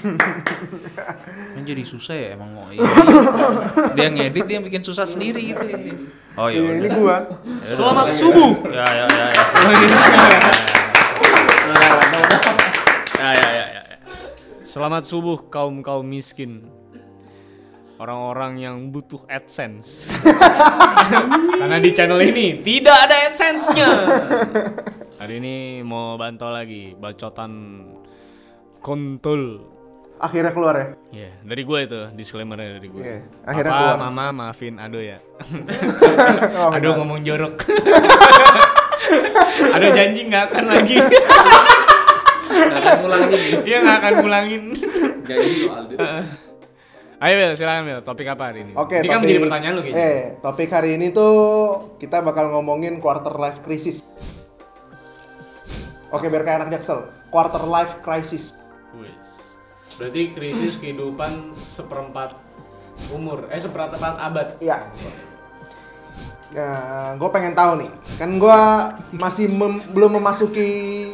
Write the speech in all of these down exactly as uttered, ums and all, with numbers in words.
Kan jadi susah ya emang mau ini. Dia ngedit dia bikin susah sendiri gitu. Oh iya. Ini gua. Selamat subuh. Ya ya ya ya. Ya ya ya ya. Selamat subuh kaum-kaum miskin. Orang-orang yang butuh AdSense. Karena di channel ini tidak ada AdSense-nya. Hari ini mau bantu lagi bacotan kontol. Akhirnya keluar ya? Iya, yeah, dari gue itu disclaimer-nya dari gue. Yeah, akhirnya Papa, keluar. Mama, maafin Ado ya. Oh, Ado ngomong jorok. Ado janji nggak akan lagi. Nggak akan ngulangin. Dia nggak akan ngulangin. Jadi lo Aldo. Ayo Bel, silakan Bel. Topik apa hari ini? Oke, ini kan topik- menjadi pertanyaan lu kayaknya. Eh, topik hari ini tuh kita bakal ngomongin quarter life crisis. Oke, biar kayak anak Jaksel. Quarter life crisis. Wes. Berarti krisis kehidupan seperempat umur, eh seperempat abad. Iya. Nah, gue pengen tahu nih, kan gue masih mem- belum memasuki.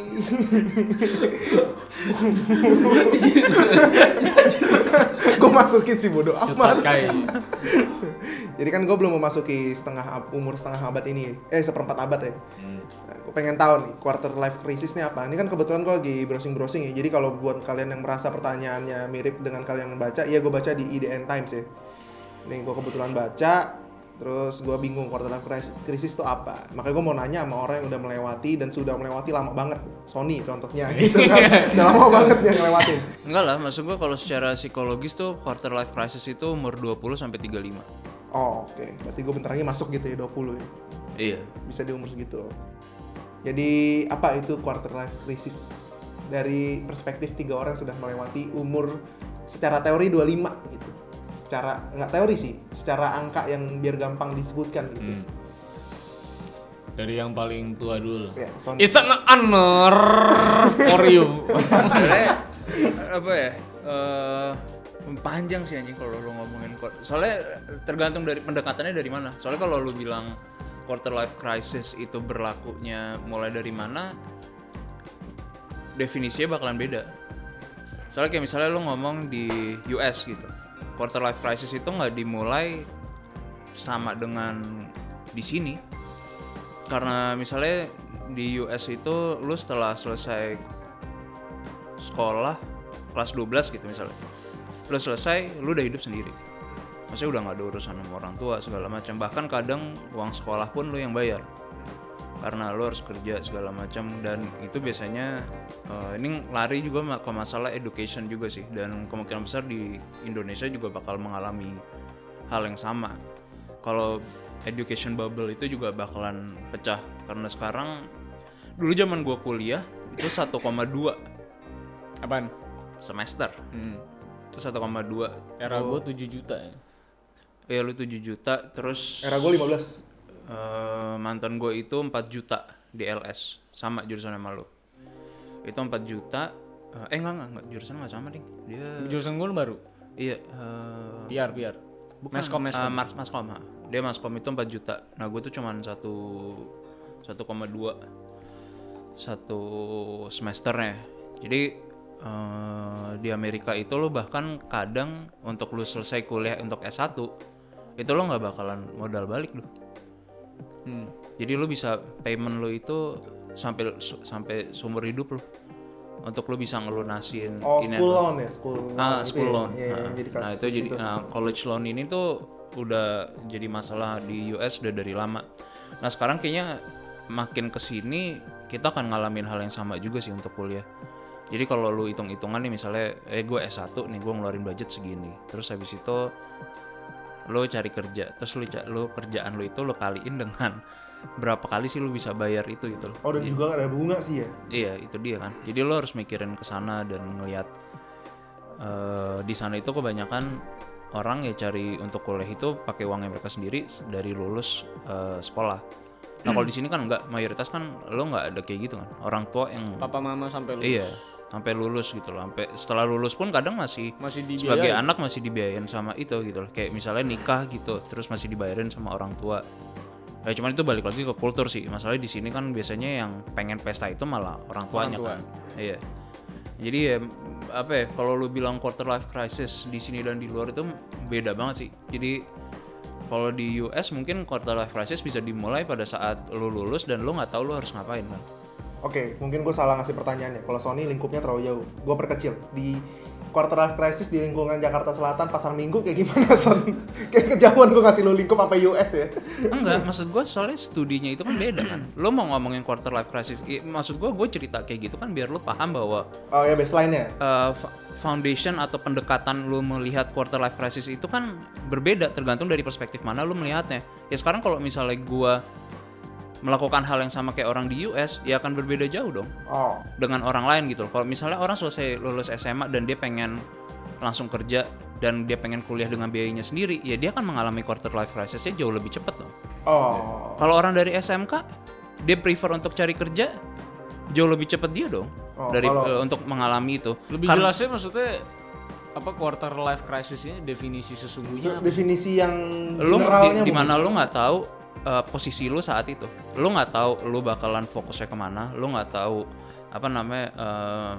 Gue masukin sih bodoh Cepat amat. kai. Jadi kan gue belum memasuki setengah ab- umur setengah abad ini, eh seperempat abad ya. Hmm. Nah, gue pengen tahu nih quarter life crisis ini apa. Ini kan kebetulan gue lagi browsing-browsing ya. Jadi kalau buat kalian yang merasa pertanyaannya mirip dengan kalian yang baca, ya gue baca di I D N Times ya. Ini gue kebetulan baca. Terus gue bingung quarter life crisis itu apa. Makanya gue mau nanya sama orang yang udah melewati dan sudah melewati lama banget. Sony contohnya gitu kan. Udah lama banget dia ngelewatin. Enggak lah, maksud gua kalau secara psikologis tuh quarter life crisis itu umur dua puluh sampai tiga puluh lima. Oh oke, okay. Berarti gue bentar lagi masuk gitu ya, dua puluh ya. Iya. Bisa di umur segitu. Jadi apa itu quarter life crisis? Dari perspektif tiga orang yang sudah melewati umur secara teori dua puluh lima gitu. Secara, nggak teori sih, secara angka yang biar gampang disebutkan gitu. Hmm. Dari yang paling tua dulu. Ya, Sony. It's an honor for you. Sebenarnya apa ya? Eh panjang sih anjing kalau lu ngomongin quar- soalnya tergantung dari pendekatannya dari mana. Soalnya kalau lu bilang quarter life crisis itu berlakunya mulai dari mana, definisinya bakalan beda. Soalnya kayak misalnya lu ngomong di U S gitu, quarter life crisis itu nggak dimulai sama dengan di sini. Karena misalnya di U S itu lu setelah selesai sekolah kelas dua belas gitu misalnya, lu selesai, lu udah hidup sendiri. Maksudnya udah gak ada urusan sama orang tua segala macam. Bahkan kadang uang sekolah pun lu yang bayar karena lu harus kerja segala macam. Dan itu biasanya uh, ini lari juga ke masalah education juga sih. Dan kemungkinan besar di Indonesia juga bakal mengalami hal yang sama. Kalau education bubble itu juga bakalan pecah. Karena sekarang, dulu zaman gua kuliah itu satu koma dua Apaan? semester. Hmm. Itu satu koma dua. Era gue tujuh juta ya. Ya lu tujuh juta, terus Era gue lima belas. uh, mantan gue itu empat juta di L S, sama jurusan sama lu. Itu empat juta. Uh, eh enggak, enggak, enggak, jurusan enggak sama, Ding. Dia Jurusan gue baru. iya uh, P R, P R. bukan Maskom, Maskom. uh, Mas- Maskom. Ha. Dia Maskom itu empat juta. Nah, gue tuh cuman satu satu koma dua satu semesternya. Jadi uh, di Amerika itu lo bahkan kadang untuk lo selesai kuliah untuk S satu itu lo nggak bakalan modal balik lo. Hmm. Jadi lo bisa payment lo itu sampai su- sampai seumur hidup lo untuk lo bisa ngelunasin Oh, ini school atau- loan ya, school loan. ah itu school ya? loan. Iya, Nah, jadi nah, itu kasus jadi nah, college loan ini tuh udah jadi masalah di U S udah dari lama. Nah sekarang kayaknya makin kesini kita akan ngalamin hal yang sama juga sih untuk kuliah. Jadi kalau lu hitung-hitungan nih misalnya, eh gue S satu nih, gue ngeluarin budget segini. Terus habis itu lu cari kerja, terus lu, lu kerjaan lu itu lu kaliin dengan berapa kali sih lu bisa bayar itu gitu loh. Oh, dan juga ada bunga sih ya. Iya, itu dia kan. Jadi lo harus mikirin ke sana dan ngelihat uh, di sana itu kebanyakan orang ya cari untuk kuliah itu pakai uangnya mereka sendiri dari lulus uh, sekolah. Nah, kalau di sini kan enggak, mayoritas kan lo nggak ada kayak gitu kan. Orang tua yang Papa mama sampai lulus. iya, sampai lulus gitu loh. Sampai setelah lulus pun kadang masih Masih sebagai dibiayain. anak masih dibiayain sama itu gitu loh. Kayak misalnya nikah gitu, terus masih dibayarin sama orang tua. Ya cuman itu balik lagi ke kultur sih. Masalahnya di sini kan biasanya yang pengen pesta itu malah orang tuanya Orang tua. kan. Iya. Jadi ya apa ya, kalau lu bilang quarter life crisis di sini dan di luar itu beda banget sih. Jadi kalau di U S mungkin quarter life crisis bisa dimulai pada saat lu lulus dan lu nggak tahu lu harus ngapain kan. Oke, mungkin gue salah ngasih pertanyaannya. Kalau Sony lingkupnya terlalu jauh. Gue perkecil. Di quarter life crisis di lingkungan Jakarta Selatan, Pasar Minggu kayak gimana, Son? Kayak kejauhan gue ngasih lu lingkup sampai U S ya. Enggak, maksud gue soalnya studinya itu kan beda kan. Lo mau ngomongin quarter life crisis, i- maksud gue gue cerita kayak gitu kan biar lo paham bahwa Oh ya, baseline-nya. uh, f- foundation atau pendekatan lo melihat quarter life crisis itu kan berbeda tergantung dari perspektif mana lo melihatnya. Ya sekarang kalau misalnya gue melakukan hal yang sama kayak orang di U S, ya akan berbeda jauh dong Oh. dengan orang lain gitu. Kalau misalnya orang selesai lulus S M A dan dia pengen langsung kerja dan dia pengen kuliah dengan biayanya sendiri, ya dia akan mengalami quarter life crisisnya jauh lebih cepat dong. Oh. Kalau orang dari S M K, dia prefer untuk cari kerja jauh lebih cepat dia dong Oh, dari kalau- eh, untuk mengalami itu. Lebih Karena- jelasnya maksudnya apa quarter life crisis ini definisi sesungguhnya apa? Definisi yang lu generalnya di, di mana mungkin. lu nggak tahu uh, posisi lu saat itu, lu nggak tahu lu bakalan fokusnya kemana, lu nggak tahu apa namanya uh,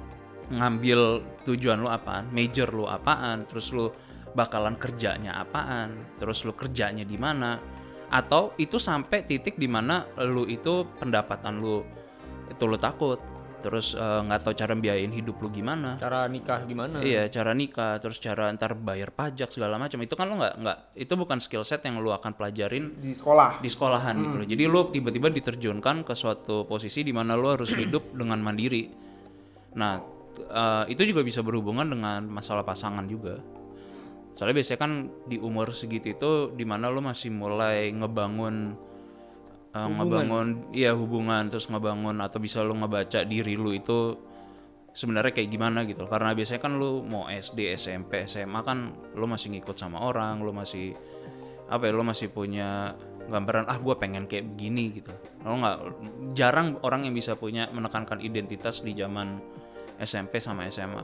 ngambil tujuan lu apaan, major lu apaan, terus lu bakalan kerjanya apaan, terus lu kerjanya di mana, atau itu sampai titik di mana lu itu pendapatan lu itu lu takut, terus uh, nggak tahu cara biayain hidup lu gimana. Cara nikah gimana? Iya, cara nikah, terus cara ntar bayar pajak segala macam. Itu kan lo nggak nggak itu bukan skill set yang lo akan pelajarin Di sekolah. di sekolahan gitu loh. Jadi lo tiba-tiba diterjunkan ke suatu posisi di mana lo harus hidup dengan mandiri. Nah, t- eh, itu juga bisa berhubungan dengan masalah pasangan juga. Soalnya biasanya kan di umur segitu itu di mana lo masih mulai ngebangun eh, ngebangun iya hubungan, terus ngebangun atau bisa lo ngebaca diri lo itu sebenarnya kayak gimana gitu. Karena biasanya kan lu mau S D, S M P, S M A kan lu masih ngikut sama orang, lu masih apa ya, lu masih punya gambaran ah gue pengen kayak begini gitu. Lo nggak, jarang orang yang bisa punya menekankan identitas di zaman S M P sama S M A.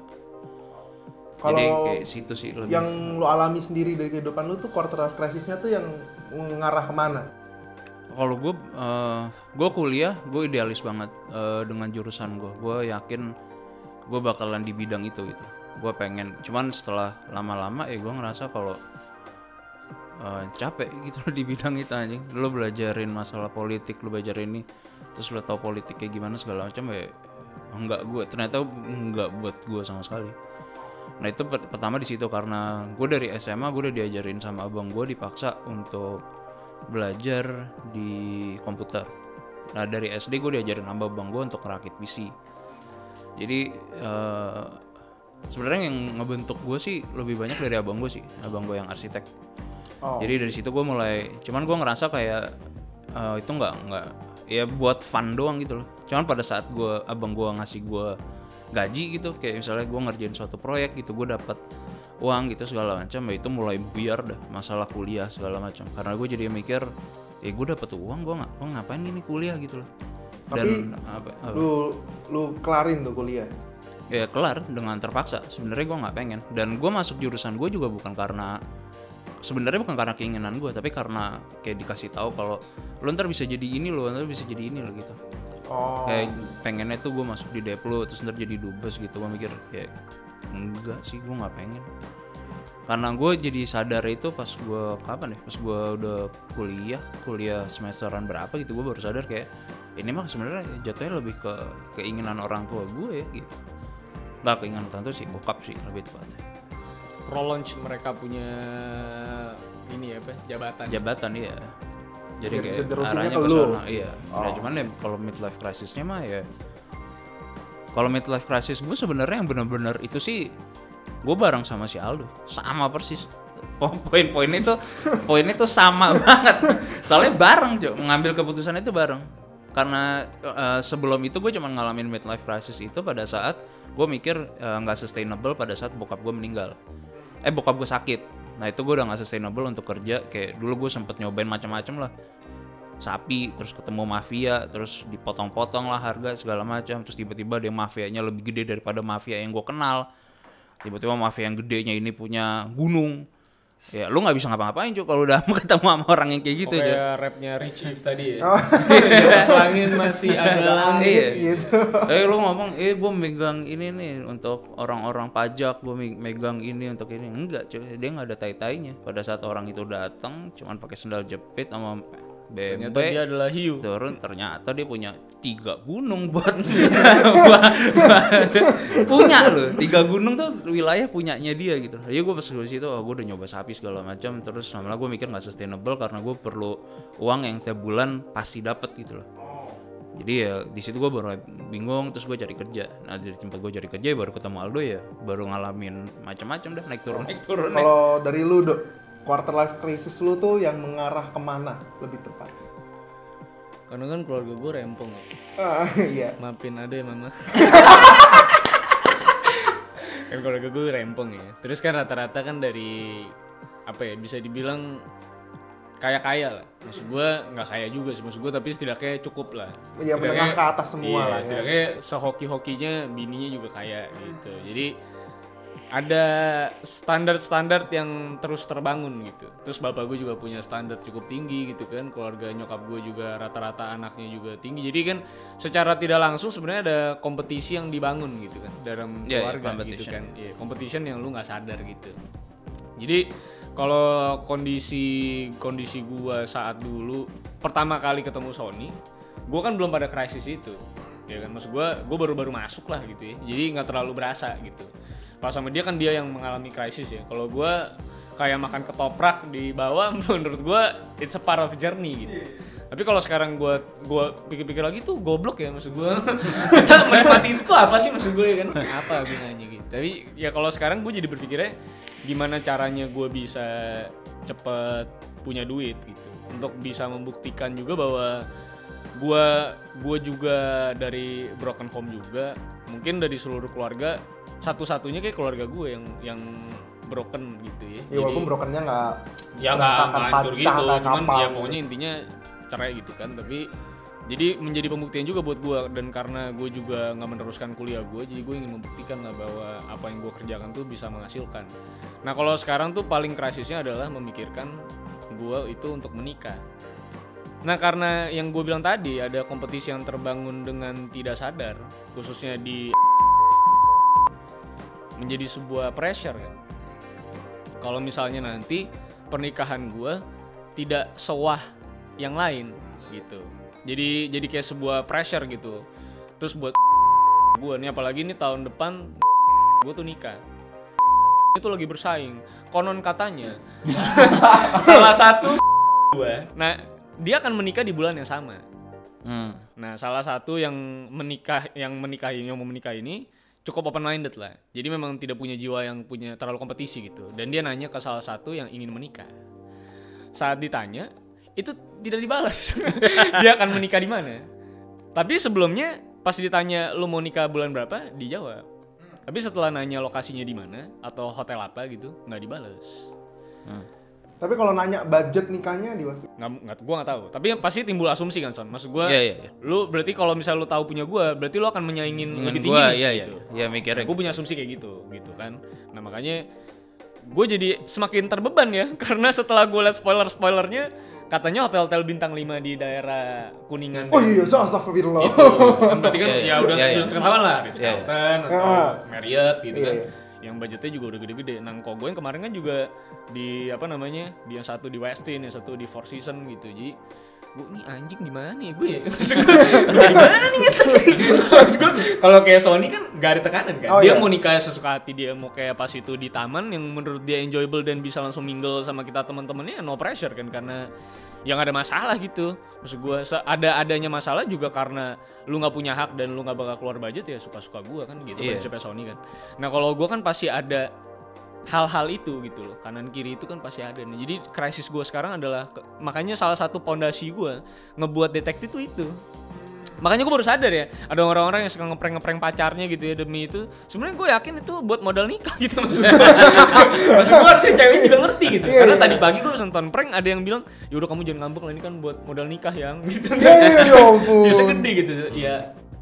Jadi Kalau kayak situ sih lebih. yang lu alami sendiri dari kehidupan lu tuh quarter life crisisnya tuh yang mengarah kemana? Kalau gue, uh, gue kuliah, gue idealis banget uh, dengan jurusan gue. Gue yakin gue bakalan di bidang itu gitu. Gue pengen, cuman setelah lama-lama ya gue ngerasa kalau uh, capek gitu loh di bidang itu anjing. Lo belajarin masalah politik, lo belajar ini, terus lo tau politik kayak gimana segala macam ya. Enggak, gue ternyata enggak buat gue sama sekali. Nah itu per- pertama di situ karena gue dari S M A gue udah diajarin sama abang gue, dipaksa untuk belajar di komputer. Nah dari S D gue diajarin sama abang gue untuk ngerakit P C. Jadi uh, sebenarnya yang ngebentuk gue sih lebih banyak dari abang gue sih, abang gue yang arsitek. Oh. Jadi dari situ gue mulai, cuman gue ngerasa kayak uh, itu nggak nggak ya buat fun doang gitu loh. Cuman pada saat gue abang gue ngasih gue gaji gitu, kayak misalnya gue ngerjain suatu proyek gitu, gue dapat uang gitu segala macam, ya itu mulai biar dah masalah kuliah segala macam. Karena gue jadi mikir, ya gue dapat uang, gue nggak, gue ngapain ini kuliah gitu loh. Tapi Dan apa, apa, lu lu kelarin tuh kuliah. ya kelar dengan terpaksa. Sebenarnya gue nggak pengen. Dan gue masuk jurusan gue juga bukan karena, sebenarnya bukan karena keinginan gue, tapi karena kayak dikasih tahu kalau lo ntar bisa jadi ini lo, ntar bisa jadi ini lo gitu. Oh. Kayak pengennya tuh gue masuk di Deplo terus ntar jadi dubes gitu. Gue mikir kayak enggak sih, gue nggak pengen. Karena gue jadi sadar itu pas gue kapan ya, pas gue udah kuliah kuliah semesteran berapa gitu, gue baru sadar kayak ini mah sebenarnya jatuhnya lebih ke keinginan orang tua gue ya gitu. Nggak keinginan orang tua sih, bokap sih lebih tepatnya. Pro-launch mereka punya ini ya apa jabatan. Jabatan iya. Jadi Biar kayak bisa terusinnya arahnya ke ke lu. sana, iya. Nah, Oh. cuman ya kalau midlife crisisnya mah ya, kalau midlife crisis gue sebenarnya yang benar-benar itu sih gue bareng sama si Aldo, sama persis. Po- Poin-poinnya itu poinnya itu sama banget. Soalnya bareng Jo, mengambil keputusan itu bareng. Karena eh, sebelum itu gue cuma ngalamin midlife crisis itu pada saat gue mikir eh, nggak sustainable pada saat bokap gue meninggal. Eh bokap gue sakit. Nah itu gue udah nggak sustainable untuk kerja. Kayak dulu gue sempet nyobain macam-macam lah. Sapi, terus ketemu mafia, terus dipotong-potong lah harga segala macam, terus tiba-tiba dia mafianya lebih gede daripada mafia yang gue kenal. Tiba-tiba mafia yang gedenya ini punya gunung, Ya lu nggak bisa ngapa-ngapain cuy kalau udah ketemu sama orang yang kayak gitu Oh, aja. kayak rapnya Rich Eve tadi ya. Oh. Di atas langit masih ada langit. Iya. gitu. Eh lu ngomong, eh gue megang ini nih untuk orang-orang pajak, gue megang ini untuk ini. Enggak cuy, dia nggak ada tai-tainya. Pada saat orang itu datang, cuman pakai sendal jepit sama B M W. Ternyata dia adalah hiu. Turun, ternyata dia punya tiga gunung buat buat- punya loh, tiga gunung tuh wilayah punyanya dia gitu. Jadi gue pas di situ, oh, gue udah nyoba sapi segala macam, terus lama-lama gue mikir nggak sustainable karena gue perlu uang yang tiap bulan pasti dapat gitu loh. Jadi ya di situ gue baru bingung, terus gue cari kerja. Nah dari tempat gue cari kerja ya baru ketemu Aldo ya, baru ngalamin macam-macam dah, naik turun naik turun. naik. Kalau dari lu, Dok, quarter life crisis lu tuh yang mengarah kemana lebih tepat? Karena kan keluarga gue rempong ya. Ah, iya. Maafin ada ya mama. Kan keluarga gue rempong ya. Terus kan rata-rata kan dari apa ya, bisa dibilang kaya-kaya lah. Maksud gue nggak kaya juga sih, maksud gue tapi setidaknya cukup lah. Ya menengah ke atas semua iya, lah ya. setidaknya sehoki-hokinya bininya juga kaya gitu. Jadi ada standar-standar yang terus terbangun gitu. Terus bapak gue juga punya standar cukup tinggi gitu kan. Keluarga nyokap gue juga rata-rata anaknya juga tinggi. Jadi kan secara tidak langsung sebenarnya ada kompetisi yang dibangun gitu kan dalam Yeah, keluarga yeah, gitu competition. kan. Iya, competition yang lu nggak sadar gitu. Jadi kalau kondisi kondisi gue saat dulu pertama kali ketemu Sony, gue kan belum pada krisis itu. Ya kan, maksud gue, gue baru-baru masuk lah gitu ya. Jadi nggak terlalu berasa gitu. Pas sama dia kan dia yang mengalami krisis ya. Kalau gue kayak makan ketoprak di bawah, menurut gue it's a part of journey gitu. Tapi kalau sekarang gue gue pikir-pikir lagi tuh goblok ya, maksud gue. Kita menikmati itu apa sih maksud gue ya kan? Apa gunanya gitu. Tapi ya kalau sekarang gue jadi berpikirnya gimana caranya gue bisa cepet punya duit gitu. Untuk bisa membuktikan juga bahwa gue gue juga dari broken home juga. Mungkin dari seluruh keluarga satu-satunya kayak keluarga gue yang yang broken gitu ya. Ya walaupun brokennya nggak ya nggak berantakan hancur pecah, gitu, nggak cuman kapal ya gitu. pokoknya intinya cerai gitu kan. Tapi jadi menjadi pembuktian juga buat gue, dan karena gue juga nggak meneruskan kuliah gue, jadi gue ingin membuktikan lah bahwa apa yang gue kerjakan tuh bisa menghasilkan. Nah kalau sekarang tuh paling krisisnya adalah memikirkan gue itu untuk menikah. Nah karena yang gue bilang tadi ada kompetisi yang terbangun dengan tidak sadar, khususnya di menjadi sebuah pressure kan. Kalau misalnya nanti pernikahan gue tidak sewah yang lain gitu. Jadi jadi kayak sebuah pressure gitu. Terus buat gue nih, apalagi nih tahun depan gue tuh nikah. Itu lagi bersaing. Konon katanya salah satu gue. Nah, dia akan menikah di bulan yang sama. Hmm. Nah, salah satu yang menikah yang menikahi yang mau menikah ini cukup open minded lah. Jadi memang tidak punya jiwa yang punya terlalu kompetisi gitu. Dan dia nanya ke salah satu yang ingin menikah. Saat ditanya, itu tidak dibalas. Dia akan menikah di mana? Tapi sebelumnya pas ditanya lu mau nikah bulan berapa, dijawab. Tapi setelah nanya lokasinya di mana atau hotel apa gitu, nggak dibalas. Hmm. Tapi kalau nanya budget nikahnya di pasti. Nggak, nggak, gue nggak tahu. Tapi pasti timbul asumsi kan, Son. Maksud gue, Iya, iya, iya. lu berarti kalau misalnya lu tahu punya gue, berarti lu akan menyaingin Dengan lebih tinggi gua, nih, iya, gitu. iya. Iya, mikirnya Gue punya asumsi kayak gitu, gitu kan. Nah makanya gue jadi semakin terbeban ya, karena setelah gue liat spoiler-spoilernya, katanya hotel-hotel bintang lima di daerah Kuningan. Oh dan iya, so astagfirullah. itu, gitu kan berarti kan Iya, iya. ya udah Iya, iya. udah terkenal lah, Ritz Iya, iya. Carlton atau Ah. Marriott gitu Iya, kan. iya. Yang budgetnya juga udah gede-gede. Nah, kok gue yang kemarin kan juga di apa namanya, di yang satu di Westin, yang satu di Four Seasons gitu. Jadi gue nih anjing di mana ya gue ya? Maksud gue di mana nih? Maksud gue kalau kayak Sony kan gak ada tekanan kan. Oh, Dia iya. mau nikah sesuka hati, dia mau kayak pas itu di taman yang menurut dia enjoyable dan bisa langsung mingle sama kita teman-temannya, no pressure kan, karena yang ada masalah gitu. Maksud gue ada adanya masalah juga karena lu nggak punya hak dan lu nggak bakal keluar budget, ya suka-suka gue kan gitu. Iya. Prinsipnya Sony kan. Nah kalau gue kan pasti ada hal-hal itu gitu loh, kanan kiri itu kan pasti ada nih. Jadi krisis gue sekarang adalah, makanya salah satu pondasi gue ngebuat detektif itu itu. Makanya gue baru sadar ya, ada orang-orang yang suka ngeprank-ngeprank pacarnya gitu ya demi itu. Sebenarnya gue yakin itu buat modal nikah gitu maksudnya. Maksud gue harusnya cewek juga ngerti gitu. Iya, Karena iya. tadi pagi gue nonton prank, ada yang bilang, "Yaudah kamu jangan ngambek lah, ini kan buat modal nikah yang." Gitu. Ya ya ya ampun. Biasa gede gitu. Ya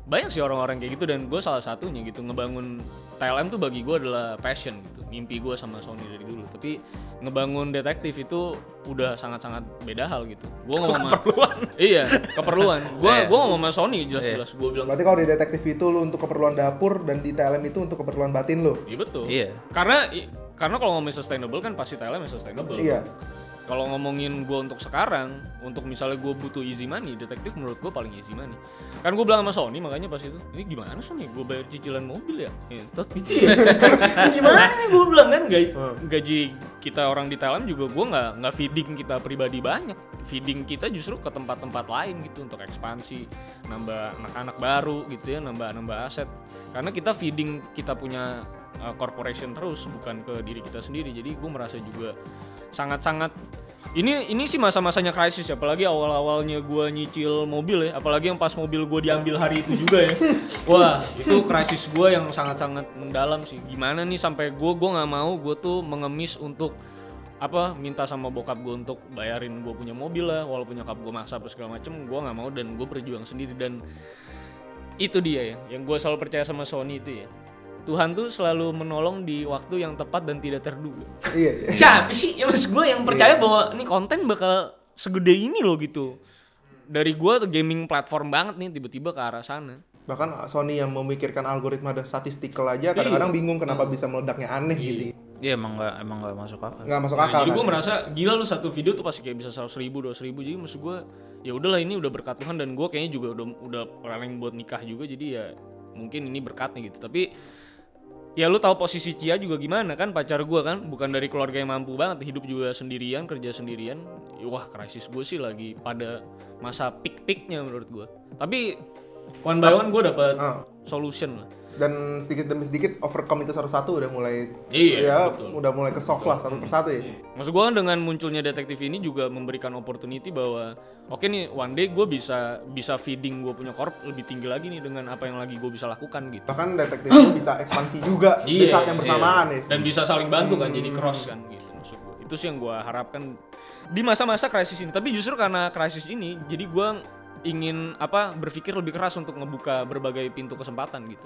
banyak sih orang-orang kayak gitu dan gue salah satunya gitu. Ngebangun T L M tuh bagi gue adalah passion gitu, mimpi gue sama Sony dari dulu. Tapi ngebangun detektif itu udah sangat-sangat beda hal gitu. Gue ngomong sama keperluan. Iya, keperluan. Gue gue ngomong sama Sony jelas-jelas. Gue bilang. Berarti kalau di detektif itu lu untuk keperluan dapur dan di T L M itu untuk keperluan batin lu. Iya betul. Iya. Karena karena kalau ngomongin sustainable kan pasti T L M sustainable. Iya. Kalau ngomongin gue untuk sekarang, untuk misalnya gue butuh easy money, detektif menurut gue paling easy money. Kan gue bilang sama Sony makanya pas itu, ini gimana Sony, gue bayar cicilan mobil ya? Entot gitu ya. Gimana nih gue bilang kan, gaji, gaji kita orang di T L M juga gue nggak nggak feeding kita pribadi banyak, feeding kita justru ke tempat-tempat lain gitu untuk ekspansi, nambah anak-anak baru gitu ya, nambah nambah aset. Karena kita feeding kita punya uh, corporation terus, bukan ke diri kita sendiri. Jadi gue merasa juga sangat-sangat ini ini sih masa-masanya krisis ya, apalagi awal-awalnya gue nyicil mobil ya, apalagi yang pas mobil gue diambil hari itu juga ya. Wah itu krisis gue yang sangat-sangat mendalam sih. Gimana nih sampai gue gue nggak mau gue tuh mengemis untuk apa minta sama bokap gue untuk bayarin gue punya mobil lah, walaupun nyokap gue maksa apa segala macem, gue nggak mau dan gue berjuang sendiri. Dan itu dia ya yang gue selalu percaya sama Sony itu ya, Tuhan tuh selalu menolong di waktu yang tepat dan tidak terduga. Iya, iya. Siapa sih ya maksud gue yang percaya iya. bahwa ini konten bakal segede ini loh gitu. Dari gue tuh gaming platform banget nih tiba-tiba ke arah sana. Bahkan Sony yang memikirkan algoritma dan statistikal aja kadang-kadang bingung kenapa hmm. bisa meledaknya aneh iya. gitu. Iya emang nggak emang nggak masuk akal. Nggak masuk Nah, akal. jadi kan? gue merasa gila lu satu video tuh pasti kayak bisa seratus ribu, dua ratus ribu. Jadi maksud gue ya udahlah ini udah berkat Tuhan dan gue kayaknya juga udah udah planning buat nikah juga jadi ya mungkin ini berkatnya gitu. Tapi ya lu tahu posisi Cia juga gimana kan, pacar gue kan bukan dari keluarga yang mampu banget, hidup juga sendirian, kerja sendirian. Wah krisis gue sih lagi pada masa peak-peaknya menurut gue. Tapi one by one gue dapet ah. solution lah. Dan sedikit demi sedikit overcome itu satu-satu udah mulai iya, ya betul. udah mulai ke soft lah satu persatu ya. Maksud gue kan dengan munculnya detektif ini juga memberikan opportunity bahwa oke okay nih one day gue bisa bisa feeding gue punya korp lebih tinggi lagi nih dengan apa yang lagi gue bisa lakukan gitu. Bahkan detektif itu bisa ekspansi juga di iya, saat yang bersamaan iya. ya. Dan bisa saling bantu kan hmm. jadi cross kan gitu maksud gue. Itu sih yang gue harapkan di masa-masa krisis ini. Tapi justru karena krisis ini jadi gue ingin apa berpikir lebih keras untuk ngebuka berbagai pintu kesempatan gitu.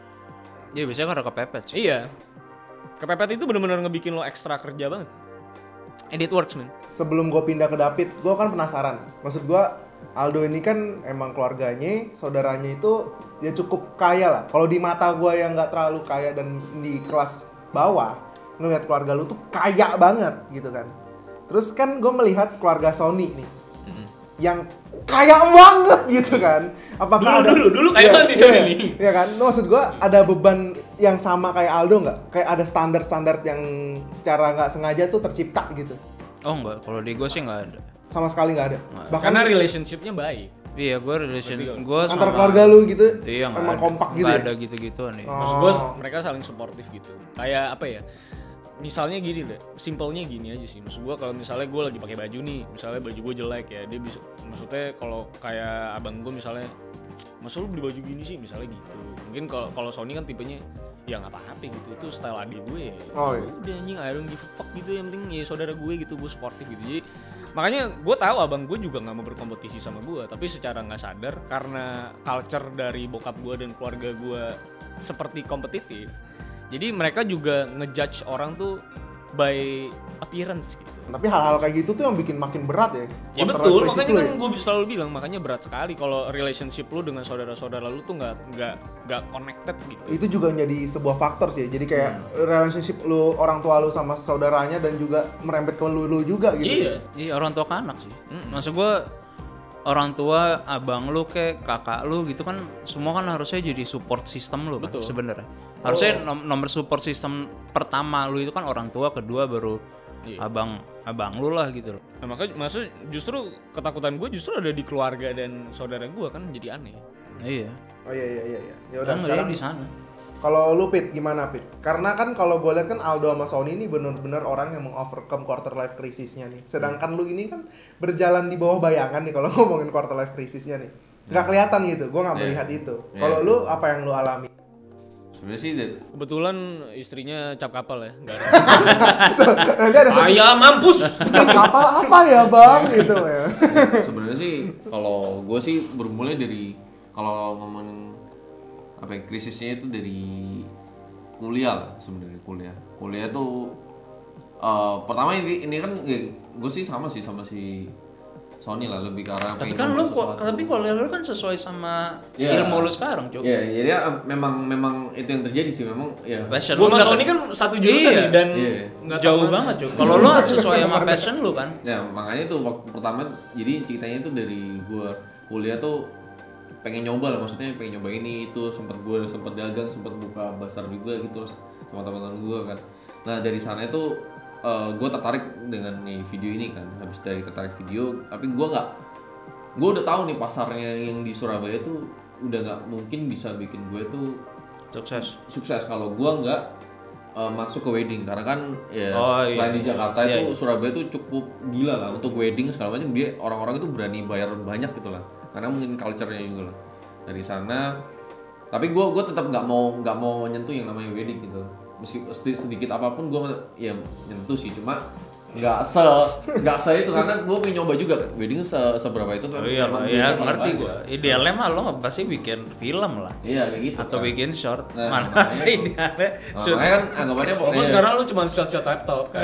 Iya biasanya karena kepepet sih. Iya. Kepepet itu benar-benar ngebikin lo ekstra kerja banget. And it works man. Sebelum gue pindah ke David, gue kan penasaran. Maksud gue Aldo ini kan emang keluarganya, saudaranya itu ya cukup kaya lah. Kalau di mata gue yang nggak terlalu kaya dan di kelas bawah, ngelihat keluarga lu tuh kaya banget gitu kan. Terus kan gue melihat keluarga Sony nih, mm-hmm. yang kaya banget gitu kan. Apakah dulu, ada dulu dulu kayak ya, banget di sini nih. Iya kan? No, maksud gua ada beban yang sama kayak Aldo nggak? Kayak ada standar-standar yang secara nggak sengaja tuh tercipta gitu. Oh enggak, kalau di gue sih nggak ada. Sama sekali nggak ada. Nggak. Bahkan Karena relationship-nya baik. Iya, gue relation gue sama antara keluarga lu gitu, iya, emang ada, kompak gitu nggak ya? ada gitu-gituan nih. Oh. Maksud gue mereka saling suportif gitu. Kayak apa ya? Misalnya gini deh, simpelnya gini aja sih. Maksud gue kalau misalnya gue lagi pakai baju nih, misalnya baju gue jelek ya, dia bisa. Maksudnya kalau kayak abang gue misalnya, masa lu beli baju gini sih, misalnya gitu. Mungkin kalau kalau Sony kan tipenya ya nggak apa-apa gitu, itu style adik gue. Oh, iya. Udah anjing, I don't give a fuck gitu. Yang penting ya saudara gue gitu, gue sportif gitu. Jadi makanya gue tahu abang gue juga nggak mau berkompetisi sama gue, tapi secara nggak sadar karena culture dari bokap gue dan keluarga gue seperti kompetitif. Jadi mereka juga ngejudge orang tuh by appearance gitu. Tapi hal-hal kayak gitu tuh yang bikin makin berat ya. Ya betul, makanya kan gue selalu bilang makanya berat sekali kalau relationship lu dengan saudara-saudara lu tuh nggak nggak nggak connected gitu. Itu juga jadi sebuah faktor sih. Jadi kayak hmm. relationship lu orang tua lu sama saudaranya dan juga merembet ke lu, lu juga gitu. Iya. Iya orang tua ke anak sih. Mm-mm. Maksud gue orang tua, abang lu kayak kakak lu gitu kan semua kan harusnya jadi support system lu kan sebenarnya. Harusnya nom- nomor support system pertama lu itu kan orang tua, kedua baru iya. abang abang lu lah gitu loh. Nah makanya maksud justru ketakutan gue justru ada di keluarga dan saudara gue kan jadi aneh. Iya. Oh iya iya iya iya. Ya udah Kan sekarang di sana. Kalau lu Pit gimana Pit? Karena kan kalau gue lihat kan Aldo sama Sony ini benar-benar orang yang mengovercome quarter life crisisnya nih. Sedangkan lu ini kan berjalan di bawah bayangan nih kalau ngomongin quarter life crisisnya nih. Nggak kelihatan gitu, gue nggak melihat yeah. itu. Kalau yeah. lu apa yang lu alami? Sebenarnya sih kebetulan istrinya cap kapal ya, nggak ada. Nanti ada ayah mampus. Cap kapal apa ya bang gitu ya. Sebenarnya sih kalau gue sih bermulai dari kalau ngomongin apa ya, krisisnya itu dari kuliah lah sebenarnya. Kuliah kuliah tuh uh, pertama ini, ini kan gue sih sama sih sama si Sony lah, lebih ke arah Tapi pengen kan lu nyoba sesuatu. tapi kuliah lu kan sesuai sama Yeah. ilmu lu sekarang, Cuk. Iya, jadi ya, memang memang itu yang terjadi sih memang ya. Passion Gue lu sama nggak- Sony kan satu jurusan Iya. nih dan Iya. nggak tahu jauh mana. banget, Cuk. Kalau lu sesuai sama passion lu kan. Ya makanya tuh waktu pertama jadi ceritanya itu dari gua kuliah tuh pengen nyoba lah, maksudnya pengen nyoba ini itu, sempat gua sempat dagang, sempat buka bazar juga gitu sama teman-teman gua kan. Nah dari sana itu uh, gua tertarik dengan nih video ini kan, habis dari tertarik video, tapi gua nggak, gua udah tahu nih pasarnya yang di Surabaya tuh udah nggak mungkin bisa bikin gue tuh Sukses. sukses kalau gua nggak uh, masuk ke wedding, karena kan ya Oh, selain iya. di Jakarta Iya, itu iya. Surabaya itu cukup gila lah untuk wedding segala macam, dia orang-orang itu berani bayar banyak gitu lah, karena mungkin culture-nya juga lah dari sana. Tapi gua gua tetap nggak mau nggak mau nyentuh yang namanya wedding gitu, meski sedikit, sedikit apapun gua ya nyentuh sih, cuma nggak se nggak se itu, karena gua pengen nyoba juga wedding se seberapa itu kan. Oh iya memang lah, ya duitnya ngerti paling gua. banyak. Idealnya mah lo pasti bikin film lah. Iya kayak gitu Atau kan. bikin short. Nah, Mana makanya masa itu. idealnya Nah, shoot. makanya kan anggapannya Walaupun pokoknya sekarang lu cuma shot-shot laptop kan.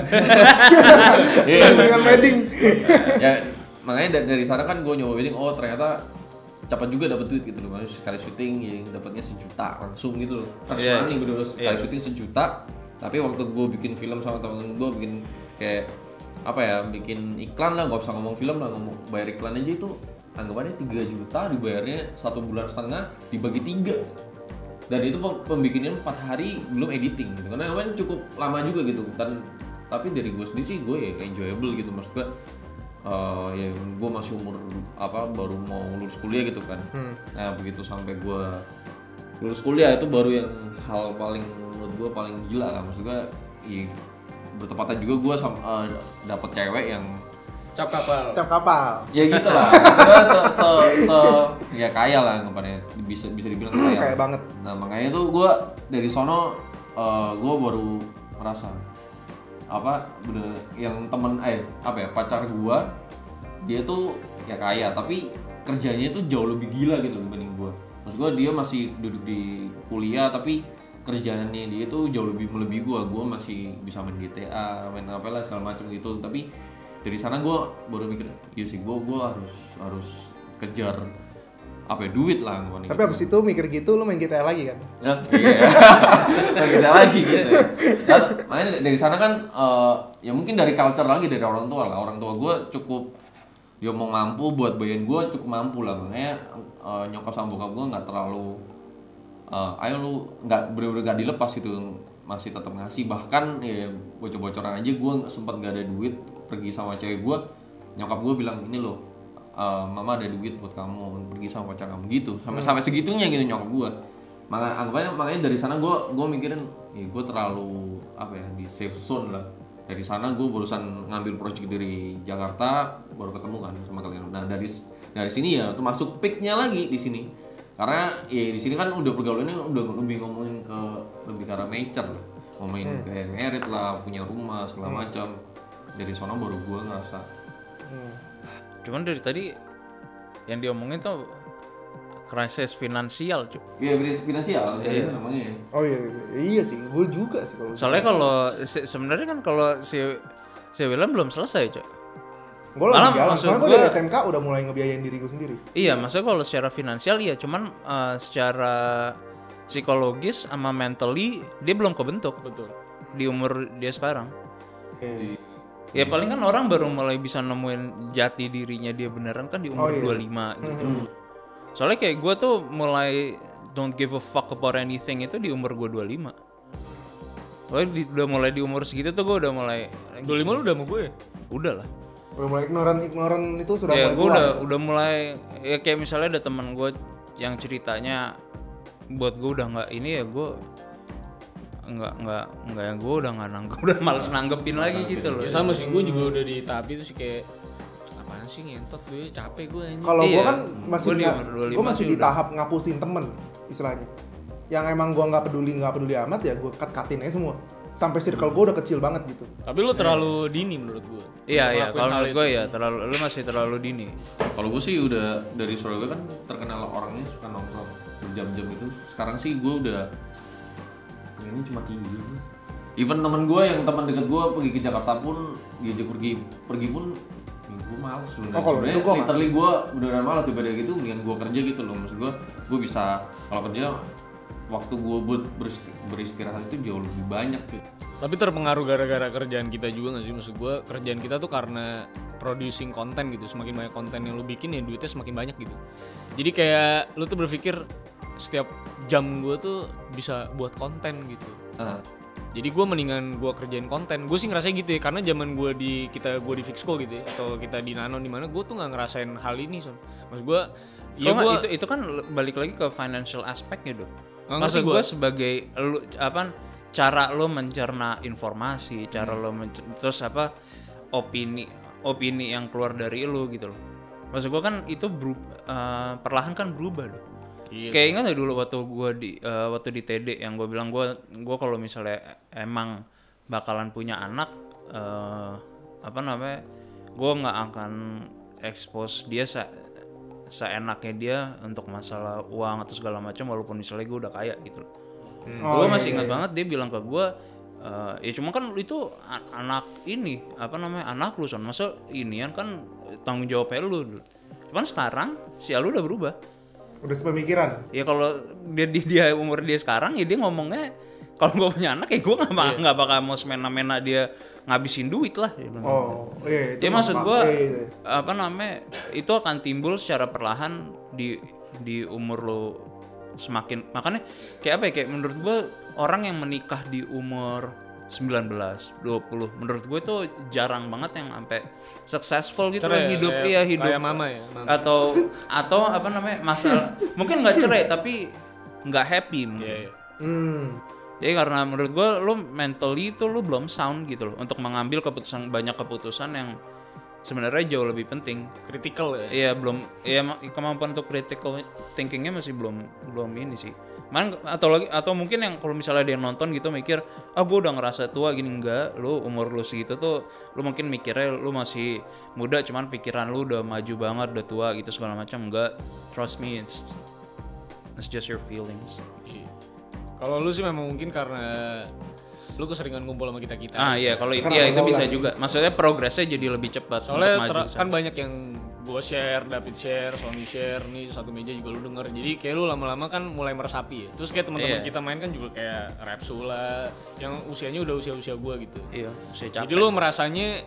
Iya. Dengan wedding. Ya makanya dari, dari sana kan gue nyoba wedding, oh ternyata cepat juga dapat duit gitu loh, maksudnya sekali syuting ya dapatnya sejuta langsung gitu loh, first Iya. money bener sekali Iya. syuting sejuta. Tapi waktu gue bikin film sama temen gue, bikin kayak apa ya, bikin iklan lah, gak usah ngomong film lah, ngomong bayar iklan aja itu anggapannya tiga juta, dibayarnya satu bulan setengah dibagi tiga, dan itu pem- pembikinannya empat hari belum editing gitu, karena kan cukup lama juga gitu. Dan tapi dari gue sendiri sih gue ya enjoyable gitu, maksud gue uh, ya gue masih umur apa baru mau lulus kuliah gitu kan. Nah begitu sampai gue lulus kuliah itu baru yang hal paling menurut gue paling gila lah, maksud gue ya, bertepatan juga gue sama uh, dapet cewek yang Cap kapal. Cap kapal. ya gitu lah, maksudnya se, se, se ya kaya lah anggapannya, bisa bisa dibilang kaya. Kayak banget. Nah makanya tuh gue dari sono uh, gue baru merasa apa bener yang temen eh apa ya pacar gue, dia tuh ya kaya tapi kerjanya tuh jauh lebih gila gitu dibanding gue. Maksud gue dia masih duduk di kuliah tapi kerjaannya dia tuh jauh lebih melebihi gue. Gue masih bisa main G T A, main apa lah segala macam gitu. Tapi dari sana gue baru mikir, iya sih gue gue harus harus kejar apa ya, duit lah gue. Tapi abis itu mikir gitu lu main G T A lagi kan? Ya, iya. Nah, kita lagi gitu. Nah, makanya dari sana kan eh, ya mungkin dari culture lagi, dari orang tua lah. Orang tua gue cukup dia mau mampu buat bayarin gue, cukup mampu lah. Makanya eh, nyokap sama bokap gue nggak terlalu eh, ayo lu nggak bener-bener gak dilepas gitu, masih tetap ngasih. Bahkan ya bocor-bocoran aja gue sempat gak ada duit pergi sama cewek gue, nyokap gue bilang ini loh, uh, mama ada duit buat kamu pergi sama pacar kamu gitu, sampai sampai segitunya gitu nyokap gue. Makanya anggapannya makanya dari sana gue gue mikirin, ya gue terlalu apa ya di safe zone lah. Dari sana gue barusan ngambil project dari Jakarta, baru ketemu kan sama kalian. Nah dari dari sini ya termasuk peaknya lagi di sini, karena ya di sini kan udah pergaulannya udah lebih ngomongin ke lebih ke arah mature lah, ngomongin kayak merit lah, punya rumah segala macam. Dari sana baru gue ngerasa Cuman dari tadi yang diomongin tuh krisis finansial, Cuk. ya finansial Iya. ya, namanya. Oh iya, iya, iya sih, gue juga sih kalau. Soalnya kalau se- sebenarnya kan kalau si si William belum selesai, Cuk. gue lagi malah jalan, maksud soalnya gue gua- dari S M K udah mulai ngebiayain diri gue sendiri. Iya, maksudnya kalau secara finansial iya, cuman eh, secara psikologis sama mentally dia belum kebentuk Betul. di umur dia sekarang. Oke. Ya paling kan orang baru mulai bisa nemuin jati dirinya dia beneran kan di umur Oh, iya. dua puluh lima gitu. Hmm. Soalnya kayak gue tuh mulai don't give a fuck about anything itu di umur gue dua puluh lima. Soalnya di, udah mulai di umur segitu tuh gue udah mulai dua puluh lima lu udah sama gue ya? udah lah. Udah mulai ignoran ignoran itu sudah Ya mulai gue keluar. udah udah mulai ya kayak misalnya ada teman gue yang ceritanya buat gue udah nggak ini ya gue nggak nggak nggak yang gue udah nggak nanggep udah males nanggepin lagi gitu loh. Ya sama sih, gue juga udah di tahap itu sih, kayak apaan sih ngentot gue, capek gue anjing. Kalau gue Iya. kan masih Gua di nggak- umur dua puluh lima gue masih sih di udah. tahap ngapusin temen istilahnya. Yang emang gue nggak peduli nggak peduli amat ya gue cut cutin aja semua. Sampai circle gue udah kecil banget gitu. Tapi lu terlalu dini menurut gue. Iya iya Ngelakuin kalau hal menurut gue itu. ya terlalu lu masih terlalu dini. Kalau gue sih udah dari Surabaya kan terkenal orangnya suka nongkrong. berjam-jam itu. Sekarang sih gue udah ini cuma tidur. Even temen gue yang teman dekat gue pergi ke Jakarta pun diajak pergi pergi pun gue malas sebenarnya. Oh, kalau itu gue literally gue beneran malas daripada gitu, mendingan gue kerja gitu loh. Maksud gue gue bisa kalau kerja waktu gue buat beristi- beristirahat itu jauh lebih banyak gitu. Tapi terpengaruh gara-gara kerjaan kita juga gak sih? Maksud gue kerjaan kita tuh karena producing konten gitu. Semakin banyak konten yang lu bikin ya duitnya semakin banyak gitu. Jadi kayak lu tuh berpikir setiap jam gue tuh bisa buat konten gitu. Uh. Jadi gue mendingan gue kerjain konten. Gue sih ngerasa gitu ya, karena zaman gue di kita gue di Fixco gitu ya, atau kita di Nano di mana, gue tuh nggak ngerasain hal ini son. Maksud gue, ya gua, itu itu kan balik lagi ke financial aspeknya dong. Maksud gue sebagai lu apa cara lo mencerna informasi, cara hmm. lo mencerna, terus apa opini opini yang keluar dari lo gitu loh. Maksud gue kan itu berubah, uh, perlahan kan berubah loh. Yes. Kayak ingat gak dulu waktu gue di uh, waktu di T D yang gue bilang gue gue kalau misalnya emang bakalan punya anak uh, apa namanya gue nggak akan expose dia se seenaknya dia untuk masalah uang atau segala macam walaupun misalnya gue udah kaya gitu loh. Hmm. Oh, gue masih iya, ingat iya. banget dia bilang ke gue uh, ya cuma kan itu anak ini apa namanya anak lu son masa inian kan tanggung jawabnya lu. Cuman sekarang si Alu udah berubah. Udah sepemikiran. Ya kalau dia, dia dia umur dia sekarang ya dia ngomongnya kalau gue punya anak ya gue nggak yeah. nggak bakal mau semena-mena dia ngabisin duit lah. Oh iya. Ya maksud gue iya, iya. apa namanya itu akan timbul secara perlahan di di umur lo semakin makanya kayak apa ya kayak menurut gue orang yang menikah di umur sembilan belas, dua puluh menurut gue itu jarang banget yang sampai successful gitu cerai, hidup kayak, iya hidup kayak mama ya mama. atau atau apa namanya masalah mungkin nggak cerai tapi nggak happy mungkin. Yeah, yeah. Hmm. Jadi karena menurut gue lo mentally itu lo belum sound gitu loh untuk mengambil keputusan banyak keputusan yang sebenarnya jauh lebih penting. Critical ya. Iya belum iya kemampuan untuk critical thinkingnya masih belum belum ini sih. Man, atau lagi atau mungkin yang kalau misalnya dia nonton gitu mikir ah gue udah ngerasa tua gini enggak lu umur lu segitu tuh lu mungkin mikirnya lu masih muda cuman pikiran lu udah maju banget udah tua gitu segala macam enggak trust me it's it's just your feelings. Iya. Kalau lu sih memang mungkin karena lu keseringan ngumpul sama kita kita ah iya kalau itu ya itu bisa juga maksudnya progresnya jadi lebih cepat soalnya ter- kan banyak yang gue share, David share, Sony share, nih satu meja juga lu denger. Jadi kayak lu lama-lama kan mulai meresapi ya. Terus kayak teman-teman yeah. kita main kan juga kayak Repsula yang usianya udah usia-usia gue gitu. Iya, usia capek. Jadi lu merasanya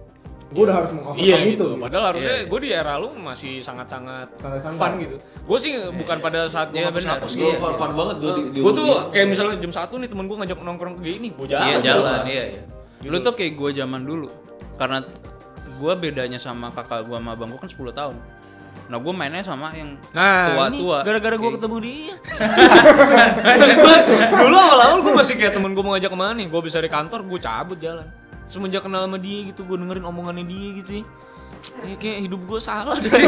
gue udah harus mengovercome iya, itu. Gitu. Padahal harusnya yeah. gue di era lu masih sangat-sangat fun gitu. Gue sih yeah. bukan pada saat gue yeah, hapus-hapus gitu. Gue fun banget gue di, di gue tuh kayak misalnya jam satu nih temen gue ngajak nongkrong kayak ini, gue jalan. Iya jalan, iya iya. Lu tuh kayak gue zaman dulu. Karena gue bedanya sama kakak gue sama abang gue kan sepuluh tahun. Nah gue mainnya sama yang nah, tua-tua. Nah gara-gara gue ketemu dia. Dulu awal-awal gue masih kayak temen gue mau ngajak kemana nih. Gue bisa dari kantor gue cabut jalan. Semenjak kenal sama dia gitu gue dengerin omongannya dia gitu ya. Ya kayak hidup gue salah dari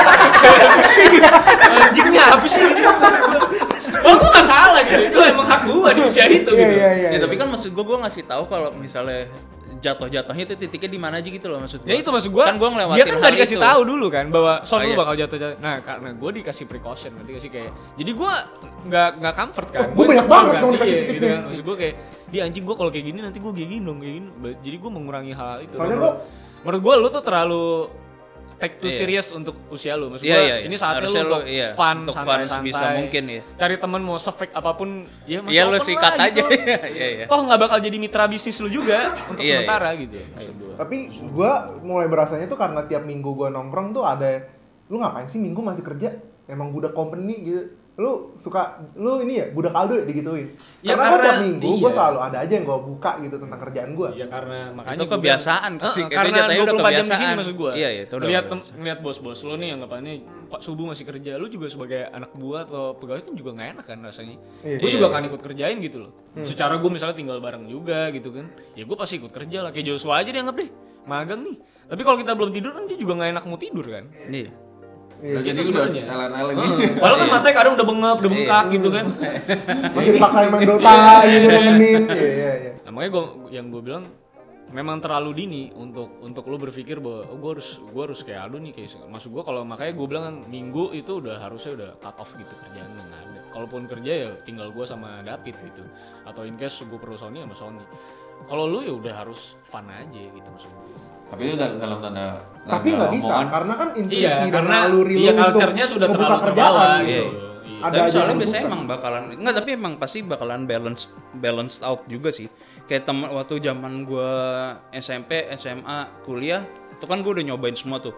anjingnya apa sih ini? Oh gue gak salah gitu. Itu emang hak gue di usia itu gitu. Yeah, yeah, yeah, ya tapi kan maksud gue gue ngasih tahu kalau misalnya jatuh-jatuhnya itu titiknya di mana aja gitu loh maksud gue. Ya itu maksud gue. Kan gue ngelewatin dia kan gak dikasih tahu dulu kan bahwa son oh, lu iya. bakal jatuh-jatuh. Nah karena gue dikasih precaution nanti kasih kayak. Jadi gue nggak nggak comfort kan. Oh, gue banyak banget dong dikasih titik gitu kan. Maksud gue kayak dia anjing gue kalau kayak gini nanti gue kayak gini dong kayak gini. Jadi gue mengurangi hal itu. Soalnya gue menurut gue lu tuh terlalu take too yeah. serious untuk usia lu. Maksud yeah, gue yeah, yeah. ini saatnya lu untuk iya. fun, untuk santai-santai. Bisa mungkin ya. Cari teman mau se-fake apapun ya masih yeah, lu sikat aja. Gitu. yeah, yeah. Toh nggak bakal jadi mitra bisnis lu juga untuk yeah, sementara yeah. gitu. Maksud gue. Tapi gue mulai berasanya tuh karena tiap minggu gue nongkrong tuh ada lu ngapain sih minggu masih kerja? Emang budak company gitu. Lu suka lu ini ya budak Aldo ya digituin. Ya, karena, karena tiap minggu iya. gue selalu ada aja yang gue buka gitu tentang kerjaan gue. Iya karena makanya itu kebiasaan. Gua, uh, karena dua puluh empat jam di sini maksud gue. Iya, iya, itu udah lihat lihat bos-bos lu nih anggapannya Pak subuh masih kerja, lu juga sebagai anak buah atau pegawai kan juga nggak enak kan rasanya. Iya. Gue juga iya. kan ikut kerjain gitu loh. Hmm. Secara gue misalnya tinggal bareng juga gitu kan. Ya gue pasti ikut kerja lah kayak Joshua aja dianggap deh. Magang nih. Tapi kalau kita belum tidur kan dia juga nggak enak mau tidur kan. Iya. Iya, jadi udah teler-teler gitu. Walau kan matanya kadang udah bengap, udah bengkak gitu kan. Masih dipaksain main Dota gitu nemenin. Iya iya iya. Nah, makanya gua yang gue bilang memang terlalu dini untuk untuk lu berpikir bahwa oh, gue harus gue harus kayak Aldo nih kayak maksud gue kalau makanya gue bilang kan minggu itu udah harusnya udah cut off gitu kerjaan nggak ada. Kalaupun kerja ya tinggal gue sama David gitu. Atau in case gue perlu Sony sama Sony. Kalau lu ya udah harus fun aja gitu maksud gue. Tapi itu dalam, dalam tanda Tapi nggak bisa omongan. karena kan intuisi Iya, dan karena naluri iya, lu untuk culture-nya sudah membuka terlalu kerjaan terbawa, gitu. iya. Ada Tapi aja soalnya yang biasanya bukan. emang bakalan enggak tapi emang pasti bakalan balance balanced out juga sih. Kayak temen waktu zaman gua S M P, S M A, kuliah, itu kan gua udah nyobain semua tuh.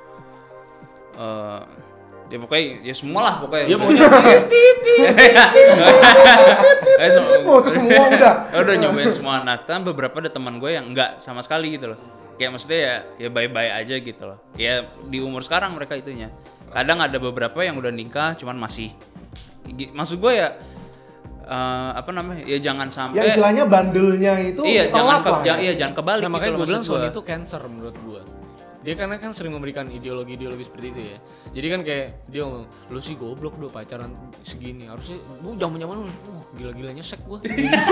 Eh ya pokoknya ya semua lah pokoknya. Ya pokoknya Eh, so- Oh, itu semua udah. udah nyobain semua. Nah, kan beberapa ada teman gue yang enggak sama sekali gitu loh. Kayak maksudnya ya ya bye-bye aja gitu loh. Ya di umur sekarang mereka itunya. Kadang ada beberapa yang udah nikah cuman masih gi- maksud gue ya eh, apa namanya? Ya jangan sampai Ya istilahnya bandelnya itu iya jangan telat ke, lah. ja- ya. iya jangan kebalik nah, gitu makanya loh gue bilang maksud Sony gua. itu cancer menurut gue. Dia karena kan sering memberikan ideologi-ideologi seperti itu ya. Jadi kan kayak dia ngomong, lu sih goblok udah pacaran segini. Harusnya lu zaman-zaman lu, wah gila-gilanya sek gua.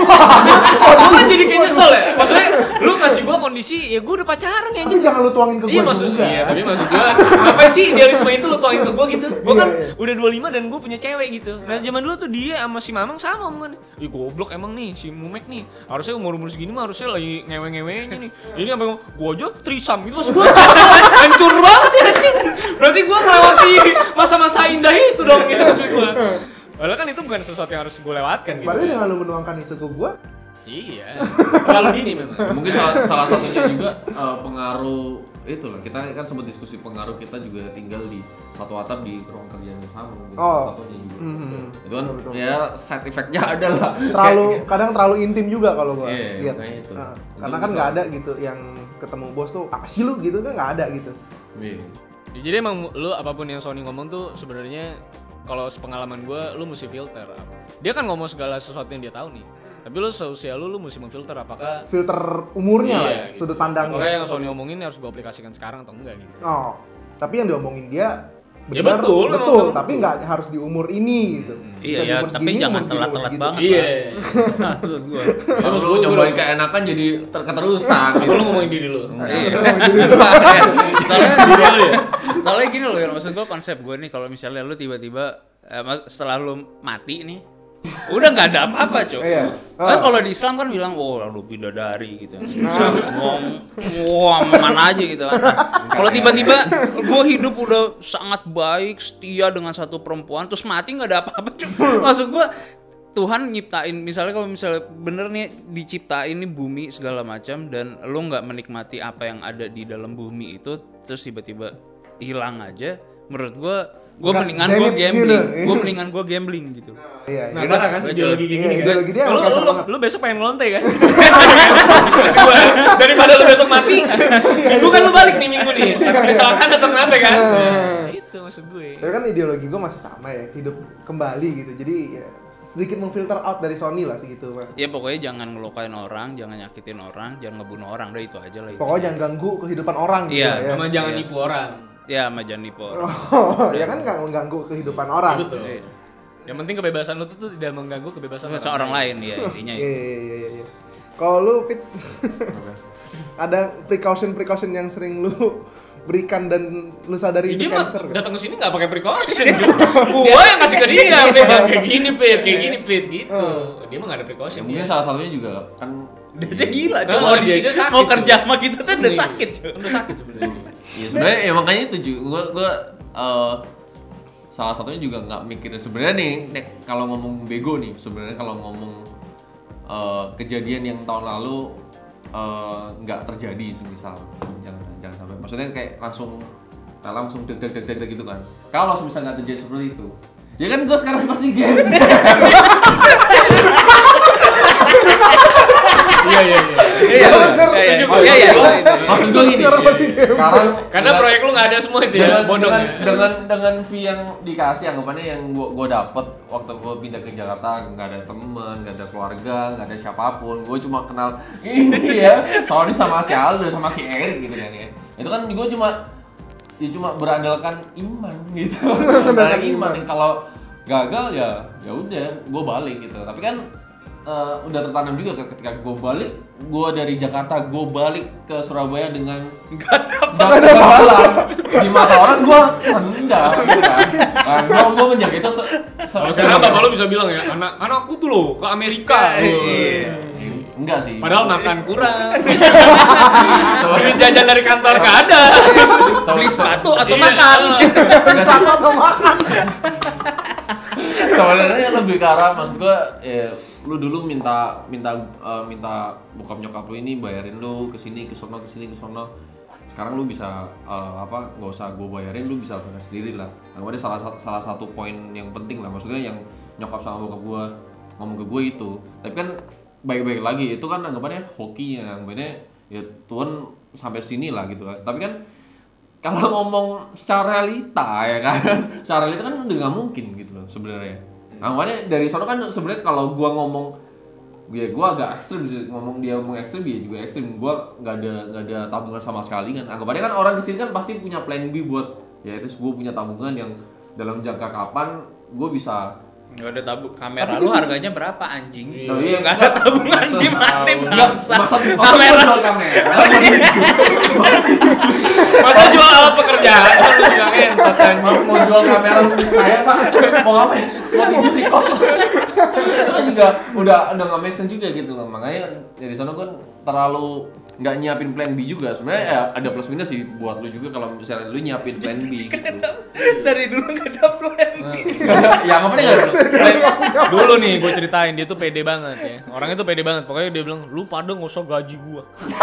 Gue kan jadi kayak nyesel ya. Maksudnya lu ngasih gua kondisi, ya gua udah pacaran ya. Tapi jangan lu tuangin ke Iya gua maksud juga. iya, tapi maksud gua ngapain sih idealisme itu lu tuangin ke gua gitu. Gua Iya, kan iya. udah dua puluh lima dan gua punya cewek gitu. Nah, zaman dulu tuh dia sama si Mamang sama omongannya. Ih goblok emang nih si Mumek nih. Harusnya umur-umur segini mah harusnya lagi ngewe-ngewenya nih. Ini apa gua aja trisam gitu maksud gua. Hancur banget ya anjing. Berarti gua melewati masa-masa indah itu dong gitu maksud gua. Padahal kan itu bukan sesuatu yang harus gua lewatkan gitu. Berarti dengan lu menuangkan itu ke gua, Iya. Terlalu dini memang. Mungkin salah, salah satunya juga eh, pengaruh itu lah, kita kan sempat diskusi pengaruh kita juga tinggal di satu atap di ruang kerja yang sama gitu. Oh. Satunya juga Mhm. itu kan Betul, betul. ya side effect-nya ada lah. terlalu kadang terlalu intim juga kalau gua Iya, lihat. makanya itu. Nah, Itu karena kan bisa. nggak ada gitu yang ketemu bos tuh apa sih lu gitu kan nggak ada gitu. Iya. Ya, jadi emang lu apapun yang Sony ngomong tuh sebenarnya kalau sepengalaman gue lu mesti filter. Dia kan ngomong segala sesuatu yang dia tahu nih. Tapi lu seusia lu lu mesti memfilter apakah Filter umurnya lah, Iya, ya, gitu. sudut pandangnya. Apakah yang Sony omongin harus gue aplikasikan sekarang atau enggak gitu. Oh, tapi yang diomongin dia Ya benar, betul, betul, memang. tapi nggak harus di umur ini gitu. Iya Bisa di ya, umur tapi segini, jangan umur segini, umur telat-telat segitu. banget. Iya. Maksud gua. Kalau lu cobain keenakan jadi ter- keterusan Itu gitu. lu ngomongin diri lu. Iya. soalnya soalnya gini loh ya, maksud gue konsep gue nih kalau misalnya lu tiba-tiba eh, mas- setelah lu mati nih udah nggak ada apa-apa cok. Iya. Kan Ah. kalau di Islam kan bilang oh lu bidadari gitu. Ngomong wah mana aja gitu kan. Nah, kalau tiba-tiba gue hidup udah sangat baik setia dengan satu perempuan terus mati nggak ada apa-apa cok. Maksud gue Tuhan nyiptain misalnya kalau misalnya bener nih diciptain nih bumi segala macam dan lu nggak menikmati apa yang ada di dalam bumi itu terus tiba-tiba hilang aja menurut gua gua Bukan mendingan damn gua it, gambling gitu. gua mendingan gua gambling gitu. Iya, Nah, iya. parah kan Gua ideologi kayak Iya, gini kan. ideologi dia lu, emang kasar lu, banget. lu besok pengen ngelonte kan? Maksud gua, daripada lu besok mati, minggu kan lu balik nih minggu nih. Tapi kecelakaan tetap ngapa kan? Nah, itu maksud gue. Tapi kan ideologi gue masih sama ya, hidup kembali gitu. Jadi ya, sedikit memfilter out dari Sony lah segitu, Pak. Ya pokoknya jangan ngelukain orang, jangan nyakitin orang, jangan ngebunuh orang, udah itu aja lah itu. Pokoknya jangan ganggu kehidupan orang gitu Iya, lah ya. Sama jangan Iya. nipu orang. Ya sama jangan nipu orang. Oh, ya kan nggak mengganggu kehidupan orang. Ya, betul. Iya. Yang penting kebebasan lu tuh, tuh tidak mengganggu kebebasan Sama orang lain ya intinya Iya, itu. iya, iya, iya, iya. Kalau lu Pit, ada precaution-precaution yang sering lu berikan dan lu sadari Dia itu mah cancer kan? datang ke sini nggak pakai precaution. Gua yang kasih ke dia, Pit, kayak gini, Pit, kayak gini, Pit, gitu. Dia mah nggak ada precaution. Mungkin Dia salah satunya juga kan Dia aja gila Nah, cok mau, dia di, aja sakit, mau Cok. kerja sama kita tuh udah Nih, sakit cok. Udah sakit sebenarnya. ya sebenarnya ya makanya itu juga gua gua eh, salah satunya juga nggak mikir sebenarnya nih Nek, kalau ngomong bego nih sebenarnya kalau ngomong eh, kejadian yang tahun lalu eh, nggak terjadi semisal jangan jangan sampai maksudnya kayak langsung nah, langsung deg deg deg deg deg gitu kan kalau semisal nggak terjadi seperti itu ya kan gue sekarang pasti game Iya, iya, iya. Iya bener, iya setuju iya iya. gua. maksud gue gini Sekarang pasti game. sekarang Karena dengan- proyek lu nggak ada semua itu ya, dengan, bodong dengan, ya. dengan dengan fee yang dikasih anggapannya yang gua gua dapet waktu gua pindah ke Jakarta nggak ada teman nggak ada keluarga nggak ada siapapun gua cuma kenal ini ya soalnya sama si Aldo sama si Erik gitu kan ya itu kan gua cuma ya cuma berandalkan iman gitu berandalkan iman iman. yang kalau gagal ya ya udah gua balik gitu tapi kan uh, udah tertanam juga ketika gue balik, gue dari Jakarta gue balik ke Surabaya dengan Gak gak ada balap di mata orang gue rendah gitu kan. Nah, gue gue menjaga itu se, se Kalau sekarang bapak lo bisa bilang ya, anak anakku tuh lo ke Amerika. Iya. Enggak sih. Padahal makan kurang. Duit jajan dari kantor gak ada. Beli sepatu atau Iya. makan. Sama atau makan. Sebenarnya lebih ke arah maksud gue, ya, lu dulu minta minta uh, minta bokap nyokap lu ini bayarin lu ke sini ke sono ke sini ke sono. Sekarang lu bisa uh, apa nggak usah gue bayarin, lu bisa bayar sendiri lah. Nah, ada salah satu salah satu poin yang penting lah, maksudnya yang nyokap sama bokap gue ngomong ke gue itu. Tapi kan baik-baik lagi itu kan anggapannya hoki yang anggapannya ya Tuhan sampai sini lah gitu kan. Tapi kan kalau ngomong secara realita ya kan, secara realita kan udah nggak mungkin gitu loh sebenarnya. Nah, makanya dari sana kan sebenarnya kalau gua ngomong, ya gua agak ekstrim sih, ngomong dia ngomong ekstrim dia juga ekstrim. Gua nggak ada nggak ada tabungan sama sekali kan. Anggapannya kan orang kesini kan pasti punya plan B buat, ya itu gua punya tabungan yang dalam jangka kapan gua bisa. Gak ada tabung kamera lu harganya berapa anjing? Oh, iya, Gak ada tabungan maksud- gimana Enggak, bangsa? maksud maksud Kamera gua jual kamera. Masa jual alat pekerjaan kan lu bilang entot kan. mau, mau jual kamera lu di saya pak, mau ngapain? Mau tidur di kos. Itu kan juga udah udah nggak make sense juga gitu loh. Makanya dari sana kan terlalu nggak nyiapin plan B juga. Sebenarnya ya, ada plus minus sih buat lu juga kalau misalnya lu nyiapin plan B gitu. dari dulu gak ada plan. Ya ngapain nggak ada plan? Dulu nih gue ceritain dia tuh pede banget ya. Orangnya tuh pede banget. Pokoknya dia bilang, "Lu pada nggak usah gaji gua."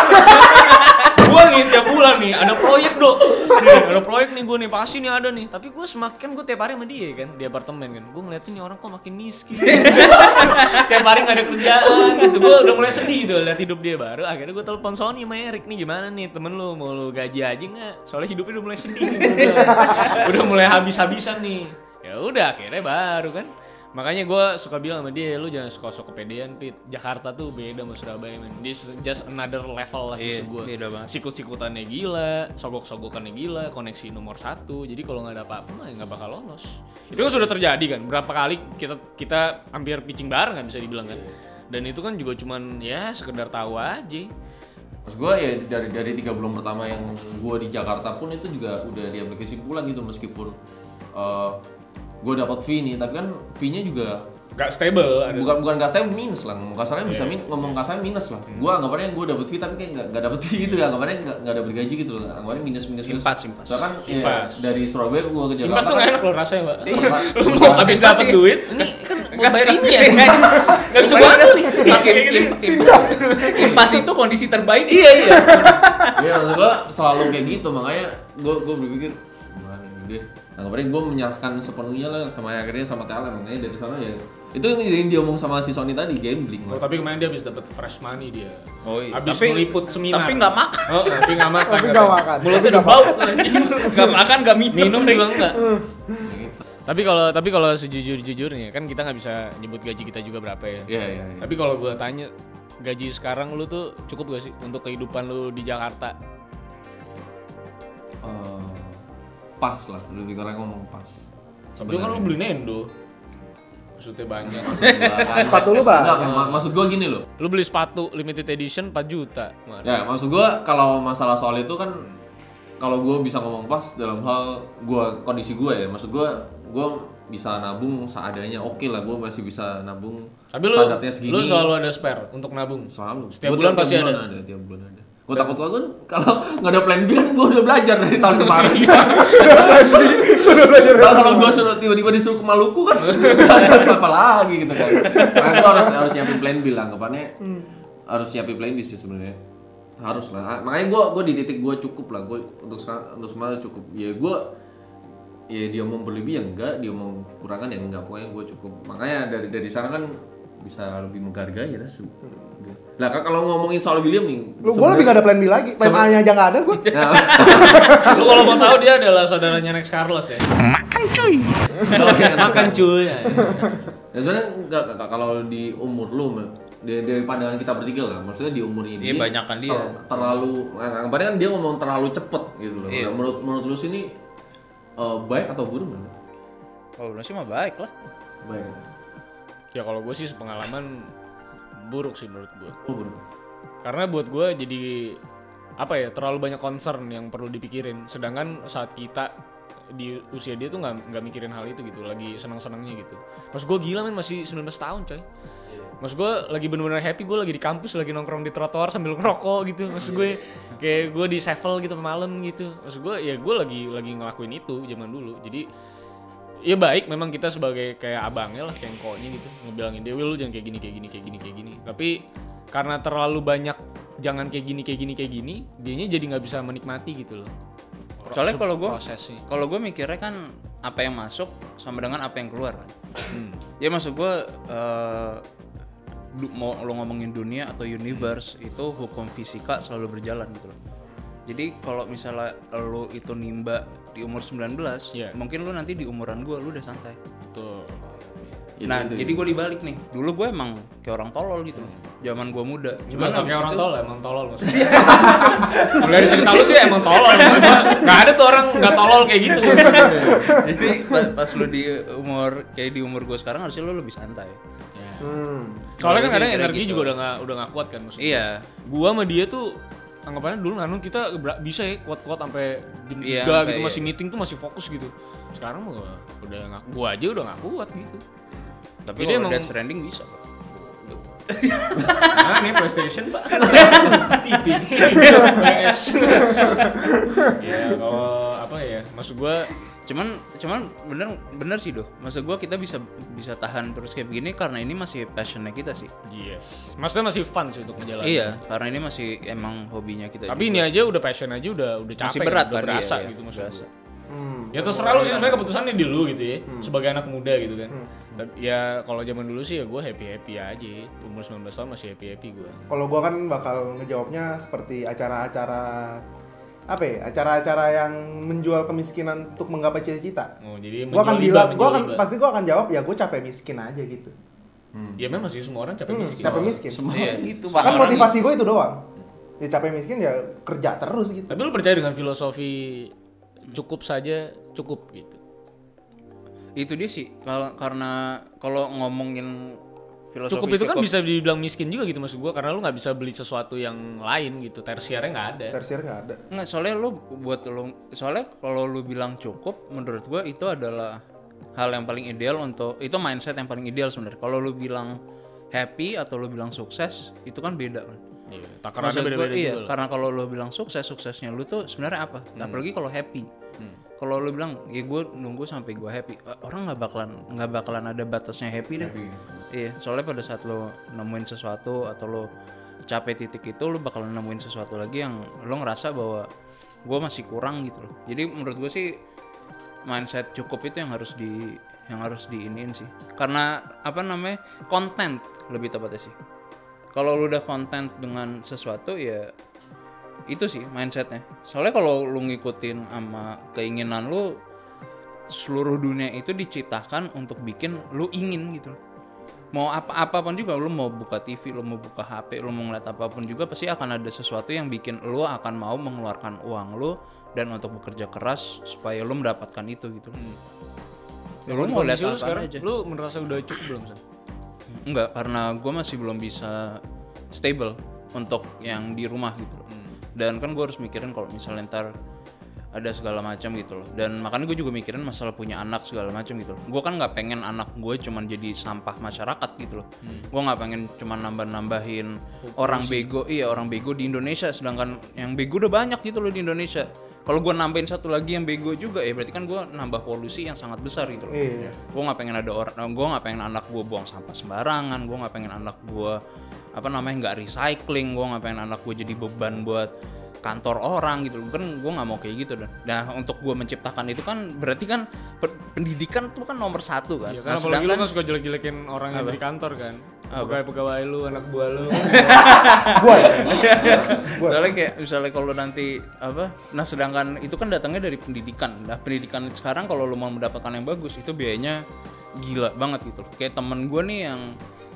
Gua nih tiap bulan nih ada proyek dong. Nih, ada proyek nih gue nih pasti nih ada nih. Tapi gue semakin gue tiap hari sama dia kan di apartemen kan. Gue ngeliatin nih orang kok makin miskin. Tiap hari nggak ada kerjaan gitu. Gue udah mulai sedih tuh lihat hidup dia baru. Akhirnya gue telepon Sony sama Erik nih gimana nih temen lu mau lu gaji aja nggak? Soalnya hidupnya udah mulai sedih. Nih, udah. udah mulai habis-habisan nih. Ya udah akhirnya baru kan. Makanya gue suka bilang sama dia, lu jangan suka sok kepedean Pit. Jakarta tuh beda sama Surabaya man. This just another level lah Iya, maksud gue. beda banget. Sikut-sikutannya gila, sogok-sogokannya gila, koneksi nomor satu. Jadi kalau nggak ada apa-apa mah nggak bakal lolos. Itu kan sudah terjadi kan. Berapa kali kita kita hampir pitching bareng kan bisa dibilang kan. Dan itu kan juga cuman ya sekedar tahu aja. Maksud gue ya dari dari tiga bulan pertama yang gue di Jakarta pun itu juga udah diambil kesimpulan gitu meskipun uh, gue dapat fee nih, tapi kan fee-nya juga Gak stable. Ada. bukan bukan nggak stable minus lah, ngomong kasarnya bisa min, ngomong kasarnya minus lah. Hmm. Gue anggapannya gue dapat fee tapi kayak nggak nggak dapat fee gitu, anggapannya nggak nggak dapat gaji gitu loh, anggapannya minus minus minus. Impas, impas. Soalnya kan ya, Impas. dari Surabaya gue ke Jakarta. Impas tuh kan- gak enak loh rasanya mbak. Iya. Lu mau abis dapat duit, ini kan buat bayar ini ya. Gak bisa buat nih. Pakai im- impas. Impas itu kondisi terbaik. Iya iya. Iya maksud gue selalu kayak gitu, makanya gue gue berpikir gimana ini deh. Anggapannya gue menyerahkan sepenuhnya lah sama akhirnya sama T L M, makanya dari sana ya itu yang dia omong sama si Sony tadi, gambling. Oh, tapi kemarin dia habis dapat fresh money dia. Oh iya. Habis Tapi- meliput seminar. Tapi nggak makan. Oh, tapi nggak makan. Tapi nggak makan. Mulutnya udah bau tuh anjing. Gak makan, gak minum. Minum juga enggak. Gitu. Tapi kalau tapi kalau sejujur-jujurnya kan kita nggak bisa nyebut gaji kita juga berapa ya. Iya iya. iya. Tapi kalau gua tanya gaji sekarang lu tuh cukup gak sih untuk kehidupan lu di Jakarta? Eh, pas lah, lebih kurang ngomong pas. Tapi kan lu beli Nendo. Maksudnya banyak. Sepatu lu banyak. Enggak, mak- maksud gua gini loh. Lu beli sepatu limited edition empat juta. Mar. Ya, maksud gua kalau masalah soal itu kan kalau gua bisa ngomong pas dalam hal gua kondisi gua ya. Maksud gua gua bisa nabung seadanya. Oke lah, gua masih bisa nabung. Tapi lu standarnya segini. lu selalu ada spare untuk nabung. Selalu. Setiap Gua bulan tiap pasti bulan ada. Tiap bulan ada. Gua takut gua kan kalau nggak ada plan B kan gua udah belajar dari tahun kemarin. Kalau kalau gua suruh tiba-tiba disuruh ke Maluku kan apa lagi gitu kan. Nah, gua harus harus nyiapin plan B lah, anggapannya harus nyiapin plan B sih sebenarnya. Harus lah. Makanya gua gua di titik gua cukup lah. Gua untuk sekarang untuk semuanya cukup. Ya gua ya dia mau berlebih ya enggak, dia mau kurangan ya enggak, pokoknya gua cukup. Makanya dari dari sana kan bisa lebih menghargai ya ras. Lah kan kalau ngomongin soal William nih, Lu gue lebih gak ada plan B lagi. Plan Seben- A-nya aja gak ada gue. Nah, Lu kalau mau tahu dia adalah saudaranya Next Carlos ya. Makan cuy. ya sebenarnya enggak enggak, kalau di umur lu dari, dari pandangan kita bertiga lah, maksudnya di umur ini Iya, banyakan dia. ter- terlalu anggapannya kan dia ngomong terlalu cepet gitu loh. Iya. Nah, menurut menurut lu sini eh, baik atau buruk mana? Oh, lu sih mah baik lah. Baik. Ya kalau gue sih sepengalaman buruk sih menurut gue. Oh, bro. Karena buat gue jadi apa ya, terlalu banyak concern yang perlu dipikirin. Sedangkan saat kita di usia dia tuh nggak nggak mikirin hal itu gitu, lagi senang-senangnya gitu. Mas gue gila men, masih sembilan belas tahun coy. Mas gue lagi bener-bener happy, gue lagi di kampus, lagi nongkrong di trotoar sambil ngerokok gitu. Mas gue kayak gue di Sevel gitu malam gitu. Mas gue ya gue lagi lagi ngelakuin itu zaman dulu. Jadi ya baik memang kita sebagai kayak abangnya lah, kayak engkonya gitu, ngebilangin dia, "Will, lu jangan kayak gini kayak gini kayak gini kayak gini." Tapi karena terlalu banyak jangan kayak gini kayak gini kayak gini, dianya jadi nggak bisa menikmati gitu loh. Soalnya kalau gue prosesnya. kalau gue mikirnya kan apa yang masuk sama dengan apa yang keluar kan. Hmm. Ya maksud gue uh, du- mau lo ngomongin dunia atau universe itu hukum fisika selalu berjalan gitu loh. Jadi kalau misalnya lo itu nimba di umur sembilan belas, Yeah. mungkin lo nanti di umuran gue lo udah santai. Tuh. Itu, Nah, itu, jadi itu. gue dibalik nih. Dulu gue emang kayak orang tolol gitu loh. Zaman gue muda. Cuman abis kayak orang itu- tolol, emang tolol maksudnya. Mulai dari cerita lu sih emang tolol maksudnya. Gak ada tuh orang gak tolol kayak gitu. Jadi pas, pas lu di umur kayak di umur gue sekarang harusnya lu lebih santai. Ya. Hmm. Soalnya kan Kalau kadang sih kira energi gitu. juga udah gak, udah gak kuat kan maksudnya. Iya. Gua sama dia tuh anggapannya dulu Nanu kita ber- bisa ya kuat-kuat sampai jam Iya, tiga sampai gitu, iya. masih meeting tuh masih fokus gitu. Sekarang mah udah gak, gua aja udah gak kuat gitu. Tapi Jadi kalau emang- Death Stranding bisa kok. Nah, nih PlayStation Pak. T V. P S. Ya kalau apa ya? Maksud gua Cuman cuman bener bener sih doh. Maksud gue kita bisa bisa tahan terus kayak begini karena ini masih passionnya kita sih. yes. Maksudnya masih fun sih untuk ngejalanin. Iya, karena ini masih emang hobinya kita. Tapi ini juga. aja udah passion aja udah udah capek masih berat kan, udah kan, berasa iya, gitu iya, maksud berasa. gua. Hmm. Ya terserah lu sih sebenarnya keputusannya di lu gitu ya. Sebagai anak muda gitu kan. Tapi ya kalau zaman dulu sih ya gue happy-happy aja. Umur sembilan belas tahun masih happy-happy gue. Kalau gua kan bakal ngejawabnya seperti acara-acara apa ya? Acara-acara yang menjual kemiskinan untuk menggapai cita-cita. Oh, jadi Gua akan menjual bilang, liba, gua menjual akan liba. pasti gua akan jawab ya gua capek miskin aja gitu. Ya memang sih semua orang capek Hmm, miskin. capek miskin. Semua Iya. itu Kan orang- motivasi gue itu doang. Ya capek miskin ya kerja terus gitu. Tapi lu percaya dengan filosofi cukup saja cukup gitu. Itu dia sih kalau karena kalau ngomongin filosofi Cukup itu kan bisa dibilang miskin juga gitu maksud gue, karena lu nggak bisa beli sesuatu yang lain gitu, tersiernya nggak ada. Tersier nggak ada. Nggak, soalnya lu buat lu soalnya kalau lu bilang cukup menurut gua itu adalah hal yang paling ideal untuk itu mindset yang paling ideal sebenarnya. Kalau lu bilang happy atau lu bilang sukses itu kan beda kan. Iya, takarannya Maksud gua, beda-beda iya, juga lah. karena kalau lu bilang sukses, suksesnya lu tuh sebenarnya apa? Apalagi kalau happy. Kalau lu bilang, ya gue nunggu sampai gue happy, eh, orang nggak bakalan nggak bakalan ada batasnya happy deh. Iya, soalnya pada saat lu nemuin sesuatu atau lu capek titik itu, lu bakalan nemuin sesuatu lagi yang lu ngerasa bahwa gue masih kurang gitu loh. Jadi menurut gue sih mindset cukup itu yang harus di yang harus diiniin sih. Karena apa namanya konten lebih tepatnya sih. Kalau lu udah konten dengan sesuatu ya itu sih mindsetnya. Soalnya kalau lu ngikutin sama keinginan lu, seluruh dunia itu diciptakan untuk bikin lu ingin gitu loh. Mau apa apapun juga, lu mau buka T V, lu mau buka H P, lu mau ngeliat apapun juga pasti akan ada sesuatu yang bikin lu akan mau mengeluarkan uang lu dan untuk bekerja keras supaya lu mendapatkan itu gitu. Ya, Kalau lu di mau lihat kondisi lu apa sekarang, aja. lu merasa udah cukup belum San? Enggak, karena gue masih belum bisa stable untuk yang di rumah gitu loh. Dan kan gue harus mikirin kalau misalnya ntar ada segala macam gitu loh. Dan makanya gue juga mikirin masalah punya anak segala macam gitu loh. Gue kan nggak pengen anak gue cuman jadi sampah masyarakat gitu loh. Gue nggak pengen cuman nambah-nambahin orang bego, iya orang bego di Indonesia. Sedangkan yang bego udah banyak gitu loh di Indonesia. Kalau gue nambahin satu lagi yang bego juga ya berarti kan gue nambah polusi yang sangat besar gitu loh. Iya. Gue nggak pengen ada orang, gue nggak pengen anak gue buang sampah sembarangan, gue nggak pengen anak gue apa namanya nggak recycling, gue nggak pengen anak gue jadi beban buat kantor orang gitu loh. Kan gue nggak mau kayak gitu dan nah untuk gue menciptakan itu kan berarti kan per- pendidikan itu kan nomor satu kan. Iya, Nah, karena apalagi lu sedangkan kan suka jelek-jelekin orang yang di kantor kan. Pegawai-pegawai lu, anak buah lu. Gua ya. Gua. soalnya kayak misalnya kalau nanti apa, nah sedangkan itu kan datangnya dari pendidikan. Nah pendidikan sekarang kalau lu mau mendapatkan yang bagus itu biayanya gila banget gitu. Kayak temen gue nih yang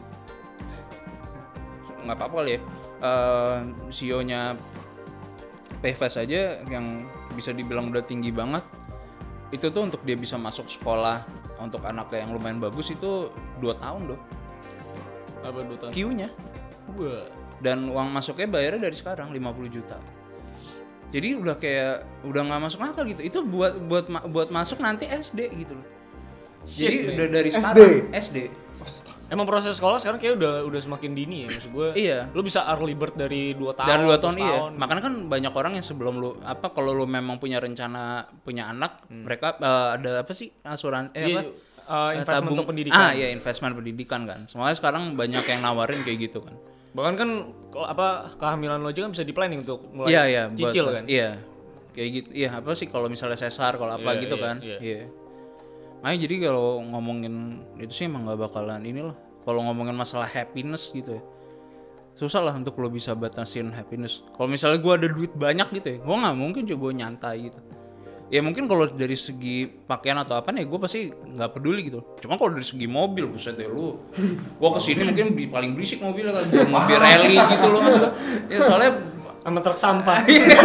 nggak apa-apa kali ya, uh, C E O-nya P F S aja yang bisa dibilang udah tinggi banget. Itu tuh untuk dia bisa masuk sekolah untuk anaknya yang lumayan bagus itu dua tahun loh Apa dua tahun? Q-nya. Wah. Dan uang masuknya bayarnya dari sekarang lima puluh juta. Jadi udah kayak udah nggak masuk akal gitu. Itu buat buat ma- buat masuk nanti S D gitu loh. Jadi Shit, udah dari S D? sekarang S D. Emang proses sekolah sekarang kayak udah udah semakin dini ya maksud gue. Iya. Lu bisa early bird dari dua tahun. Dari dua tahun terus iya. tahun. Makanya kan banyak orang yang sebelum lu apa kalau lu memang punya rencana punya anak, mereka eh, ada apa sih asuransi eh, Iya, apa? uh, Eh, investment tabung- untuk pendidikan. Ah, iya investment pendidikan kan. Semuanya sekarang banyak yang nawarin kayak gitu kan. Bahkan kan kalau apa kehamilan lo aja kan bisa di planning untuk mulai Iya, iya, buat- cicil kan. Iya. Kayak gitu. Iya, apa sih kalau misalnya sesar kalau apa Iya, gitu iya, kan. iya. Iya. Makanya jadi kalau ngomongin itu sih emang gak bakalan inilah. Kalau ngomongin masalah happiness gitu ya. Susah lah untuk lo bisa batasin happiness. Kalau misalnya gue ada duit banyak gitu ya, gue nggak mungkin juga gue nyantai gitu. Ya mungkin kalau dari segi pakaian atau apa nih, gue pasti nggak peduli gitu. Cuma kalau dari segi mobil, buset deh lu. Gue kesini mungkin bi- paling berisik mobilnya kan, mobil rally gitu loh maksudnya. Ya soalnya Sama truk sampah.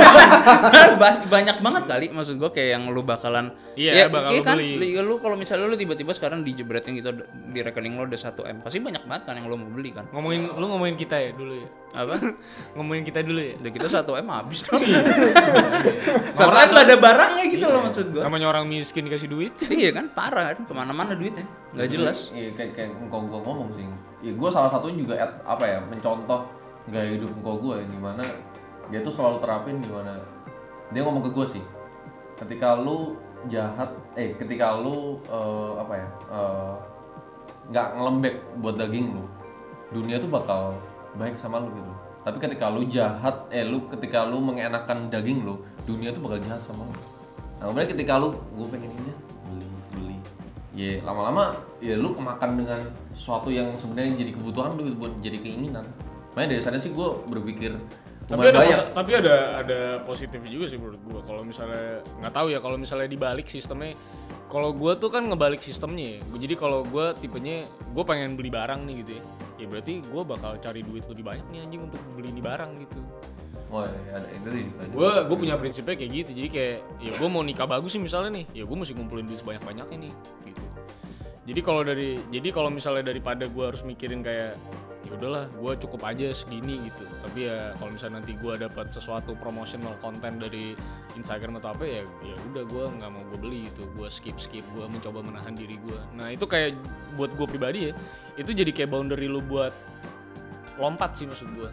Ba- banyak banget kali maksud gue kayak yang lu bakalan Iya, bakal lu kan, beli. li- lu kalau misalnya lu tiba-tiba sekarang dijebretin gitu di rekening lo udah satu M, pasti banyak banget kan yang lu mau beli kan. ngomongin lu ngomongin kita ya dulu ya. Apa? Ngomongin kita dulu ya. Udah kita satu M habis dong. Satu M gak ada barangnya gitu loh maksud gue. Namanya orang miskin dikasih duit. Iya kan, parah kan, kemana-mana duitnya, nggak jelas. Iya kayak kayak engkau gua ngomong sih. Iya gua salah satunya juga at, apa ya mencontoh gaya hidup engkau gua yang dimana dia tuh selalu terapin gimana dia ngomong ke gua sih. Ketika lu jahat, eh ketika lu eh, apa ya eh, nggak ngelembek buat daging lu, dunia tuh bakal baik sama lu gitu. Tapi ketika lu jahat, eh lu ketika lu mengenakan daging lu, dunia tuh bakal jahat sama lu. Nah, kemudian ketika lu, gue pengen ini ya, beli, beli. Ya lama-lama, ya lu kemakan dengan sesuatu yang sebenarnya jadi kebutuhan lu buat jadi keinginan. Makanya dari sana sih gue berpikir Tapi lumayan ada banyak. posi- tapi ada ada positifnya juga sih menurut gua. Kalau misalnya nggak tahu ya kalau misalnya dibalik sistemnya. Kalau gua tuh kan ngebalik sistemnya ya. Jadi kalau gua tipenya gua pengen beli barang nih gitu ya. Ya berarti gua bakal cari duit lebih banyak nih anjing untuk beli ini barang gitu. Oh ya, ada itu sih. ada. Gue gue punya prinsipnya kayak gitu. Jadi kayak ya gue mau nikah bagus sih misalnya nih, ya gue mesti ngumpulin duit sebanyak banyaknya nih gitu. Jadi kalau dari jadi kalau misalnya daripada gue harus mikirin kayak ya udahlah gue cukup aja segini gitu. Tapi ya kalau misalnya nanti gue dapat sesuatu promotional content dari Instagram atau apa ya ya udah gue nggak mau gue beli itu. Gue skip skip gue mencoba menahan diri gue. Nah itu kayak buat gue pribadi ya itu jadi kayak boundary lu buat lompat sih maksud gue.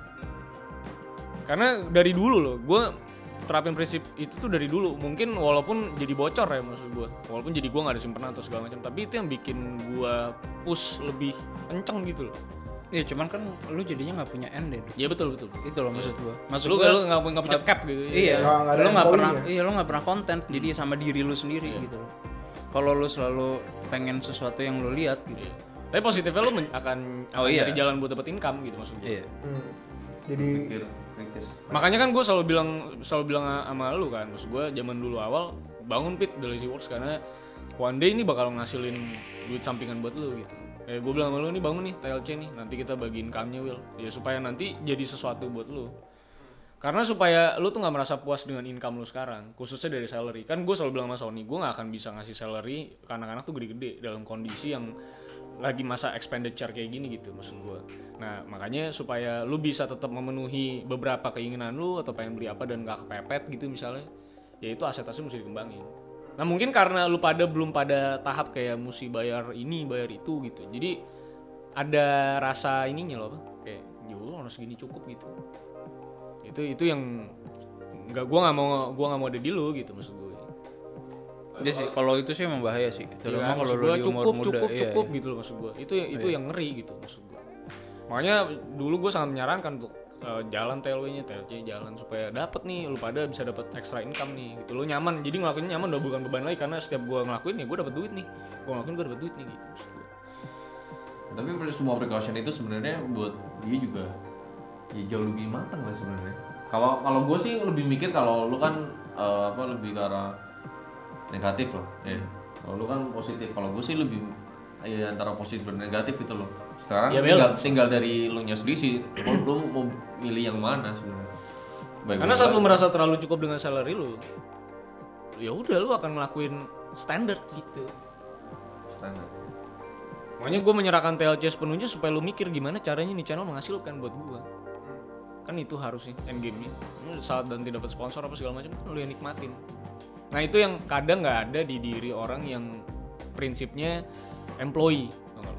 Karena dari dulu loh, gue terapin prinsip itu tuh dari dulu. Mungkin walaupun jadi bocor ya maksud gue, walaupun jadi gue nggak ada simpanan atau segala macam, tapi itu yang bikin gue push lebih kenceng gitu loh. Iya, cuman kan lu jadinya nggak punya end deh. Iya betul betul. Itu loh maksud gua. Maksud Lu gua lu nggak nggak punya cap gitu. Iya, Nggak- nggak ada lu nggak end pernah, point-nya. iya lu nggak pernah konten, jadi sama diri lu sendiri gitu loh. Kalau lu selalu pengen sesuatu yang lu lihat gitu. Iya. Tapi positifnya lu men- akan, Oh, akan iya. nyari jalan buat dapet income gitu maksud gue. Iya. Hmm. Jadi Pikir kritis. Makanya kan gue selalu bilang selalu bilang sama lu kan, maksud gue zaman dulu awal bangun pit The Lazy Works karena one day ini bakal ngasilin duit sampingan buat lu gitu. Kayak gue bilang sama lu nih bangun nih T L C nih, nanti kita bagi income-nya Will. Ya supaya nanti jadi sesuatu buat lu. Karena supaya lu tuh nggak merasa puas dengan income lu sekarang, khususnya dari salary. Kan gue selalu bilang sama Sony, gue nggak akan bisa ngasih salary ke anak-anak tuh gede-gede dalam kondisi yang lagi masa expenditure kayak gini gitu maksud gue. Nah makanya supaya lu bisa tetap memenuhi beberapa keinginan lu atau pengen beli apa dan gak kepepet gitu misalnya, ya itu aset-aset mesti dikembangin. Nah mungkin karena lu pada belum pada tahap kayak mesti bayar ini bayar itu gitu, jadi ada rasa ininya loh apa kayak ya lu harus segini cukup gitu. Itu itu yang nggak gua nggak mau gua nggak mau ada di lu gitu maksud gue. Iya sih, kalau itu sih emang bahaya sih. Terutama Iya, kalau maksud lu gua di umur cukup muda. cukup iya, cukup iya. gitu loh maksud gua. Itu itu yang ngeri gitu maksud gua. Makanya dulu gua sangat menyarankan untuk uh, jalan T L W-nya, T L C jalan supaya dapet nih lu pada bisa dapet extra income nih gitu. Lu nyaman. Jadi ngelakuinnya nyaman udah bukan beban lagi karena setiap gua ngelakuin ya gua dapet duit nih. Gua ngelakuin gua dapet duit nih gitu maksud gua. Tapi semua precaution itu sebenarnya buat dia juga ya jauh lebih matang lah sebenarnya. Kalau kalau gue sih lebih mikir kalau lu kan eh, apa lebih ke arah negatif loh. Ya. Kalau lu kan positif. Kalau gue sih lebih ya antara positif dan negatif itu loh. Sekarang Ya, tinggal tinggal dari lu nya sendiri sih. Lu, lu mau milih yang mana sebenarnya? Baik Karena baik saat lu baik. merasa terlalu cukup dengan salary lu, ya udah lu akan ngelakuin standar gitu. Standar. Makanya gue menyerahkan T L C sepenuhnya supaya lu mikir gimana caranya nih channel menghasilkan buat gue. Kan itu harusnya end game-nya. Lu saat nanti dapat sponsor apa segala macam kan lu yang nikmatin. Nah itu yang kadang nggak ada di diri orang yang prinsipnya employee.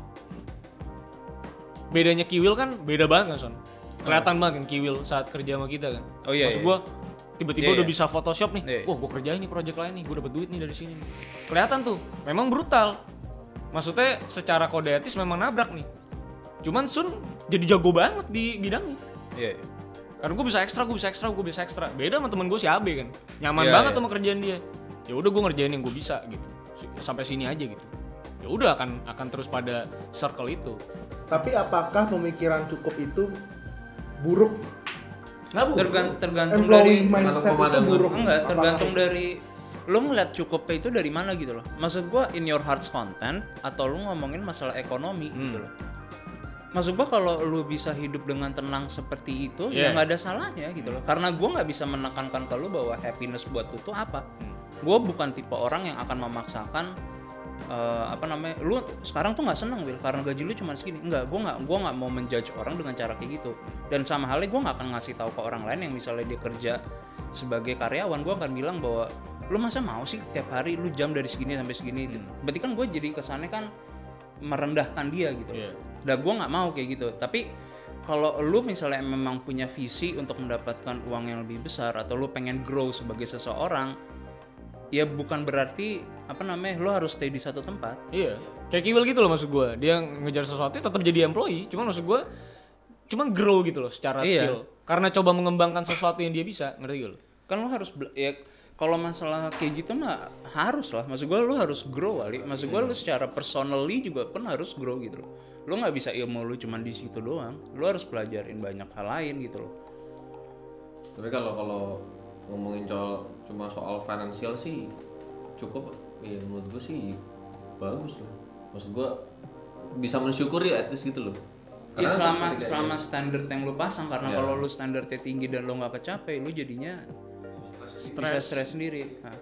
Bedanya Kiwil kan beda banget kan Son. Kelihatan banget kan Kiwil saat kerja sama kita kan. Oh iya. Maksud iya. gue tiba-tiba Iya, udah iya. bisa Photoshop nih. Iya. Wah gue kerjain nih project lain nih, gue dapet duit nih dari sini nih. Kelihatan tuh, memang brutal. Maksudnya secara kode etis memang nabrak nih. Cuman Sun jadi jago banget di bidangnya. Iya. iya. Karena gue bisa ekstra, gue bisa ekstra, gue bisa ekstra. Beda sama temen gue si Abe kan, nyaman Iya, banget iya. sama kerjaan dia. Ya udah gue ngerjain yang gue bisa gitu, sampai sini aja gitu. Ya udah akan akan terus pada circle itu. Tapi apakah pemikiran cukup itu buruk? Nggak bu? Tergan- tergantung Employee dari mindset itu pemandangan. buruk. enggak, Apakah- tergantung dari lo ngeliat cukupnya itu dari mana gitu loh. Maksud gua in your heart's content atau lu ngomongin masalah ekonomi gitu Hmm. loh. Maksud gua kalau lu bisa hidup dengan tenang seperti itu Yeah. ya nggak ada salahnya gitu loh. Karena gua nggak bisa menekankan ke lu bahwa happiness buat lu tuh apa. Hmm. Gua bukan tipe orang yang akan memaksakan eh, apa namanya, lu sekarang tuh nggak seneng Will karena gaji lu cuma segini. Enggak, gua nggak gua nggak mau menjudge orang dengan cara kayak gitu. Dan sama halnya gua nggak akan ngasih tahu ke orang lain yang misalnya dia kerja sebagai karyawan, gua akan bilang bahwa lu masa mau sih tiap hari lu jam dari segini sampai segini. Berarti kan gue jadi kesannya kan merendahkan dia gitu. Iya. Dan gue nggak mau kayak gitu. Tapi kalau lu misalnya memang punya visi untuk mendapatkan uang yang lebih besar atau lu pengen grow sebagai seseorang, ya bukan berarti apa namanya lu harus stay di satu tempat. Iya. Kayak Kiwil gitu loh maksud gue. Dia ngejar sesuatu tetap jadi employee, cuman maksud gue cuman grow gitu loh secara Iya. skill. Karena coba mengembangkan sesuatu yang dia bisa, ngerti gak lo? Kan lu harus bela- ya kalau masalah kayak gitu mah harus lah. Maksud gue lu harus grow kali. Maksud gue lu secara personally juga pun harus grow gitu loh. Lu nggak bisa ilmu lu cuman di situ doang. Lu harus pelajarin banyak hal lain gitu loh. Tapi kalau kalau ngomongin soal cuma soal finansial sih cukup, ya menurut gue sih bagus lah. Maksud gue bisa mensyukuri at least gitu loh. Ya, Karena selama ketika selama dia- standar yang lu pasang, karena Iya. kalau lu standarnya tinggi dan lu nggak kecapai, lu jadinya bisa stres sendiri. Nah,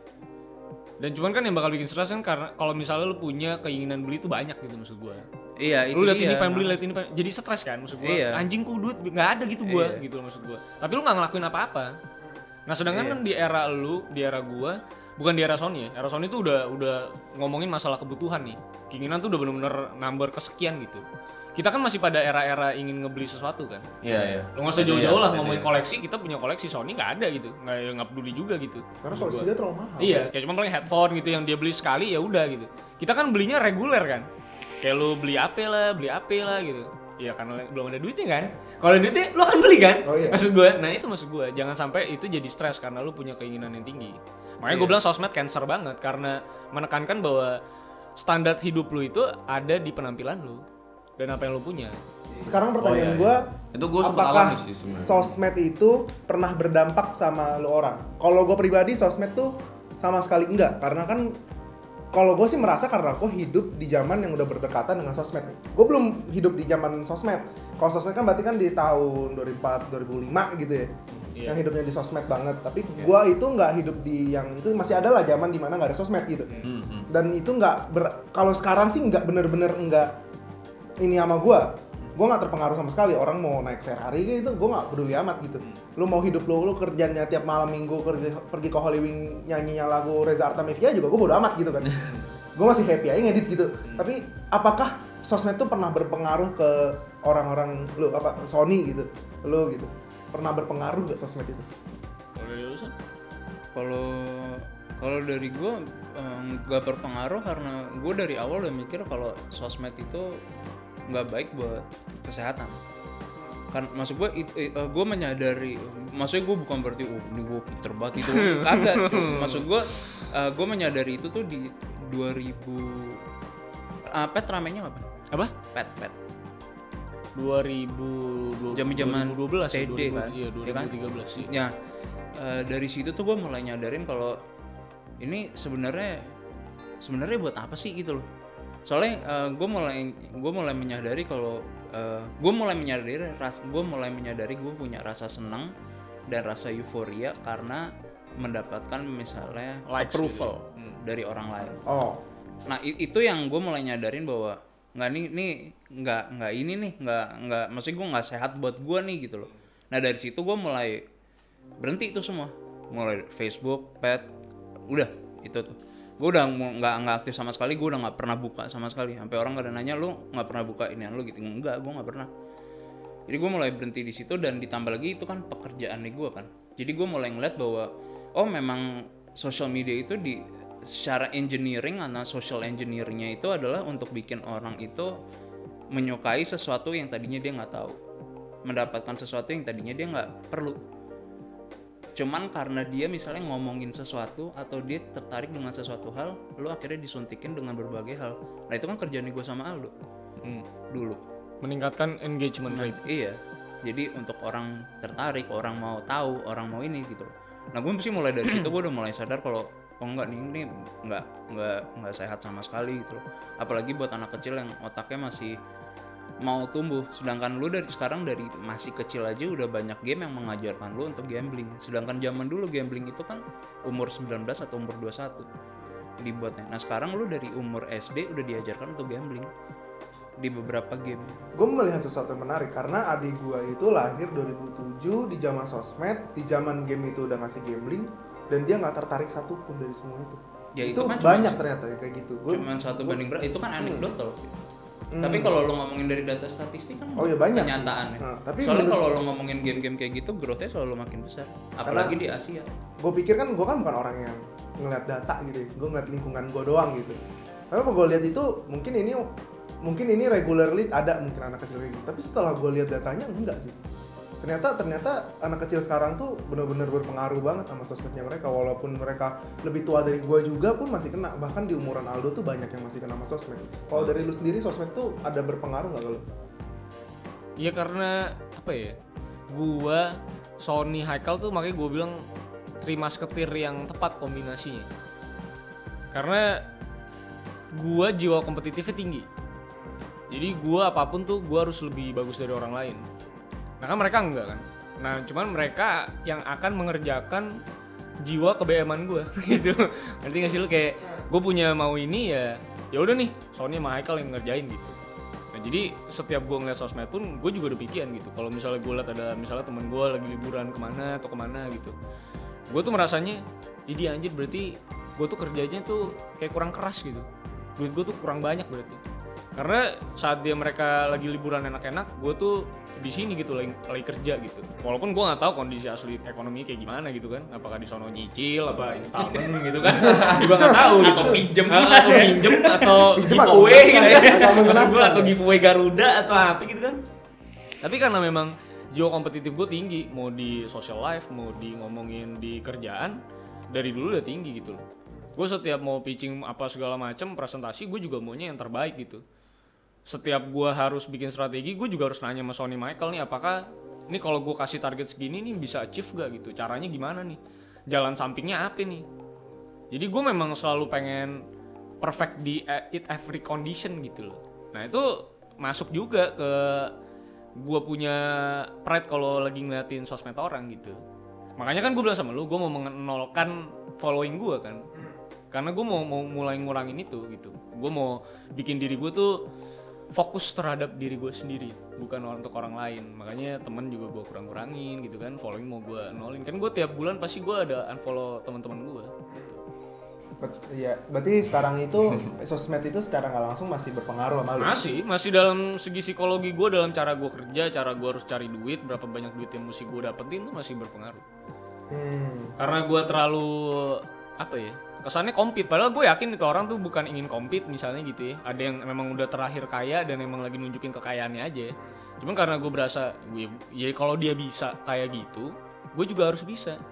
Dan cuman kan yang bakal bikin stres kan karena kalau misalnya lu punya keinginan beli itu banyak gitu maksud gue. iya itu Lu lihat dia. ini pengen beli, lihat ini pengen, jadi stres kan maksud gue. Iya. Anjing kok duit nggak ada gitu gue, Iya. gitu loh maksud gue. Tapi lu nggak ngelakuin apa-apa. Nah sedangkan Iya. kan di era lu, di era gue, bukan di era Sony ya. Era Sony tuh udah udah ngomongin masalah kebutuhan nih. Keinginan tuh udah bener-bener number kesekian gitu. Kita kan masih pada era-era ingin ngebeli sesuatu kan. Iya, iya. Lu nggak usah Beda jauh-jauh ya, lah beda ngomongin ya. koleksi, kita punya koleksi Sony nggak ada gitu, nggak ya nggak peduli juga gitu. Karena solusi dia terlalu mahal. Iya, kayak cuma paling headphone gitu yang dia beli sekali ya udah gitu. Kita kan belinya reguler kan, kayak lu beli A P lah, beli A P lah gitu. Iya karena belum ada duitnya kan. Kalau ada duitnya lu akan beli kan? Oh iya. Maksud gue, nah itu maksud gue, jangan sampai itu jadi stres karena lu punya keinginan yang tinggi. Makanya gue Iya. bilang sosmed cancer banget karena menekankan bahwa standar hidup lu itu ada di penampilan lu dan apa yang lu punya. Sekarang Oh, iya, pertanyaan gue, iya. Itu gua sempet apakah alami sih sebenarnya. sosmed itu pernah berdampak sama lo orang? Kalau gue pribadi sosmed tuh sama sekali enggak, karena kan kalau gue sih merasa karena gue hidup di zaman yang udah berdekatan dengan sosmed. Gue belum hidup di zaman sosmed. Kalau sosmed kan berarti kan di tahun dua ribu empat, dua ribu lima gitu ya. Iya. Yang hidupnya di sosmed banget. Tapi gue itu nggak hidup di yang itu, masih ada lah zaman dimana nggak ada sosmed gitu. Hmm, hmm. Dan itu nggak ber- kalau sekarang sih nggak bener-bener nggak ini sama gue. Gue nggak terpengaruh sama sekali. Orang mau naik Ferrari gitu, gue nggak peduli amat gitu. Lu mau hidup lu, lu kerjanya tiap malam minggu pergi, pergi ke Hollywood nyanyinya lagu Reza Artamevia juga gue bodo amat gitu kan. Gue masih happy aja ngedit gitu. Tapi apakah sosmed tuh pernah berpengaruh ke orang-orang lu apa Sony gitu, lu gitu? Pernah berpengaruh gak sosmed itu? Kalau dari lu, Son? Kalau kalau dari gue nggak berpengaruh karena gue dari awal udah mikir kalau sosmed itu nggak baik buat kesehatan. Kan maksud gue gue menyadari, maksudnya gue bukan berarti oh ini gue pinter banget itu kagak. Maksud gue gue menyadari itu tuh di dua ribu uh, pet ramenya kapan? Apa? Pet pet dua ribu dua belas Zaman-zaman dua ribu dua belas T D ya, kan? iya Ya kan? dua ribu tiga belas sih. ya eh, dari situ tuh gue mulai nyadarin kalau ini sebenarnya sebenarnya buat apa sih gitu loh. Soalnya gue mulai gue mulai menyadari kalau gue mulai menyadari ras gue mulai menyadari gue punya rasa senang dan rasa euforia karena mendapatkan misalnya Likes approval gitu ya. Hmm. dari orang lain. Oh, Nah i- itu yang gue mulai nyadarin bahwa nggak nih nih nggak nggak ini nih nggak nggak maksudnya gue nggak sehat buat gue nih gitu loh. Nah dari situ gue mulai berhenti itu semua, mulai Facebook, pet, udah itu tuh gue udah nggak nggak aktif sama sekali, gue udah nggak pernah buka sama sekali. Sampai orang kadang nanya lu nggak pernah buka inian lu gitu, enggak, gue nggak pernah. Jadi gue mulai berhenti di situ dan ditambah lagi itu kan pekerjaan nih gue kan. Jadi gue mulai ngeliat bahwa oh memang social media itu di secara engineering atau social engineeringnya itu adalah untuk bikin orang itu menyukai sesuatu yang tadinya dia nggak tahu, mendapatkan sesuatu yang tadinya dia nggak perlu. Cuman karena dia misalnya ngomongin sesuatu atau dia tertarik dengan sesuatu hal, lo akhirnya disuntikin dengan berbagai hal. Nah itu kan kerjaan gue sama Aldo hmm. dulu. Meningkatkan engagement rate. Iya. Jadi untuk orang tertarik, orang mau tahu, orang mau ini gitu. Nah gue mesti mulai dari situ gue udah mulai sadar kalau oh enggak nih ini enggak enggak enggak sehat sama sekali gitu loh. Apalagi buat anak kecil yang otaknya masih mau tumbuh. Sedangkan lu dari sekarang dari masih kecil aja udah banyak game yang mengajarkan lu untuk gambling. Sedangkan zaman dulu gambling itu kan umur sembilan belas atau umur dua puluh satu dibuatnya. Nah sekarang lu dari umur S D udah diajarkan untuk gambling di beberapa game. Gue melihat sesuatu yang menarik karena adik gue itu lahir dua ribu tujuh di zaman sosmed, di zaman game itu udah ngasih gambling dan dia nggak tertarik satu pun dari semua itu. Ya, itu, itu kan banyak cuma, ternyata ya kayak gitu. Gua, cuman satu banding berapa? Itu kan anekdotal. Hmm. Tapi kalau lo ngomongin dari data statistik kan oh, ya banyak kenyataannya. Nah, tapi soalnya menurut, kalau lo ngomongin game-game kayak gitu, growth-nya selalu makin besar. Apalagi di Asia. Gue pikir kan gue kan bukan orang yang ngeliat data gitu, gue ngeliat lingkungan gue doang gitu. Tapi kalau gue lihat itu mungkin ini mungkin ini regularly ada mungkin anak kecil kayak gitu. Tapi setelah gue lihat datanya enggak sih. Ternyata ternyata anak kecil sekarang tuh benar-benar berpengaruh banget sama sosmednya mereka, walaupun mereka lebih tua dari gue juga pun masih kena. Bahkan di umuran Aldo tuh banyak yang masih kena sama sosmed. Kalau dari lu sendiri sosmed tuh ada berpengaruh nggak ke lu? Iya karena apa ya, gue Sony Haikal tuh makanya gue bilang Three Musketeer yang tepat kombinasinya. Karena gue jiwa kompetitifnya tinggi. Jadi gue apapun tuh gue harus lebih bagus dari orang lain. Nah kan mereka enggak kan. Nah cuman mereka yang akan mengerjakan jiwa ke B M-an gue gitu. Ngerti gak sih lu, kayak gue punya mau ini ya ya udah nih Sony sama Haikal yang ngerjain gitu. Nah jadi setiap gue ngeliat sosmed pun gue juga udah pikiran gitu. Kalau misalnya gue liat ada misalnya temen gue lagi liburan kemana atau kemana gitu, gue tuh merasanya ini anjir berarti gue tuh kerjanya tuh kayak kurang keras gitu. Duit gue tuh kurang banyak berarti. Karena saat dia mereka lagi liburan enak-enak, gue tuh di sini gitu lagi, lagi kerja gitu. Walaupun gue nggak tahu kondisi asli ekonomi kayak gimana gitu kan. Apakah di sono nyicil, apa installment gitu kan? Juga nggak tahu. Atau pinjem, atau pinjem, atau giveaway gitu kan? Maksud gue atau giveaway Garuda atau apa gitu kan? Tapi karena memang jiwa kompetitif gue tinggi, mau di social life, mau di ngomongin di kerjaan, dari dulu udah tinggi gitu loh. Gue setiap mau pitching apa segala macam presentasi, gue juga maunya yang terbaik gitu. Setiap gue harus bikin strategi, gue juga harus nanya sama Sony Michael nih, apakah ini kalau gue kasih target segini nih bisa achieve gak gitu, caranya gimana nih, jalan sampingnya apa nih. Jadi gue memang selalu pengen perfect di it every condition gitu loh. Nah itu masuk juga ke gue punya pride kalau lagi ngeliatin sosmed orang gitu. Makanya kan gue bilang sama lu, gue mau menolkan following gue kan, karena gue mau, mau mulai ngurangin itu gitu. Gue mau bikin diri gue tuh fokus terhadap diri gue sendiri, bukan untuk orang lain. Makanya temen juga gue kurang-kurangin gitu kan, following mau gue nolin. Kan gue tiap bulan pasti gue ada unfollow teman-teman gue gitu. Iya, berarti sekarang itu sosmed itu secara nggak langsung masih berpengaruh sama lu? Masih, masih dalam segi psikologi gue, dalam cara gue kerja, cara gue harus cari duit, berapa banyak duit yang mesti gue dapetin tuh masih berpengaruh. Hmm. Karena gue terlalu apa ya, kesannya compete, padahal gue yakin itu orang tuh bukan ingin compete misalnya gitu ya. Ada yang memang udah terakhir kaya dan emang lagi nunjukin kekayaannya aja. Cuman karena gue berasa, gue, ya kalau dia bisa kayak gitu, gue juga harus bisa.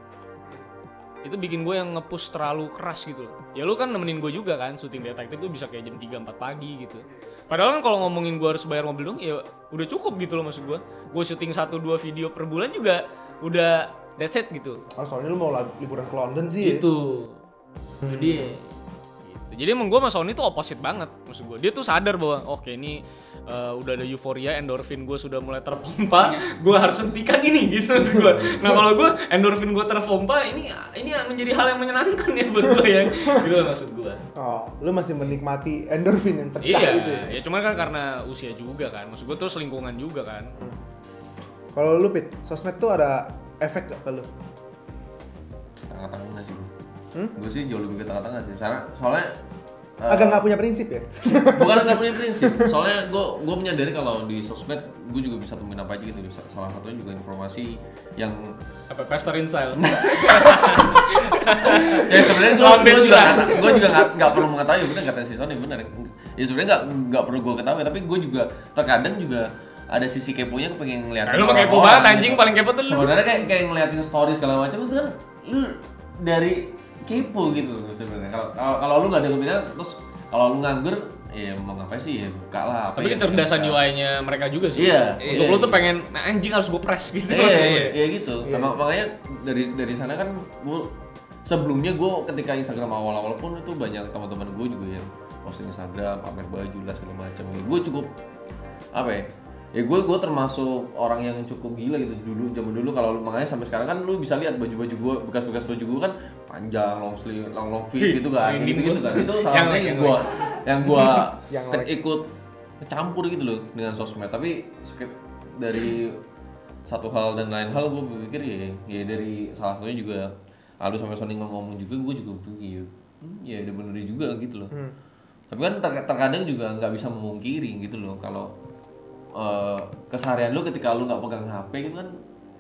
Itu bikin gue yang nge-push terlalu keras gitu loh. Ya lu kan nemenin gue juga kan, syuting detektif tuh bisa kayak jam tiga empat pagi gitu. Padahal kan kalau ngomongin gue harus bayar mobil dong, ya udah cukup gitu loh maksud gue. Gue syuting satu dua video per bulan juga udah that's it gitu. Oh, soalnya lu mau liburan ke London sih. Itu. Hmm. Jadi gitu. gitu. Jadi emang gue sama Sony tuh opposite banget maksud gue. Dia tuh sadar bahwa oke ini uh, udah ada euforia, endorfin gue sudah mulai terpompa, gue harus hentikan ini gitu maksud gue. Nah kalau gue endorfin gue terpompa, ini ini menjadi hal yang menyenangkan ya buat gue ya, gitu maksud gue. Oh, lu masih menikmati endorfin yang pecah Iya, gitu ya? ya cuman kan karena usia juga kan, maksud gue tuh selingkungan juga kan. Kalau lu Pit, sosmed tuh ada efek gak ke lu? Tengah-tengah sih gue. Hmm? Gue sih jauh lebih ke tengah-tengah sih. Soalnya, soalnya uh, Agak nggak punya prinsip ya? bukan nggak punya prinsip. Soalnya gue gue menyadari kalau di sosmed gue juga bisa temuin apa aja gitu. Salah satunya juga informasi yang Apa pesterin style? ya sebenarnya gue gue juga gue juga nggak nggak perlu mengetahui, bener kata si Sony bener. Ya sebenarnya nggak nggak perlu gue ketahui, tapi gue juga terkadang juga ada sisi keponya pengen ngeliatin. Lu mah kepo banget anjing, paling kepo tuh lu. Sebenarnya kayak kayak ngeliatin story segala macam itu kan lu dari kepo gitu loh sebenarnya. Kalau kalau kalau lu nggak ada kepikiran, terus kalau lu nganggur ya mau ngapain sih ya buka lah. Apa Tapi yang kecerdasan bisa. U I-nya mereka juga sih. Iya. Untuk iya, lu tuh iya. pengen nah, anjing harus gue press gitu. Iya, iya gitu. Iya. Sama, makanya dari dari sana kan gue sebelumnya gue ketika Instagram awal-awal pun itu banyak teman-teman gue juga yang posting Instagram, pamer baju lah segala macam. Gue cukup apa ya? Ya gue gue termasuk orang yang cukup gila gitu dulu zaman dulu kalau lu makanya sampai sekarang kan lu bisa lihat baju-baju gue bekas-bekas baju gue kan panjang long sleeve long long fit gitu kan gitu gitu kan itu salah satunya yang gue yang gue Yang ter- like. ikut campur gitu loh dengan sosmed tapi skip dari satu hal dan lain hal gue berpikir ya ya dari salah satunya juga Aldo sampai Sony ngomong juga gue juga berpikir hmm, ya udah bener juga gitu loh Hmm. tapi kan ter- terkadang juga nggak bisa memungkiri gitu loh kalau uh, keseharian lu ketika lu nggak pegang H P gitu kan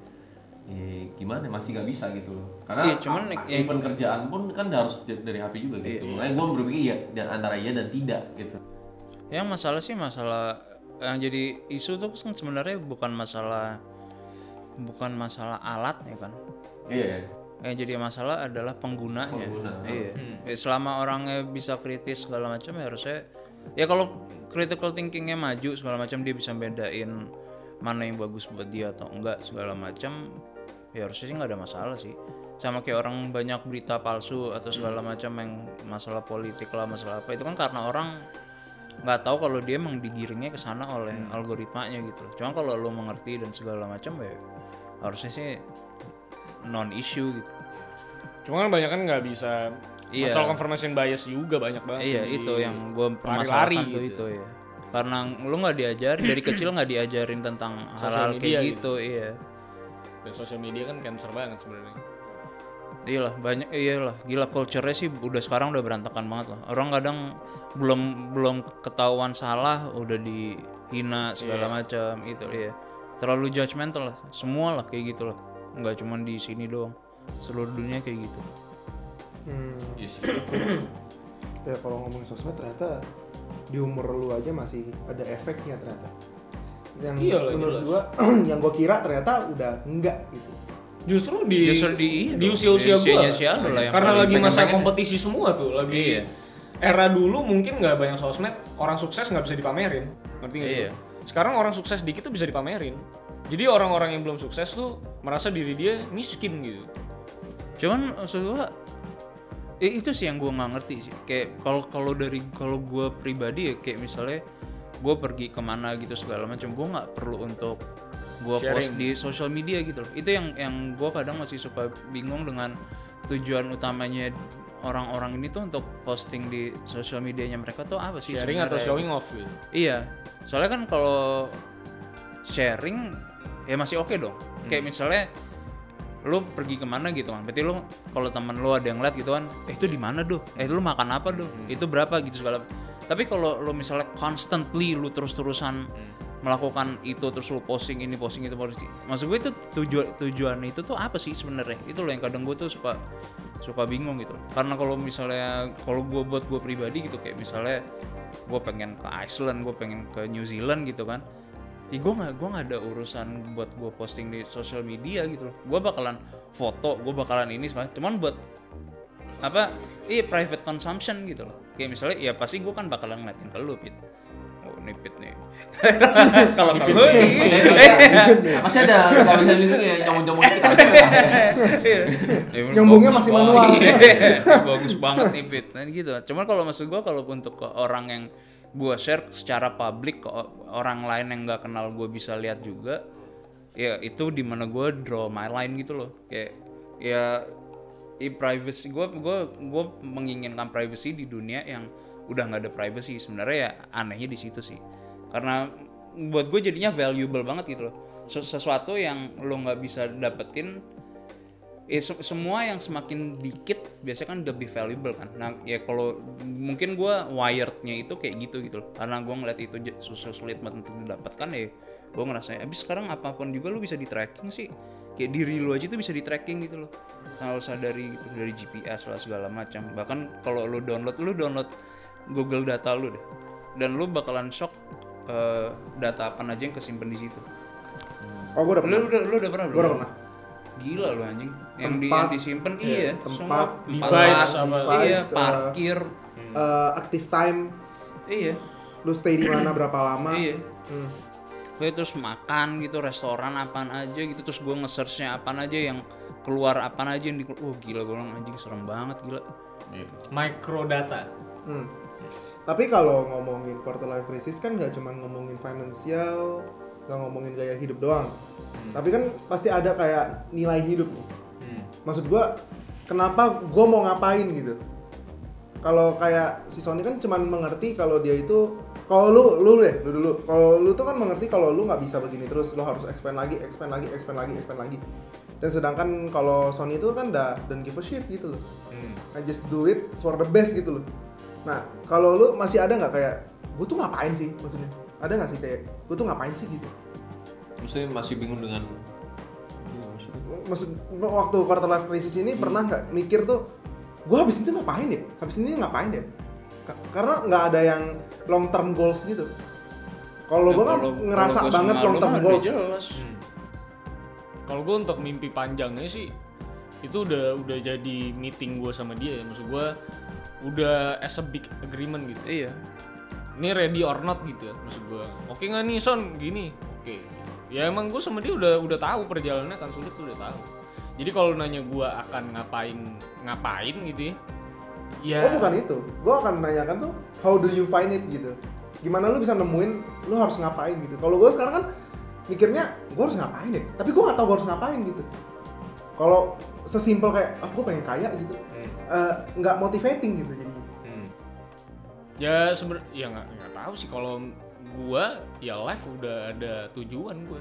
ya gimana masih nggak bisa gitu loh karena Iya, cuman a- ya- event kerjaan pun kan harus j- dari H P juga gitu Iya. makanya gue berpikir ya dan antara iya dan tidak gitu. Yang masalah sih masalah yang jadi isu tuh kan sebenarnya bukan masalah bukan masalah alatnya kan. Iya. Yang jadi masalah adalah penggunanya. Pengguna. Iya. Ya, selama orangnya bisa kritis segala macam ya harusnya ya kalau critical thinkingnya maju segala macam dia bisa bedain mana yang bagus buat dia atau enggak segala macam ya harusnya sih nggak ada masalah sih. Sama kayak orang banyak berita palsu atau segala macam yang masalah politik lah masalah apa itu kan karena orang nggak tahu kalau dia emang digiringnya ke sana oleh algoritmanya gitu. Cuma kalau lo mengerti dan segala macam ya harusnya sih non issue gitu. Cuma kan banyak kan nggak bisa. Iya. Masalah confirmation bias juga banyak banget. Iya Jadi itu yang gue lari-lari permasalahkan tuh gitu. itu ya. Karena lu nggak diajar dari kecil nggak diajarin tentang Social hal-hal media kayak gitu. gitu, iya. Dan sosial media kan cancer banget sebenarnya. Iyalah banyak iyalah gila culture-nya sih udah sekarang udah berantakan banget lah. Orang kadang belum belum ketahuan salah udah dihina segala Iya. macam itu iya. Terlalu judgmental lah. Semua lah kayak gitu lah. Nggak cuma di sini doang. Seluruh dunia kayak gitu. Hmm. Iya sih. Ya kalau ngomongin sosmed ternyata di umur lu aja masih ada efeknya ternyata. Yang Iya lah, menurut jelas. gua yang gua kira ternyata udah enggak gitu. Justru di Justru di iya di dong. usia-usia Di gua. usia-usia lu lah yang Karena paling lagi masa pengen-pengen. kompetisi semua tuh, lagi Iya. era dulu mungkin nggak banyak sosmed, orang sukses nggak bisa dipamerin. Ngerti nggak sih? Iya. Sekarang orang sukses dikit tuh bisa dipamerin. Jadi orang-orang yang belum sukses tuh merasa diri dia miskin gitu. Cuman maksud gua eh, itu sih yang gua nggak ngerti sih. Kayak kalau kalau dari kalau gua pribadi ya kayak misalnya gua pergi kemana gitu segala macam, gua nggak perlu untuk gua post Sharing. di sosial media gitu loh. Itu yang yang gua kadang masih suka bingung dengan tujuan utamanya orang-orang ini tuh untuk posting di sosial medianya mereka tuh apa sih? Sharing atau sebenarnya? showing off gitu. Iya, soalnya kan kalau sharing ya masih oke dong. Kayak misalnya lu pergi kemana gitu kan, berarti lu kalau teman lu ada yang lihat gitu kan, eh itu di mana doh? Eh lu makan apa doh? Itu berapa gitu segala. Tapi kalau lu misalnya constantly lu terus-terusan melakukan itu terus lu posting ini posting itu posting, maksud gue itu tujuan tujuan itu tuh apa sih sebenarnya? Itu loh yang kadang gue tuh suka suka bingung gitu. Karena kalau misalnya kalau gue buat gue pribadi gitu kayak misalnya gue pengen ke Iceland, gue pengen ke New Zealand gitu kan, ya gue nggak gue nggak ada urusan buat gue posting di sosial media gitu loh. Gue bakalan foto, gue bakalan ini semuanya, cuman buat apa? Iya private consumption gitu loh. Kayak misalnya ya pasti gue kan bakalan ngeliatin ke lu gitu. Oh, nipit nih. Kalau kalau sih Masih ada bisa-bisa gitu ya, nyomong-nyomong dikit ada. Nyambungnya masih manual. Bagus banget nipit. Nah gitu. Cuman kalau maksud gua kalau untuk ke orang yang gua share secara publik ke orang lain yang nggak kenal gua bisa lihat juga, ya itu di mana gua draw my line gitu loh. Kayak ya i privacy gua gua gua menginginkan privacy di dunia yang udah nggak ada privacy. Sebenarnya ya anehnya di situ sih, karena buat gue jadinya valuable banget gitu loh. Sesuatu yang lo nggak bisa dapetin, eh, se- semua yang semakin dikit biasanya kan lebih valuable kan. Nah ya kalau mungkin gue wirednya itu kayak gitu gitu loh, karena gue ngeliat itu susah sulit banget untuk didapatkan. Ya gue ngerasa abis sekarang apapun juga lo bisa di tracking sih, kayak diri lo aja tuh bisa di tracking gitu loh. Nah lo sadari gitu, dari G P S lah segala macam. Bahkan kalau lo download lo download Google data lu deh, dan lu bakalan shock uh, data apa aja yang kesimpan di situ. Oh, gue udah pernah. Lu udah lu udah pernah? Gue udah pernah. Gila lu anjing. Yang di Tempat, yang disimpan iya, iya, tempat, semua device, tempat, apa. iya, Device, uh, parkir. Uh, active time, Iya. lu stay di mana berapa lama. Iya. Hmm. Gue terus makan gitu, restoran apaan aja gitu, terus gue nge-search-nya apaan aja yang keluar, apaan aja yang di oh gila gue bilang anjing serem banget gila. Microdata. Hmm. Tapi kalau ngomongin quarter life crisis kan nggak cuma ngomongin finansial, nggak ngomongin gaya hidup doang. Hmm. Tapi kan pasti ada kayak nilai hidup nih. Hmm. Maksud gua, kenapa gua mau ngapain gitu? Kalau kayak si Sony kan cuma mengerti kalau dia itu, kalau lu lu deh, lu dulu. Kalau lu tuh kan mengerti kalau lu nggak bisa begini terus, lu harus expand lagi, expand lagi, expand lagi, expand lagi. Dan sedangkan kalau Sony itu kan dah don't give a shit gitu loh. Hmm. I just do it for the best gitu loh. Nah, kalau lu masih ada nggak kayak, gue tuh ngapain sih maksudnya? Ada nggak sih kayak, gue tuh ngapain sih gitu? Maksudnya masih bingung dengan Maksud, waktu quarter life crisis ini hmm. pernah nggak mikir tuh, gue habis ini ngapain ya? Habis ini ngapain ya? K- karena nggak ada yang long term goals gitu. Kalau gue kan ngerasa banget long term goals. Hmm. Kalau gue untuk mimpi panjangnya sih, itu udah udah jadi meeting gue sama dia ya. Maksud gue udah as a big agreement gitu. Iya. Ini ready or not gitu ya maksud gue. Oke nggak nih Son gini? Oke. Ya emang gue sama dia udah udah tahu perjalanannya akan sulit, udah tahu. Jadi kalau nanya gue akan ngapain ngapain gitu ya. Ya. Oh bukan itu. Gue akan menanyakan tuh how do you find it gitu. Gimana lu bisa nemuin lu harus ngapain gitu. Kalau gue sekarang kan mikirnya gue harus ngapain deh. Tapi gue nggak tahu gue harus ngapain gitu. Kalau sesimpel kayak ah gue pengen kaya gitu. nggak uh, motivating gitu jadi. Hmm. Ya sebenarnya ya nggak nggak tahu sih kalau gua ya life udah ada tujuan gua.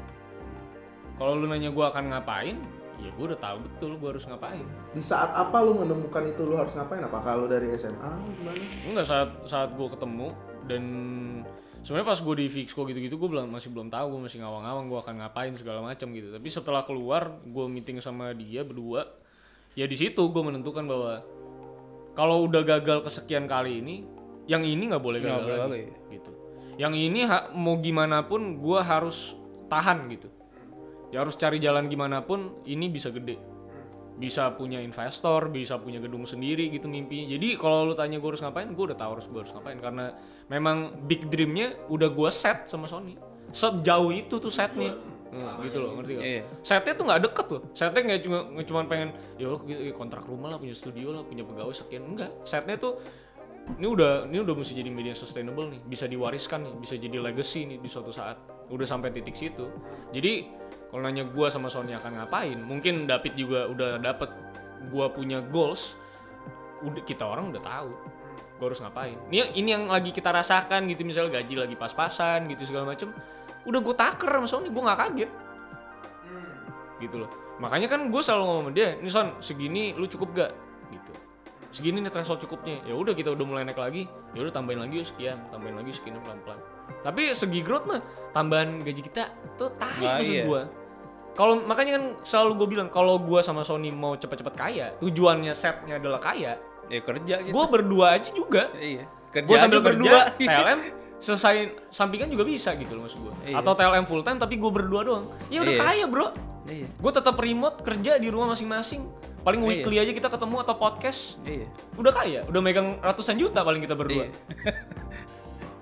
Kalau lu nanya gua akan ngapain, ya gua udah tahu betul gua harus ngapain. Di saat apa lu menemukan itu lu harus ngapain? Apakah lu dari S M A gimana? Enggak, saat saat gua ketemu dan sebenarnya pas gua di Fixco gitu-gitu gua belum masih belum tahu, gua masih ngawang-ngawang gua akan ngapain segala macam gitu. Tapi setelah keluar gua meeting sama dia berdua. Ya di situ gue menentukan bahwa kalau udah gagal kesekian kali ini, yang ini nggak boleh gagal gak lagi, lagi, gitu. Yang ini ha- mau gimana pun gue harus tahan gitu. Ya harus cari jalan gimana pun ini bisa gede, bisa punya investor, bisa punya gedung sendiri gitu mimpinya. Jadi kalau lu tanya gue harus ngapain, gue udah tahu harus gue harus ngapain karena memang big dreamnya udah gue set sama Sony. Sejauh itu tuh setnya. Hmm, gitu loh, ngerti gak? Iya. Setnya tuh nggak deket loh. Setnya nggak cuma nggak cuma pengen ya lo kontrak rumah lah, punya studio lah, punya pegawai sekian. Enggak. Setnya tuh ini udah ini udah mesti jadi media sustainable nih, bisa diwariskan nih, bisa jadi legacy nih di suatu saat. Udah sampai titik situ. Jadi kalau nanya gua sama Sony akan ngapain, mungkin David juga udah dapet gua punya goals. Udah kita orang udah tahu gua harus ngapain. Ini ini yang lagi kita rasakan gitu, misalnya gaji lagi pas-pasan gitu segala macem. Udah gue taker sama Sony, gue gak kaget hmm. gitu loh. Makanya kan gue selalu ngomong sama dia, nih Son, segini lu cukup gak? Gitu. Segini nih threshold cukupnya. Ya udah kita udah mulai naik lagi, ya udah tambahin lagi yuk sekian, tambahin lagi sekian pelan-pelan. Tapi segi growth mah tambahan gaji kita tuh tahi nah, maksud iya. gue. Kalau makanya kan selalu gue bilang kalau gue sama Sony mau cepet-cepet kaya, tujuannya setnya adalah kaya. Ya kerja gitu. Gue berdua aja juga. Iya. Kerja gue sambil berdua. T L M selesai sampingan juga bisa gitu loh maksud gue. Iya. Atau T L M full time tapi gue berdua doang. Ya udah iya. kaya bro. Iya. Gue tetap remote kerja di rumah masing-masing. Paling iya. weekly aja kita ketemu atau podcast. Iya. Udah kaya, udah megang ratusan juta paling kita berdua. Iya.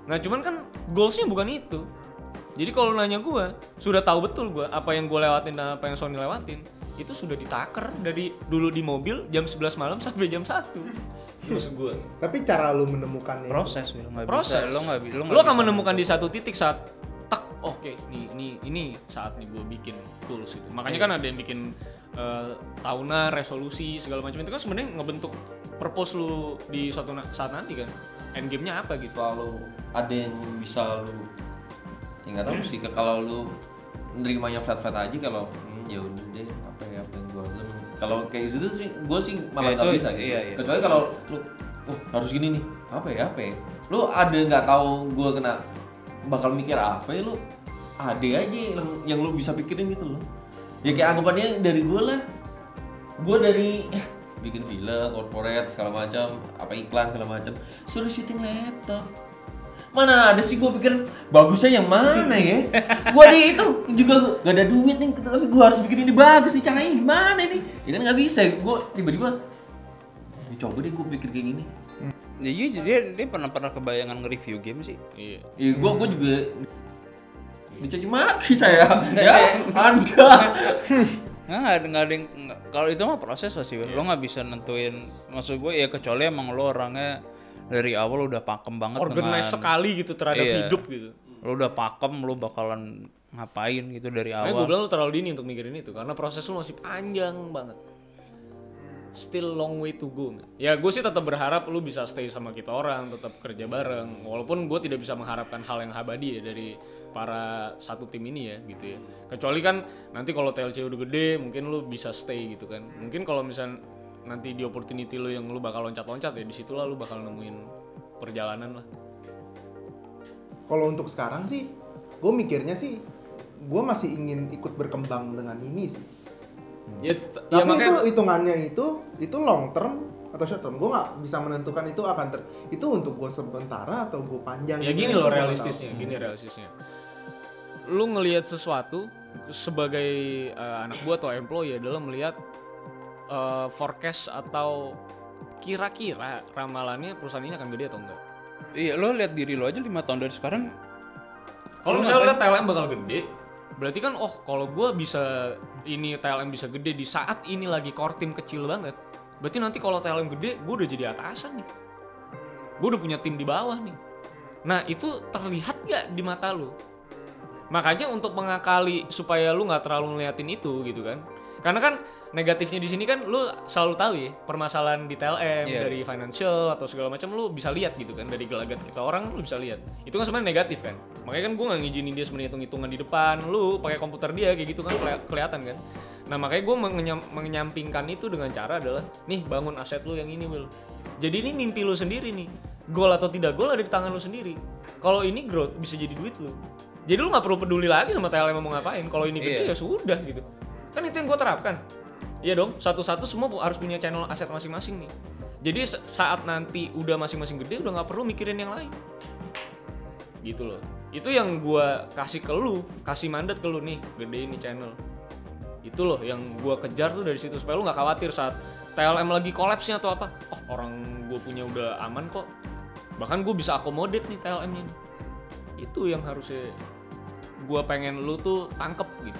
Nah cuman kan goalsnya bukan itu. Jadi kalau nanya gue, sudah tahu betul gue apa yang gue lewatin dan apa yang Sony lewatin. Itu sudah ditaker dari dulu di mobil jam sebelas malam sampai jam satu. Maksud gue. Tapi cara lu menemukannya Proses, Will. Nggak Proses. bisa. Lo nggak bi- lo Lo nggak akan bisa menemukan di menentukan. satu titik saat tak, oke, nih, nih, ini saatnya gue bikin tools itu. Makanya kan ada yang bikin uh, tahunan, resolusi segala macam itu kan sebenarnya ngebentuk purpose lu di suatu na- saat nanti kan. End game-nya apa gitu. Kalau ada yang bisa lu, ya nggak tahu sih kalau lu nerimanya flat-flat aja kalau hmm, ya udah deh apa ya apa yang gua lakuin. Kalau kayak gitu sih gue sih malah Ya, nggak itu- bisa gitu. iya, iya. Kecuali kalau lu oh harus gini nih apa ya apa ya lu ada nggak tahu gue kena bakal mikir apa ya lu ada aja yang, yang lu bisa pikirin gitu loh. Ya kayak anggapannya dari gue lah, gue dari eh, bikin film, corporate segala macam, apa iklan segala macam, suruh syuting laptop. Mana ada sih gue pikir bagusnya yang mana ya? Gue di itu juga gak ada duit nih, tapi gue harus bikin ini bagus nih, caranya gimana nih? Ya kan nggak bisa, gue tiba-tiba "Ya, coba deh gue pikir kayak gini. Ya, iya, dia dia pernah pernah kebayangan nge-review game sih. Iya. Ya gue gue juga dicaci maki saya, ya anda. Nggak, nggak ada, nggak ada yang, nggak- kalau itu mah proses lah sih, Will. Lo nggak bisa nentuin, maksud gue ya kecuali emang lo orangnya dari awal udah pakem banget Organize dengan, sekali gitu terhadap Iya. hidup gitu. lo udah pakem, lo bakalan ngapain gitu dari Makanya gue awal. bilang lu terlalu dini untuk mikirin itu karena proses lu masih panjang banget. Still long way to go. Man. Ya gue sih tetap berharap lu bisa stay sama kita orang, tetap kerja bareng. Walaupun gue tidak bisa mengharapkan hal yang abadi ya dari para satu tim ini ya gitu ya. Kecuali kan nanti kalau T L C udah gede mungkin lu bisa stay gitu kan. Mungkin kalau misal nanti di opportunity lu yang lu bakal loncat-loncat ya disitulah lu bakal nemuin perjalanan lah. Kalau untuk sekarang sih, gue mikirnya sih, gue masih ingin ikut berkembang dengan ini sih. Ya, t- ya Tapi makanya itu hitungannya itu, itu long term atau short term. Gue nggak bisa menentukan itu akan ter, itu untuk gue sementara atau gue panjang. ya gitu. gini Itu loh gua nggak realistisnya, tahu. gini realistisnya. Lu ngelihat sesuatu sebagai uh, anak buah atau employee adalah melihat uh, forecast atau kira-kira ramalannya perusahaan ini akan gede atau enggak. Iya, lo lihat diri lo aja lima tahun dari sekarang. Kalau Lu misalnya ngapain? lihat T L M bakal gede, berarti kan oh kalau gue bisa ini T L M bisa gede di saat ini lagi core team kecil banget. Berarti nanti kalau T L M gede, gue udah jadi atasan nih. Gue udah punya tim di bawah nih. Nah itu terlihat gak di mata lu? Makanya untuk mengakali supaya lu nggak terlalu ngeliatin itu gitu kan. Karena kan negatifnya di sini kan lu selalu tahu ya permasalahan di T L M Iya. dari financial atau segala macam lu bisa lihat gitu kan dari gelagat kita orang lu bisa lihat. Itu kan sebenarnya negatif kan. Makanya kan gue nggak ngizinin dia sebenarnya hitung-hitungan di depan lu pakai komputer dia kayak gitu kan keli- kelihatan kan. Nah makanya gue mengenyam- menyampingkan itu dengan cara adalah nih bangun aset lu yang ini Will. Jadi ini mimpi lu sendiri nih. Gol atau tidak gol ada di tangan lu sendiri. Kalau ini growth bisa jadi duit lu. Jadi lu nggak perlu peduli lagi sama T L M mau ngapain. Kalau ini gede Iya. ya sudah gitu. Kan itu yang gue terapkan. Iya dong, satu-satu semua pu- harus punya channel aset masing-masing nih. Jadi sa- saat nanti udah masing-masing gede udah nggak perlu mikirin yang lain. Gitu loh. Itu yang gue kasih ke lu, kasih mandat ke lu nih, gedein nih channel. Itu loh yang gue kejar tuh dari situ supaya lu nggak khawatir saat T L M lagi collapse-nya atau apa. Oh orang gue punya udah aman kok. Bahkan gue bisa accommodate nih T L M-nya. Itu yang harusnya gue pengen lu tuh tangkep gitu.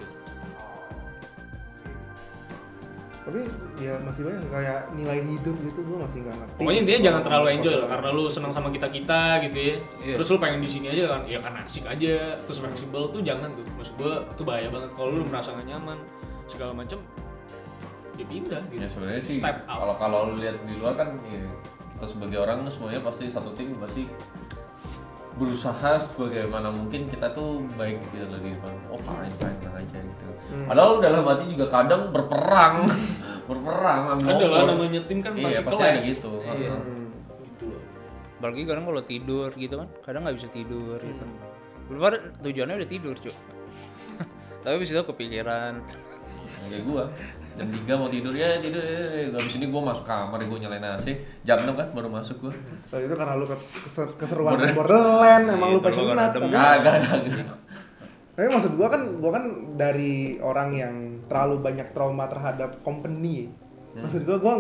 Tapi ya masih banyak kayak nilai hidup gitu gue masih nggak ngerti. Pokoknya intinya jangan terlalu enjoy lah karena lu senang sama kita-kita gitu ya. Iya. Terus lu pengen di sini aja kan, ya kan asik aja, terus fleksibel tuh jangan tuh. Maksud gua tuh bahaya banget kalau lu merasa gak nyaman segala macem ya pindah gitu. Ya sebenarnya sih Step out. kalau kalau lu lihat di luar kan ya, kita sebagai orang semuanya pasti satu tim pasti berusaha sebagaimana mungkin kita tuh baik gitu loh di depan. Oh fine fine tenang aja gitu. Padahal dalam hati juga kadang berperang, berperang. ambil Ada lah opor. namanya tim kan Iya pasti pasti kelas. ada gitu. Iya. Hmm. Gitu loh. Apalagi kadang kalau tidur gitu kan, kadang nggak bisa tidur gitu. Belum ada tujuannya udah tidur, Cuk. Tapi abis itu kepikiran. Ya, kayak gua jam tiga mau tidur ya tidur ya. Habis ini gua masuk kamar gua nyalain A C jam enam kan baru masuk gua. Kalau itu karena lu kes- keser- keseruan Borderland, emang lu Itu lo passionate. karena Tapi, demen. Kagak kagak. tapi maksud gua kan, gua kan dari orang yang terlalu banyak trauma terhadap company. Maksud gua, gua nggak,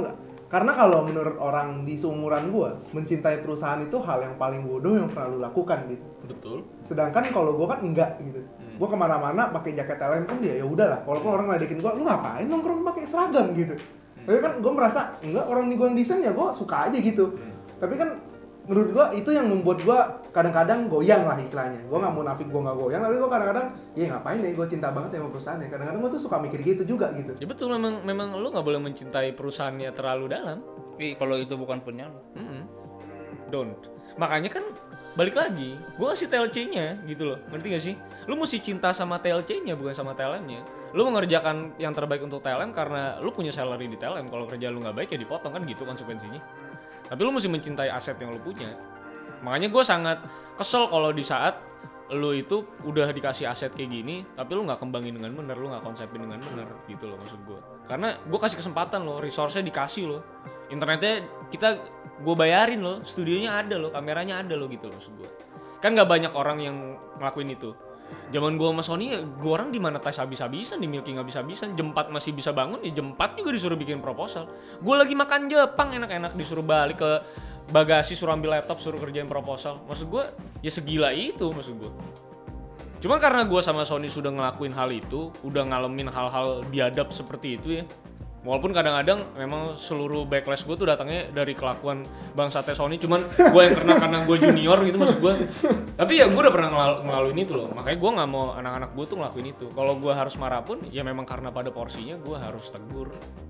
Karena kalau menurut orang di seumuran gua, mencintai perusahaan itu hal yang paling bodoh yang pernah lu lakukan gitu. Betul. Sedangkan kalau gua kan enggak gitu. Hmm. Gua kemana-mana pakai jaket L M pun dia ya udahlah. Walaupun orang ngeledekin gua, lu ngapain nongkrong pakai seragam gitu. Hmm. Tapi kan gua merasa enggak, orang di gua yang desain ya gua suka aja gitu. Hmm. Tapi kan menurut gua itu yang membuat gua kadang-kadang goyang lah istilahnya. Gua nggak mau nafik gua nggak goyang, tapi gua kadang-kadang ya ngapain ya, gua cinta banget sama perusahaannya. Kadang-kadang gua tuh suka mikir gitu juga gitu. Ya betul, memang memang lu nggak boleh mencintai perusahaannya terlalu dalam. Tapi kalau itu bukan punya lu, mm-hmm. don't. Makanya kan balik lagi, gua kasih T L C-nya gitu loh. Ngerti gak sih? Lu mesti cinta sama T L C-nya bukan sama T L M-nya. Lu mengerjakan yang terbaik untuk T L M karena lu punya salary di T L M. Kalau kerja lu nggak baik ya dipotong, kan gitu konsekuensinya. Tapi lu mesti mencintai aset yang lu punya. Makanya gue sangat kesel kalau di saat lu itu udah dikasih aset kayak gini, tapi lu nggak kembangin dengan benar, lu nggak konsepin dengan benar, gitu loh maksud gue. Karena gue kasih kesempatan lo, resource-nya dikasih lo, internetnya kita gue bayarin lo, studionya ada lo, kameranya ada lo, gitu loh maksud gue. Kan nggak banyak orang yang ngelakuin itu. Zaman gue sama Sony, gue orang di mana tes habis-habisan, di milking habis-habisan, jam empat masih bisa bangun, ya jam empat juga disuruh bikin proposal. Gue lagi makan Jepang enak-enak disuruh balik ke bagasi, suruh ambil laptop, suruh kerjain proposal. Maksud gue, ya segila itu maksud gue. Cuma karena gue sama Sony sudah ngelakuin hal itu, udah ngalamin hal-hal biadab seperti itu ya. Walaupun kadang-kadang memang seluruh backlash gue tuh datangnya dari kelakuan bangsatnya Sony, cuman gue yang kena karena gue junior gitu maksud gue. Tapi ya gue udah pernah ngelal- ngelaluin itu loh, makanya gue nggak mau anak-anak gue tuh ngelakuin itu. Kalau gue harus marah pun, ya memang karena pada porsinya gue harus tegur.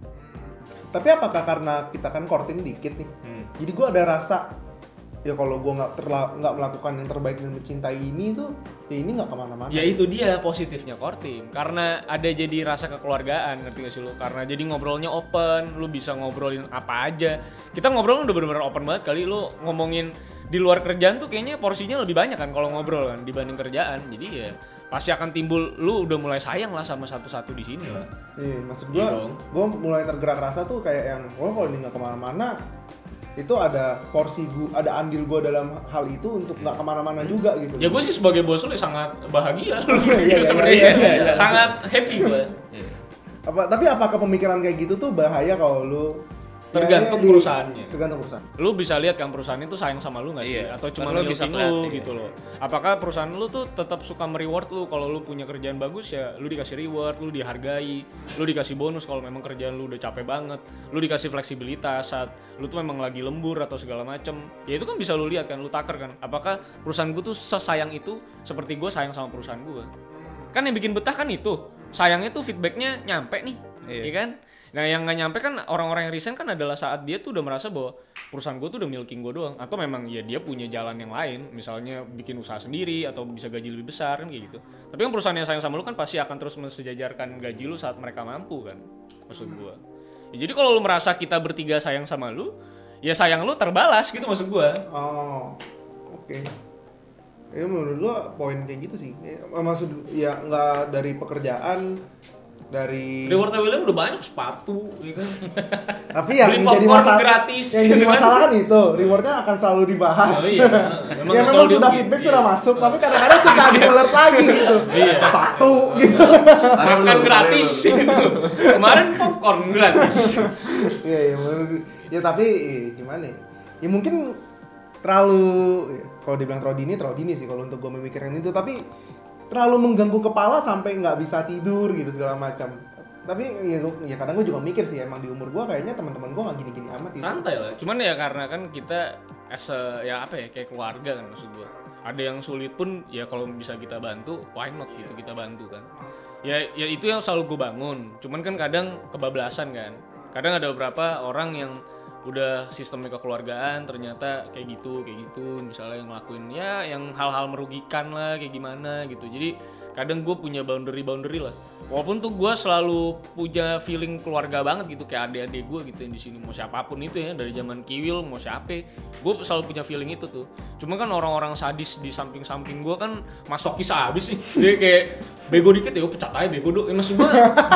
Tapi apakah karena kita kan korting dikit nih, hmm. jadi gue ada rasa ya kalau gue nggak terla- nggak melakukan yang terbaik dan mencintai ini tuh, ya ini nggak kemana-mana. Ya itu dia positifnya core team, karena ada jadi rasa kekeluargaan, ngerti gak sih lu? Karena jadi ngobrolnya open, lu bisa ngobrolin apa aja. Kita ngobrol udah bener-bener open banget kali, lu ngomongin di luar kerjaan tuh kayaknya porsinya lebih banyak kan kalau ngobrol kan dibanding kerjaan. Jadi ya pasti akan timbul, lu udah mulai sayang lah sama satu-satu di sini lah. Iya, maksud gue, gue mulai tergerak rasa tuh kayak yang, oh kalau ini nggak kemana-mana, itu ada porsi gue, ada andil gue dalam hal itu untuk nggak kemana-mana juga gitu. Ya gue sih sebagai bos lu ya sangat bahagia, iya, sebenarnya iya, iya, iya. sangat happy gue. Apa, tapi apakah pemikiran kayak gitu tuh bahaya kalau lu tergantung ya, perusahaannya. Tergantung perusahaan. Lu bisa lihat kan perusahaan itu sayang sama lu nggak sih? Iya. Atau cuma lu bisa bisa lu iya. gitu loh. Apakah perusahaan lu tuh tetap suka mereward lu kalau lu punya kerjaan bagus ya lu dikasih reward, lu dihargai, lu dikasih bonus kalau memang kerjaan lu udah capek banget, lu dikasih fleksibilitas saat lu tuh memang lagi lembur atau segala macem. Ya itu kan bisa lu lihat kan, lu taker kan. Apakah perusahaan gue tuh sesayang itu seperti gue sayang sama perusahaan gue? Kan yang bikin betah kan itu. Sayangnya tuh feedbacknya nyampe nih, iya, iya kan? Nah yang nggak nyampe kan orang-orang yang resign kan adalah saat dia tuh udah merasa bahwa perusahaan gue tuh udah milking gue doang, atau memang ya dia punya jalan yang lain, misalnya bikin usaha sendiri atau bisa gaji lebih besar kan kayak gitu. Tapi kan perusahaan yang sayang sama lu kan pasti akan terus mensejajarkan gaji lu saat mereka mampu kan, maksud gue. Ya, jadi kalau lu merasa kita bertiga sayang sama lu, ya sayang lu terbalas gitu maksud gue. Oh, oke. Okay. Ya menurut gua poin kayak gitu sih. Ya, maksud ya nggak dari pekerjaan, dari rewardnya William udah banyak sepatu, ya kan? Tapi yang beli jadi masalah gratis, yang jadi masalah kan itu rewardnya akan selalu dibahas. Oh, iya. Memang ya memang sudah feedback sudah masuk, tapi kadang-kadang suka di-alert lagi gitu. Iya. Sepatu gitu. Makan gratis gitu. Kemarin popcorn gratis. Iya iya. Ya tapi gimana ya? Ya mungkin terlalu ya, kalau dibilang terlalu dini terlalu dini sih kalau untuk gue memikirkan itu, tapi terlalu mengganggu kepala sampai nggak bisa tidur gitu segala macam. Tapi ya, ya kadang gue juga mikir sih emang di umur gue kayaknya teman-teman gue nggak gini-gini amat gitu. Santai lah. Cuman ya karena kan kita as a, ya apa ya kayak keluarga kan maksud gue. Ada yang sulit pun ya kalau bisa kita bantu, why not gitu kita bantu kan. Ya ya itu yang selalu gue bangun. Cuman kan kadang kebablasan kan. Kadang ada beberapa orang yang udah sistemnya kekeluargaan ternyata kayak gitu kayak gitu misalnya yang ngelakuin ya yang hal-hal merugikan lah kayak gimana gitu. Jadi kadang gue punya boundary boundary lah, walaupun tuh gue selalu punya feeling keluarga banget gitu kayak adik-adik gue gitu yang di sini mau siapapun itu ya dari zaman Kiwil mau siapa gue selalu punya feeling itu tuh. Cuma kan orang-orang sadis di samping-samping gue kan masokis abis sih, dia kayak bego dikit ya gue pecat aja bego dong ya, maksud gue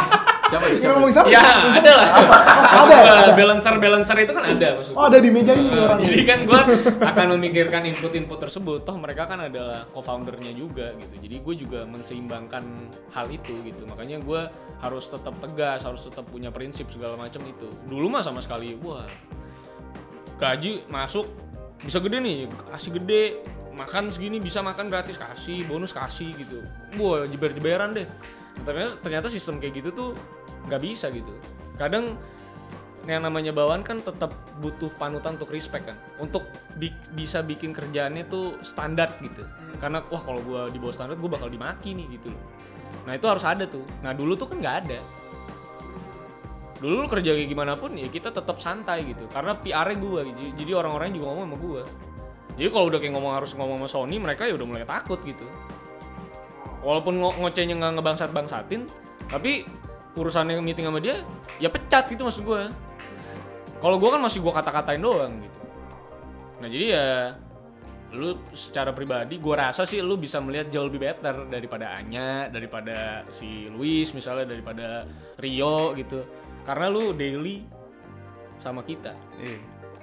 Siapa itu? Kita ngomongin siapa? Ya, ada lah. Ada. Balancer balancer itu kan ada maksudnya. Oh, ada di meja ini Nah, orang. jadi kan gue akan memikirkan input-input tersebut. Toh mereka kan adalah co-foundernya juga gitu. Jadi gue juga menseimbangkan hal itu gitu. Makanya gue harus tetap tegas, harus tetap punya prinsip segala macam itu. Dulu mah sama sekali, wah gaji masuk bisa gede nih, kasih gede, makan segini bisa makan gratis kasih, bonus kasih gitu. Wah jeber-jeberan deh. Ternyata, ternyata sistem kayak gitu tuh nggak bisa gitu. Kadang yang namanya bawahan kan tetap butuh panutan untuk respect kan, untuk bi- bisa bikin kerjaannya tuh standar gitu. Hmm. Karena wah kalau gue di bawah standar gue bakal dimaki nih gitu loh. Nah itu harus ada tuh. Nah dulu tuh kan nggak ada. Dulu lu kerja kayak gimana pun ya kita tetap santai gitu. Karena P R-nya gue gitu. Jadi orang-orang juga ngomong sama gue. Jadi kalau udah kayak ngomong harus ngomong sama Sony, mereka ya udah mulai takut gitu. Walaupun ngo- ngocehnya nggak ngebangsat-bangsatin, tapi urusannya meeting sama dia ya pecat gitu maksud gue. Kalau gue kan masih gue kata-katain doang gitu. Nah jadi ya lu secara pribadi gue rasa sih lu bisa melihat jauh lebih better daripada Anya, daripada si Luis misalnya, daripada Rio gitu. Karena lu daily sama kita. Iya.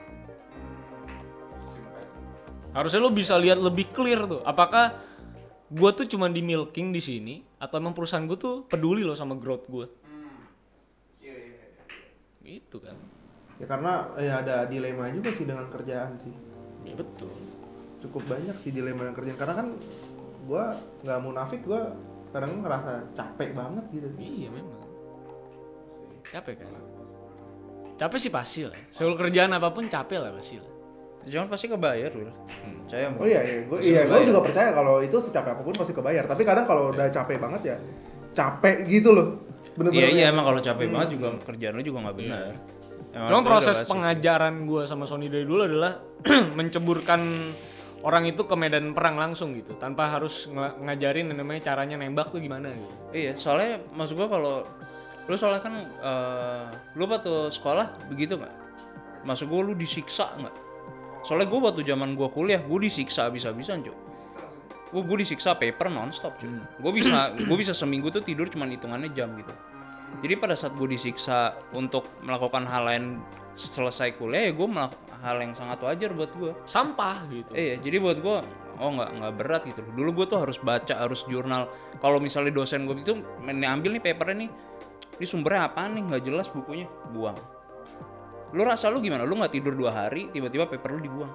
Harusnya lu bisa lihat lebih clear tuh. Apakah gue tuh cuma di milking di sini atau emang perusahaan gue tuh peduli loh sama growth gue. Gitu kan. Ya karena ya ada dilema juga sih dengan kerjaan sih. Ya betul. Cukup banyak sih dilema dengan kerjaan karena kan gua nggak munafik, gua kadang ngerasa capek banget gitu. Iya memang. Capek kan? Capek sih pasti lah. Soal kerjaan apapun capek lah pasti lah. Jangan pasti kebayar loh. Hmm. Saya Oh iya iya, gua iya gua juga percaya kalau itu secapek apapun pasti kebayar. Tapi kadang kalau udah capek banget ya capek gitu loh. Bener-bener. Iya iya ya. emang kalau capek banget juga kerjaan lu juga nggak benar. Emang Cuma itu proses udah pasti pengajaran gue sama Sony dari dulu adalah menceburkan orang itu ke medan perang langsung gitu, tanpa harus ng- ngajarin yang namanya caranya nembak tuh gimana gitu. sih. Iya, soalnya maksud gua kalau lu soalnya kan uh, lu waktu sekolah begitu nggak? Maksud gua lu disiksa nggak? Soalnya gua waktu zaman gua kuliah, gua disiksa habis-habisan cuy. Gua gua disiksa paper nonstop cuy. Hmm. Gua bisa gua bisa seminggu tuh tidur cuma hitungannya jam gitu. Jadi pada saat gue disiksa untuk melakukan hal lain selesai kuliah ya gue melakukan hal yang sangat wajar buat gue. Sampah gitu. Iya, jadi buat gue oh nggak nggak berat gitu. Dulu gue tuh harus baca, harus jurnal. Kalau misalnya dosen gue itu ambil nih papernya nih, ini sumbernya apaan nih nggak jelas bukunya, buang. Lu rasa lu gimana? Lu nggak tidur dua hari, tiba-tiba paper lu dibuang.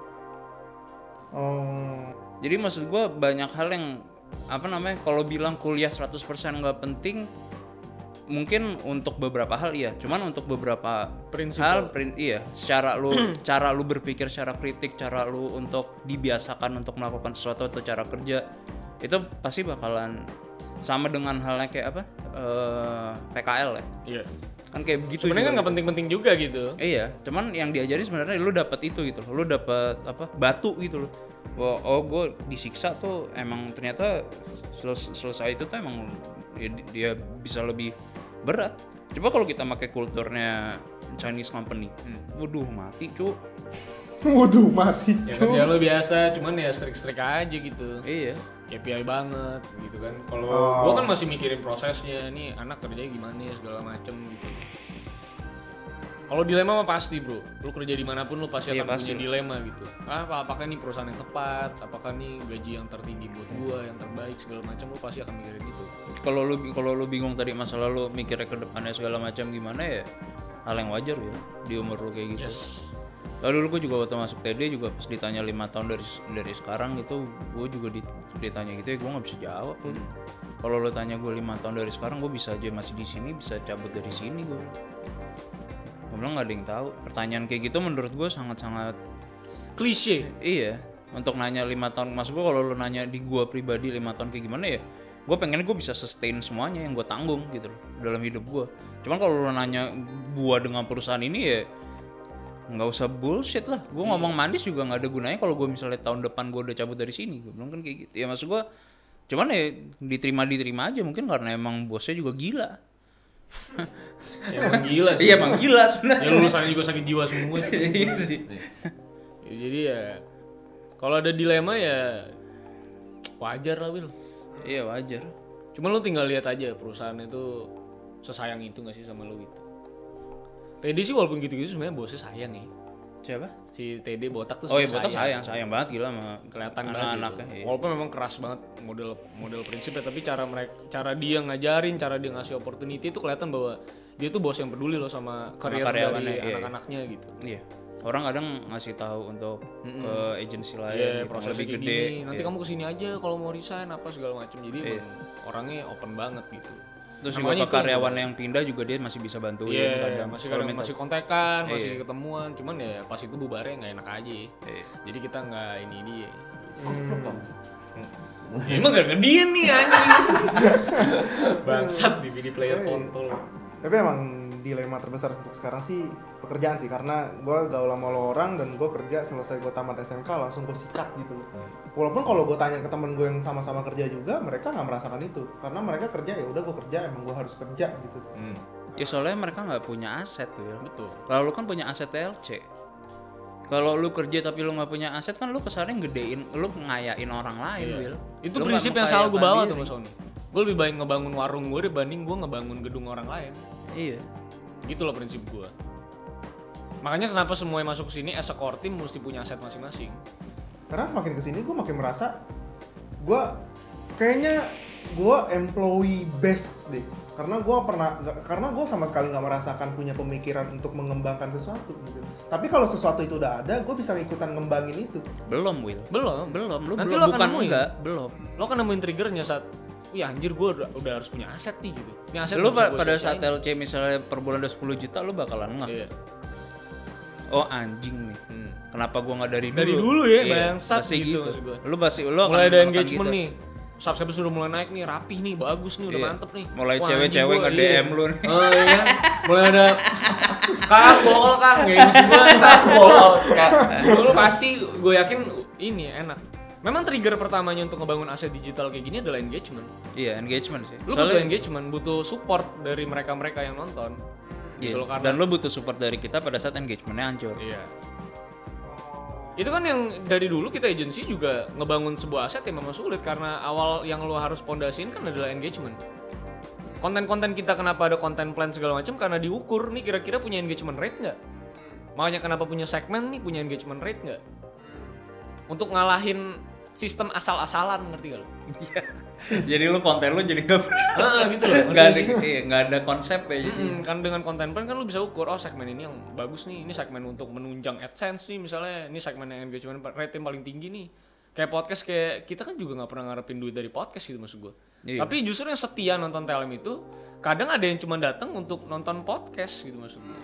Oh. Jadi maksud gue banyak hal yang apa namanya? Kalau bilang kuliah seratus persen nggak penting, mungkin untuk beberapa hal iya, cuman untuk beberapa Prinsip hal prin, iya, secara lu cara lu berpikir secara kritik, cara lu untuk dibiasakan untuk melakukan sesuatu atau cara kerja itu pasti bakalan sama dengan halnya kayak apa? Uh, P K L ya. Iya. Kan kayak begitu. Sebenarnya kan juga. nggak penting-penting juga gitu. Iya, cuman yang diajari sebenarnya lu dapat itu gitu. Lu dapat apa? Batu gitu loh. Wah, oh gue disiksa tuh emang ternyata seles- selesai itu tuh emang dia, dia bisa lebih berat. Coba kalau kita pakai kulturnya Chinese company, hmm. waduh mati cu. Waduh mati. Ya kerja lo biasa, cuman ya strik-strik aja gitu. Iya. K P I banget gitu kan. Kalau Oh. gua kan masih mikirin prosesnya, nih anak kerjanya gimana ya segala macem gitu. Kalau dilema mah pasti bro, lu kerja dimanapun lu pasti Iya, akan pasti. punya dilema gitu. Ah, apa- apakah ini perusahaan yang tepat, apakah ini gaji yang tertinggi buat gua, yang terbaik segala macam, lu pasti akan mikirin itu. Kalau lu kalau lu bingung tadi masalah lu mikirnya ke depannya segala macam gimana ya, hal yang wajar ya di umur lu kayak gitu. Yes. Lalu dulu gue juga waktu masuk T D juga pas ditanya lima tahun dari dari sekarang gitu, gue juga ditanya gitu ya gue nggak bisa jawab. Hmm. Kalau lo tanya gue lima tahun dari sekarang, gue bisa aja masih di sini, bisa cabut dari sini gue. Gue bilang nggak ada yang tahu. Pertanyaan kayak gitu menurut gue sangat-sangat Klise. iya. Untuk nanya lima tahun, maksud gue kalau lo nanya di gue pribadi lima tahun kayak gimana ya, gue pengen gue bisa sustain semuanya yang gue tanggung gitu loh dalam hidup gue. Cuman kalau lo nanya gue dengan perusahaan ini ya nggak usah bullshit lah. Gue ngomong manis juga nggak ada gunanya kalau gue misalnya tahun depan gue udah cabut dari sini. Gue bilang kan kayak gitu. Ya maksud gue, cuman ya diterima diterima aja mungkin karena emang bosnya juga gila. Ya, emang gila sih. Iya emang gila sebenarnya. Ya lulusannya juga sakit jiwa semua. Iya sih. Ya, jadi ya kalau ada dilema ya wajar lah Will. Iya wajar. Cuman lu tinggal lihat aja perusahaan itu sesayang itu nggak sih sama lu gitu. T D sih walaupun gitu-gitu sebenarnya bosnya sayang ya. Siapa? Si T D botak tuh Oh iya sebenarnya botak sayang, sayang banget gila sama kelihatan banget anak-anaknya. gitu. Iya. Walaupun memang keras banget model model prinsipnya, tapi cara mereka cara dia ngajarin, cara dia ngasih opportunity itu kelihatan bahwa dia tuh bos yang peduli loh sama karir karyawannya, dari iya, anak-anaknya gitu. Iya. Orang kadang ngasih tahu untuk Mm-mm. ke agensi lain Iya, gitu, prosesnya lebih kayak gede. gini. Nanti Iya. kamu kesini aja kalau mau resign apa segala macam. Jadi Iya. emang orangnya open banget gitu. Terus Namanya juga ke itu karyawan juga- yang pindah juga dia masih bisa bantuin Iya, kadang. masih Kalau kadang minta- masih kontekan, masih Iya. ketemuan. Cuman ya pas itu bubarnya nggak enak aja. Iya. Jadi kita nggak ini dia. Goblok kamu. Ya, emang gak dia nih anjing. Bangsat di video player Iya. kontol. Tapi emang dilema terbesar untuk sekarang sih pekerjaan sih, karena gue gaul sama lo orang dan gue kerja selesai gue tamat S M K langsung gue sikat gitu loh. Walaupun kalau gue tanya ke temen gue yang sama-sama kerja juga, mereka nggak merasakan itu, karena mereka kerja ya udah gue kerja, emang gue harus kerja gitu. Hmm, Ya soalnya mereka nggak punya aset tuh ya. betul. Kalau lu kan punya aset T L C. Kalau lu kerja tapi lu nggak punya aset kan lu kesannya gedein, lu ngayain orang lain, Iya. Will. Itu Lu prinsip nggak yang selalu gue mengkayakan bawa diri. tuh Mas Sony. Gue lebih baik ngebangun warung gue dibanding gue ngebangun gedung orang lain. Iya. Gitu loh prinsip gue. Makanya kenapa semua yang masuk sini as a core team mesti punya aset masing-masing. Karena semakin kesini gue makin merasa gue kayaknya gue employee best deh, karena gue pernah gak, karena gue sama sekali nggak merasakan punya pemikiran untuk mengembangkan sesuatu gitu. Tapi kalau sesuatu itu udah ada, gue bisa ikutan ngembangin itu. Belum, Will. Belum. Belum, lu Nanti belum lo akan bukan nemuin. enggak, belum. Lo kan nemuin triggernya saat, wih anjir gue udah, udah harus punya aset nih gitu. Ini aset Lu nggak bisa pa- gua pada sia-siain. saat L C misalnya per bulan udah sepuluh juta lu bakalan nggak? Iya. Oh anjing nih. Hmm. Kenapa gua nggak dari dulu? Dari dulu ya, Iya, bangsat pasti gitu gitu. maksud gua. Lu pasti lu akan Mulai ada melakukan engagement gitu. nih. Subscriber sudah mulai naik nih, rapih nih, bagus nih, udah Iya. mantep nih. Mulai Wah, cewek-cewek anjing gua, nge-D M iya. lu nih. Oh iya kan. Mulai ada Kang bool Kang, kayak maksud gua Oh, kayak lu pasti gue yakin ini enak. Memang trigger pertamanya untuk ngebangun aset digital kayak gini adalah engagement. Iya, engagement sih. Lu butuh engagement, butuh support dari mereka-mereka yang nonton. Iya. Gitu loh, karena Dan lu butuh support dari kita pada saat engagementnya hancur. iya. Itu kan yang dari dulu kita agensi juga ngebangun sebuah aset yang memang sulit karena awal yang lu harus pondasiin kan adalah engagement. Konten-konten kita kenapa ada konten plan segala macam karena diukur nih kira-kira punya engagement rate nggak? Makanya kenapa punya segmen nih punya engagement rate nggak? Untuk ngalahin sistem asal-asalan, ngerti gak lo? Jadi lu konten lu jadi nggak Ah gitu loh. nggak ada, iya, nggak ada konsep ya. Jadi. Mm-mm, kan dengan konten plan kan lu bisa ukur, oh segmen ini yang bagus nih, ini segmen untuk menunjang AdSense nih misalnya, ini segmen yang engagement rate yang paling tinggi nih. Kayak podcast, kayak kita kan juga nggak pernah ngarepin duit dari podcast gitu maksud gue. Iya. Tapi justru yang setia nonton T L M itu kadang ada yang cuma datang untuk nonton podcast gitu maksud gue.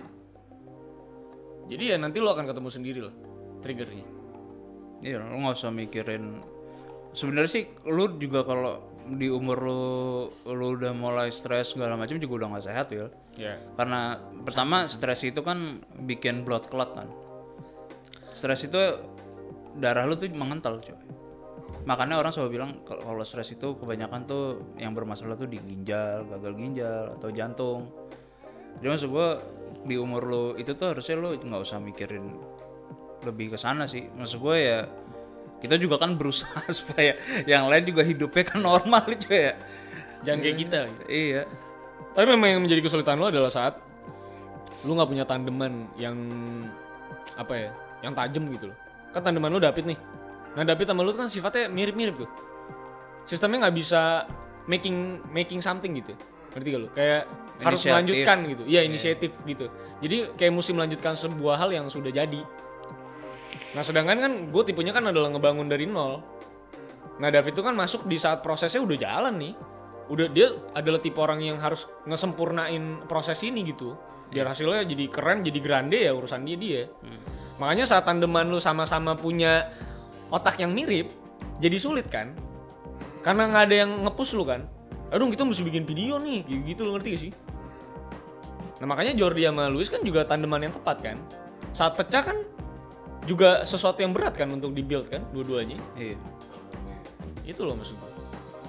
Jadi ya nanti lu akan ketemu sendiri lah triggernya. Iya, lu nggak usah mikirin. Sebenarnya sih lu juga kalau di umur lu lu udah mulai stres segala macam juga udah nggak sehat, Will. Ya. Karena pertama stres itu kan bikin blood clot kan. Stres itu darah lu tuh mengental, coy. Makanya orang selalu bilang kalau kalau stres itu kebanyakan tuh yang bermasalah tuh di ginjal, gagal ginjal atau jantung. Jadi maksud gua di umur lu itu tuh harusnya lu nggak usah mikirin lebih ke sana sih. Maksud gue ya kita juga kan berusaha supaya yang lain juga hidupnya kan normal cuy ya. Jangan kayak kita gitu. Iya. Tapi memang yang menjadi kesulitan lo adalah saat lu nggak punya tandeman yang apa ya, yang tajam gitu loh. Kan tandeman lu David nih. Nah David sama lu kan sifatnya mirip-mirip tuh. Sistemnya nggak bisa making making something gitu. Ngerti gak lu? Kayak harus Inisiatif. melanjutkan gitu. Iya inisiatif gitu. Jadi kayak mesti melanjutkan sebuah hal yang sudah jadi. Nah sedangkan kan gue tipenya kan adalah ngebangun dari nol. Nah David itu kan masuk di saat prosesnya udah jalan nih. Udah dia adalah tipe orang yang harus ngesempurnain proses ini gitu. Biar hasilnya jadi keren, jadi grande ya urusan dia dia. Hmm. Makanya saat tandeman lu sama-sama punya otak yang mirip, jadi sulit kan? Karena nggak ada yang nge-push lu kan. Aduh kita mesti bikin video nih, gitu lu ngerti gak sih? Nah makanya Jordi sama Luis kan juga tandeman yang tepat kan. Saat pecah kan juga sesuatu yang berat kan untuk di-build kan dua-duanya. Iya. Itu loh maksud gue.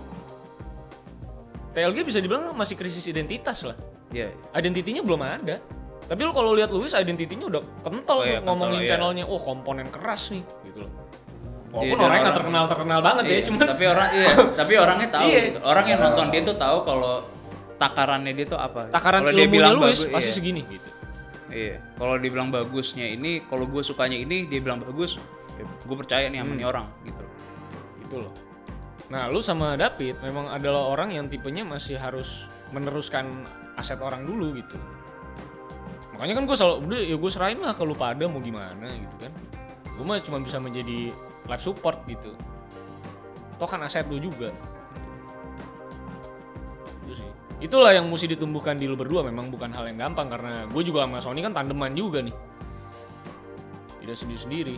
T L G bisa dibilang masih krisis identitas lah. Iya. Identitinya belum ada. Tapi lo kalau lihat Luis identitinya udah kental Oh, iya, tuh ngomongin kental, iya. channelnya. Oh komponen keras nih gitu loh. Walaupun Iya, dan orangnya nggak orang- terkenal terkenal banget Iya, ya, cuman tapi orang iya, tapi orangnya tahu Iya. gitu. Orang yang nonton dia tuh tahu kalau takarannya dia tuh apa. Takaran Kalau dia ilmunya bilang lu bagus, pasti iya. segini gitu. Iya. Kalau dibilang bagusnya ini, kalau gue sukanya ini, dia bilang bagus, ya gue percaya nih sama Hmm. nih orang gitu. Gitu loh. Nah, lu sama David memang adalah orang yang tipenya masih harus meneruskan aset orang dulu gitu. Makanya kan gue selalu, udah ya gue serahin lah ke lu pada mau gimana gitu kan. Gue mah cuma bisa menjadi live support gitu. Toh kan aset lu juga. Gitu. Itu sih. Itulah yang mesti ditumbuhkan di lu berdua, memang bukan hal yang gampang karena gue juga sama Sony kan tandeman juga nih. Tidak sendiri-sendiri.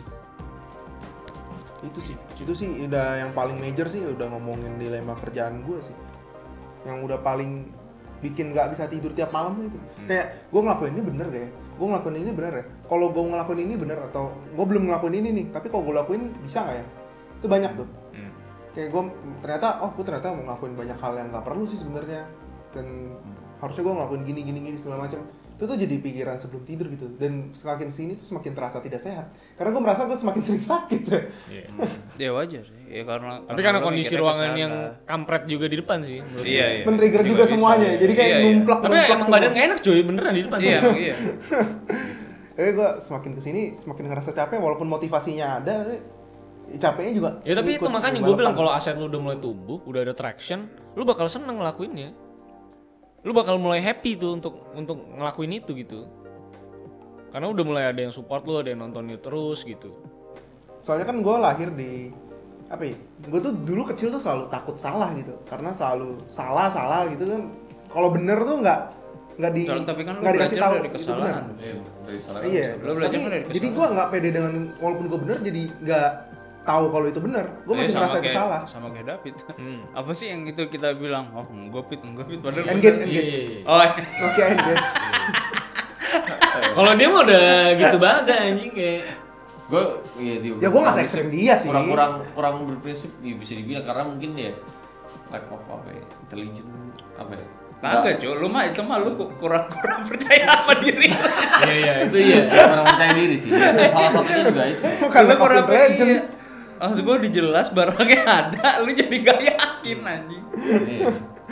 Itu sih, itu sih udah yang paling major sih, udah ngomongin dilema kerjaan gue sih. Yang udah paling bikin nggak bisa tidur tiap malam itu. Hmm. Kayak gue ngelakuin ini bener gak ya? Gue ngelakuin ini bener ya? Kalau gue ngelakuin ini bener atau gue belum ngelakuin ini nih, tapi kalau gue lakuin bisa nggak ya? Itu banyak tuh. Hmm. Kayak gue ternyata, oh gue ternyata mau ngelakuin banyak hal yang nggak perlu sih sebenarnya. Dan hmm. harusnya gue ngelakuin gini gini gini segala macam. Itu tuh jadi pikiran sebelum tidur gitu. Dan semakin sini tuh semakin terasa tidak sehat. Karena gue merasa gue semakin sering sakit. Yeah. Ya wajar sih. Ya karena tapi karena kondisi ruangan yang kampret juga di depan sih. Iya, iya. Men-trigger juga semuanya. Jadi kayak iya, numplak. Tapi emang badan gak enak cuy, beneran di depan. Iya, iya. Tapi gue semakin kesini semakin ngerasa capek walaupun motivasinya ada, capeknya juga. Ya tapi itu makanya gue bilang kalau aset lu udah mulai tumbuh, udah ada traction, lu bakal seneng ngelakuinnya. Lu bakal mulai happy tuh untuk untuk ngelakuin itu gitu. Karena udah mulai ada yang support lu, ada yang nontonin terus gitu. Soalnya kan gue lahir di apa ya? Gue tuh dulu kecil tuh selalu takut salah gitu. Karena selalu salah salah gitu kan. Kalau bener tuh nggak nggak di tapi kan lu nggak dikasih belajar tahu dari itu kesalahan. benar. Iya, dari salah. Iya. Lu belajar Tapi, kan dari jadi kesalahan. gue nggak pede dengan walaupun gue bener jadi nggak tahu kalau itu bener. Gue masih Eh, ngerasa sama itu kayak- salah. Sama kayak David. Hmm. Apa sih yang itu kita bilang, oh enggak fit, enggak fit padahal Engage, bener. engage. Iya, iya, iya. Oh, Oke, engage. Kalau dia mah udah gitu banget anjing kayak. Gue iya dia. Ya gue nggak se-ekstrem dia sih. Kurang kurang kurang berprinsip ya bisa dibilang karena mungkin dia lack of apa ya, intelligent apa ya. kagak cuy, lu mah itu mah lu kurang-kurang percaya sama diri. Iya iya itu iya. Kurang percaya diri sih. Ya, salah satunya juga itu. Bukan Lu lack of kurang intelligence. iya. Maksud gue dijelas barangnya ada, lu jadi gak yakin anjing. Iya.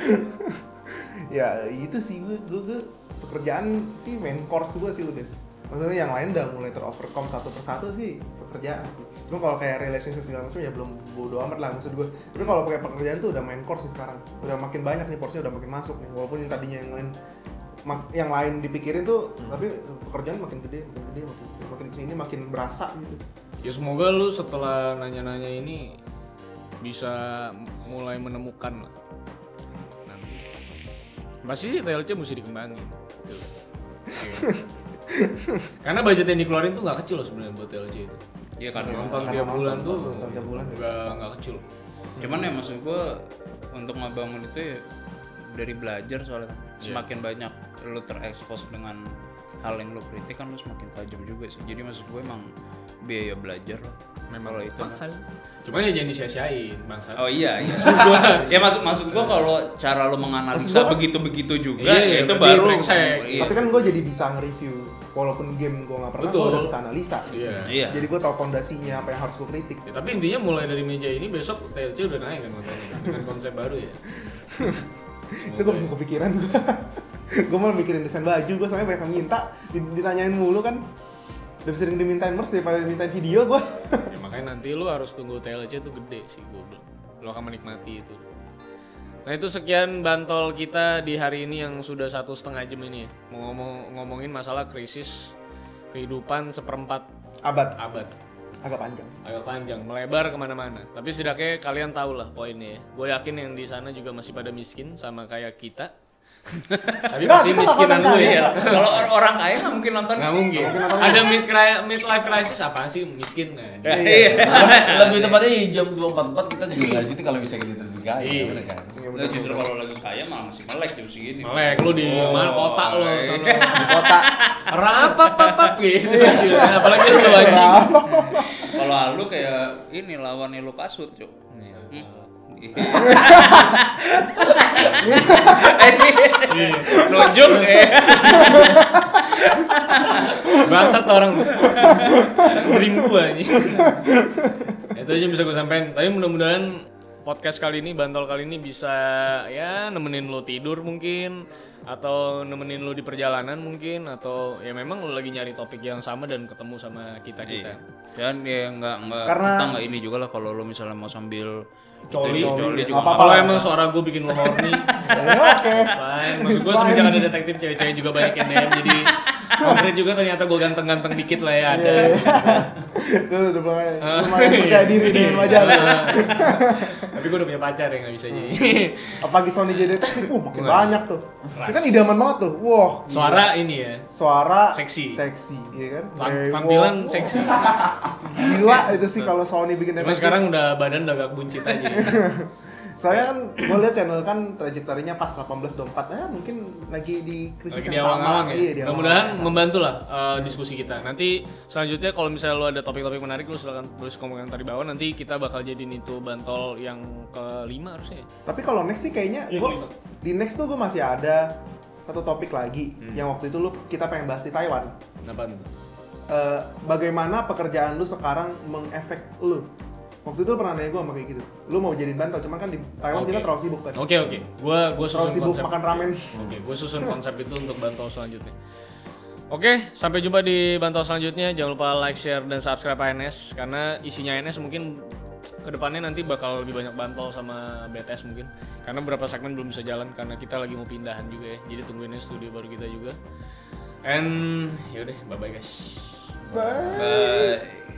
Ya itu sih gue, gue, gue pekerjaan sih main course gue sih udah. Maksudnya yang lain udah mulai ter-overcome satu persatu sih pekerjaan sih. Cuma kalau kayak relationship segala macam ya belum bodo amat lah maksud gue. Tapi kalau pakai pekerjaan tuh udah main course sih sekarang. Udah makin banyak nih porsinya udah makin masuk nih. Walaupun yang tadinya yang lain mak- yang lain dipikirin tuh, hmm. tapi pekerjaan makin gede, makin gede, makin, makin kesini makin berasa gitu. Ya semoga lu setelah nanya-nanya ini bisa mulai menemukan lah nanti. Masih sih T L C mesti dikembangin. Tuh. Karena budget yang dikeluarin tuh nggak kecil loh sebenarnya buat T L C itu. Iya kan. Nonton Karena tiap nonton, bulan tuh nonton tiap bulan nggak nggak kecil. Cuman ya maksud gue untuk ngebangun itu ya dari belajar soalnya kan. Semakin banyak lu terekspos dengan hal yang lu kritik kan lu semakin tajam juga sih. Jadi maksud gue emang biaya belajar lah. Memang Kalau itu mahal. Cuman ya jangan disia-siain bangsa. Oh iya, iya. Maksud gua, ya maksud maksud gua kalau cara lu menganalisa Maksud gua- begitu-begitu juga, Iya, iya, ya itu berarti baru. brengsek. Iya. Tapi kan gue jadi bisa nge-review walaupun game gue nggak pernah, gue Betul. udah bisa analisa. Iya. Iya. Jadi gue tahu fondasinya apa yang harus gue kritik. Ya, tapi intinya mulai dari meja ini besok T L C udah naik kan motornya dengan konsep baru ya. Itu gue belum kepikiran gue. Gue malah mikirin desain baju gue, soalnya banyak yang minta, ditanyain mulu kan. Lebih sering dimintain merch daripada dimintain video gue. Ya, makanya nanti lu harus tunggu T L C itu gede sih gue bilang. Lu akan menikmati itu. Nah itu sekian bantol kita di hari ini yang sudah satu setengah jam ini ya. Mau ngomong ngomongin masalah krisis kehidupan seperempat Abad, abad. agak panjang. Agak panjang, melebar kemana-mana. Tapi setidaknya kalian tahu lah poinnya ya. Gue yakin yang di sana juga masih pada miskin sama kayak kita. Tapi Nggak, masih kita miskinan nggak lu ya. kaya. Kalau or- orang kaya nggak mungkin nonton. Nggak mungkin. Ada mid cri- midlife crisis apa sih miskin? Nah, Ya, dia- iya. Lebih tepatnya di jam dua empat puluh empat kita juga nggak situ kalau bisa kita lebih kaya, Iya. bener kan? Nah, justru kalau lagi kaya malah masih melek jam segini. Melek lu di Oh, mana kota lu iya. sono. Di kota. Rapap papap gitu hasilnya. Apalagi lu anjing. Kalau lu kayak ini lawannya lu kasut, Cuk. Iya. Nunjuk ya. Bangsat orang. Dream gua nih. Itu aja bisa gue sampein. Tapi mudah-mudahan podcast kali ini, bantol kali ini bisa ya nemenin lo tidur mungkin, atau nemenin lo di perjalanan mungkin, atau ya memang lo lagi nyari topik yang sama dan ketemu sama kita kita. Iya. Dan ya nggak nggak Karena- kita nggak ini juga lah kalau lo misalnya mau sambil Coli, coli, coli, juga apa-apa nggak Kalau lah. emang suara gue bikin lo horny, Ya, oke. fine. Maksud gue Fine. semenjak ada detektif cewek-cewek juga banyak yang D M, jadi konkret juga ternyata gue ganteng-ganteng dikit lah ya ada. Lu udah lumayan, lumayan percaya diri dengan wajah lu. Tapi gue udah punya pacar ya nggak bisa jadi. Apalagi Sony jadi detektif, wah makin banyak tuh. Ini kan idaman banget tuh. Wah, gila. Suara ini ya, suara Seksi. seksi, iya kan? tam- Eh, tampilan wah, seksi. Gila itu sih kalau Sony bikin Cuma detektif. sekarang udah badan udah agak buncit aja. Ya. Soalnya kan gue liat channel kan trajektorinya pas delapan belas dua puluh empat ya mungkin lagi di krisis Lagi di yang sama. awang-awang ya. Iya, di Mudah-mudahan awang-awang. membantu lah uh, diskusi kita. Nanti selanjutnya kalau misalnya lo ada topik-topik menarik, lo silakan tulis komentar di bawah. Nanti kita bakal jadiin itu bantol yang kelima harusnya ya. Tapi kalau next sih kayaknya Iya, gua, kelima. di next tuh gue masih ada satu topik lagi Hmm. yang waktu itu lu kita pengen bahas di Taiwan. Apaan tuh? Eh, bagaimana pekerjaan lu sekarang mengefek lu? Waktu itu lu pernah nanya gue sama kayak gitu. Lu mau jadiin bantol, cuman kan di Taiwan Oke. kita terlalu sibuk kan. Oke oke, gua gua Terlalu susun sibuk konsep. makan ramen. Oke, gua susun konsep itu untuk bantol selanjutnya. Oke, sampai jumpa di bantol selanjutnya. Jangan lupa like, share, dan subscribe A N S karena isinya A N S mungkin kedepannya nanti bakal lebih banyak bantol sama B T S mungkin. Karena beberapa segmen belum bisa jalan karena kita lagi mau pindahan juga ya. Jadi tungguin aja studio baru kita juga. And yaudah, bye bye guys. Bye. Bye.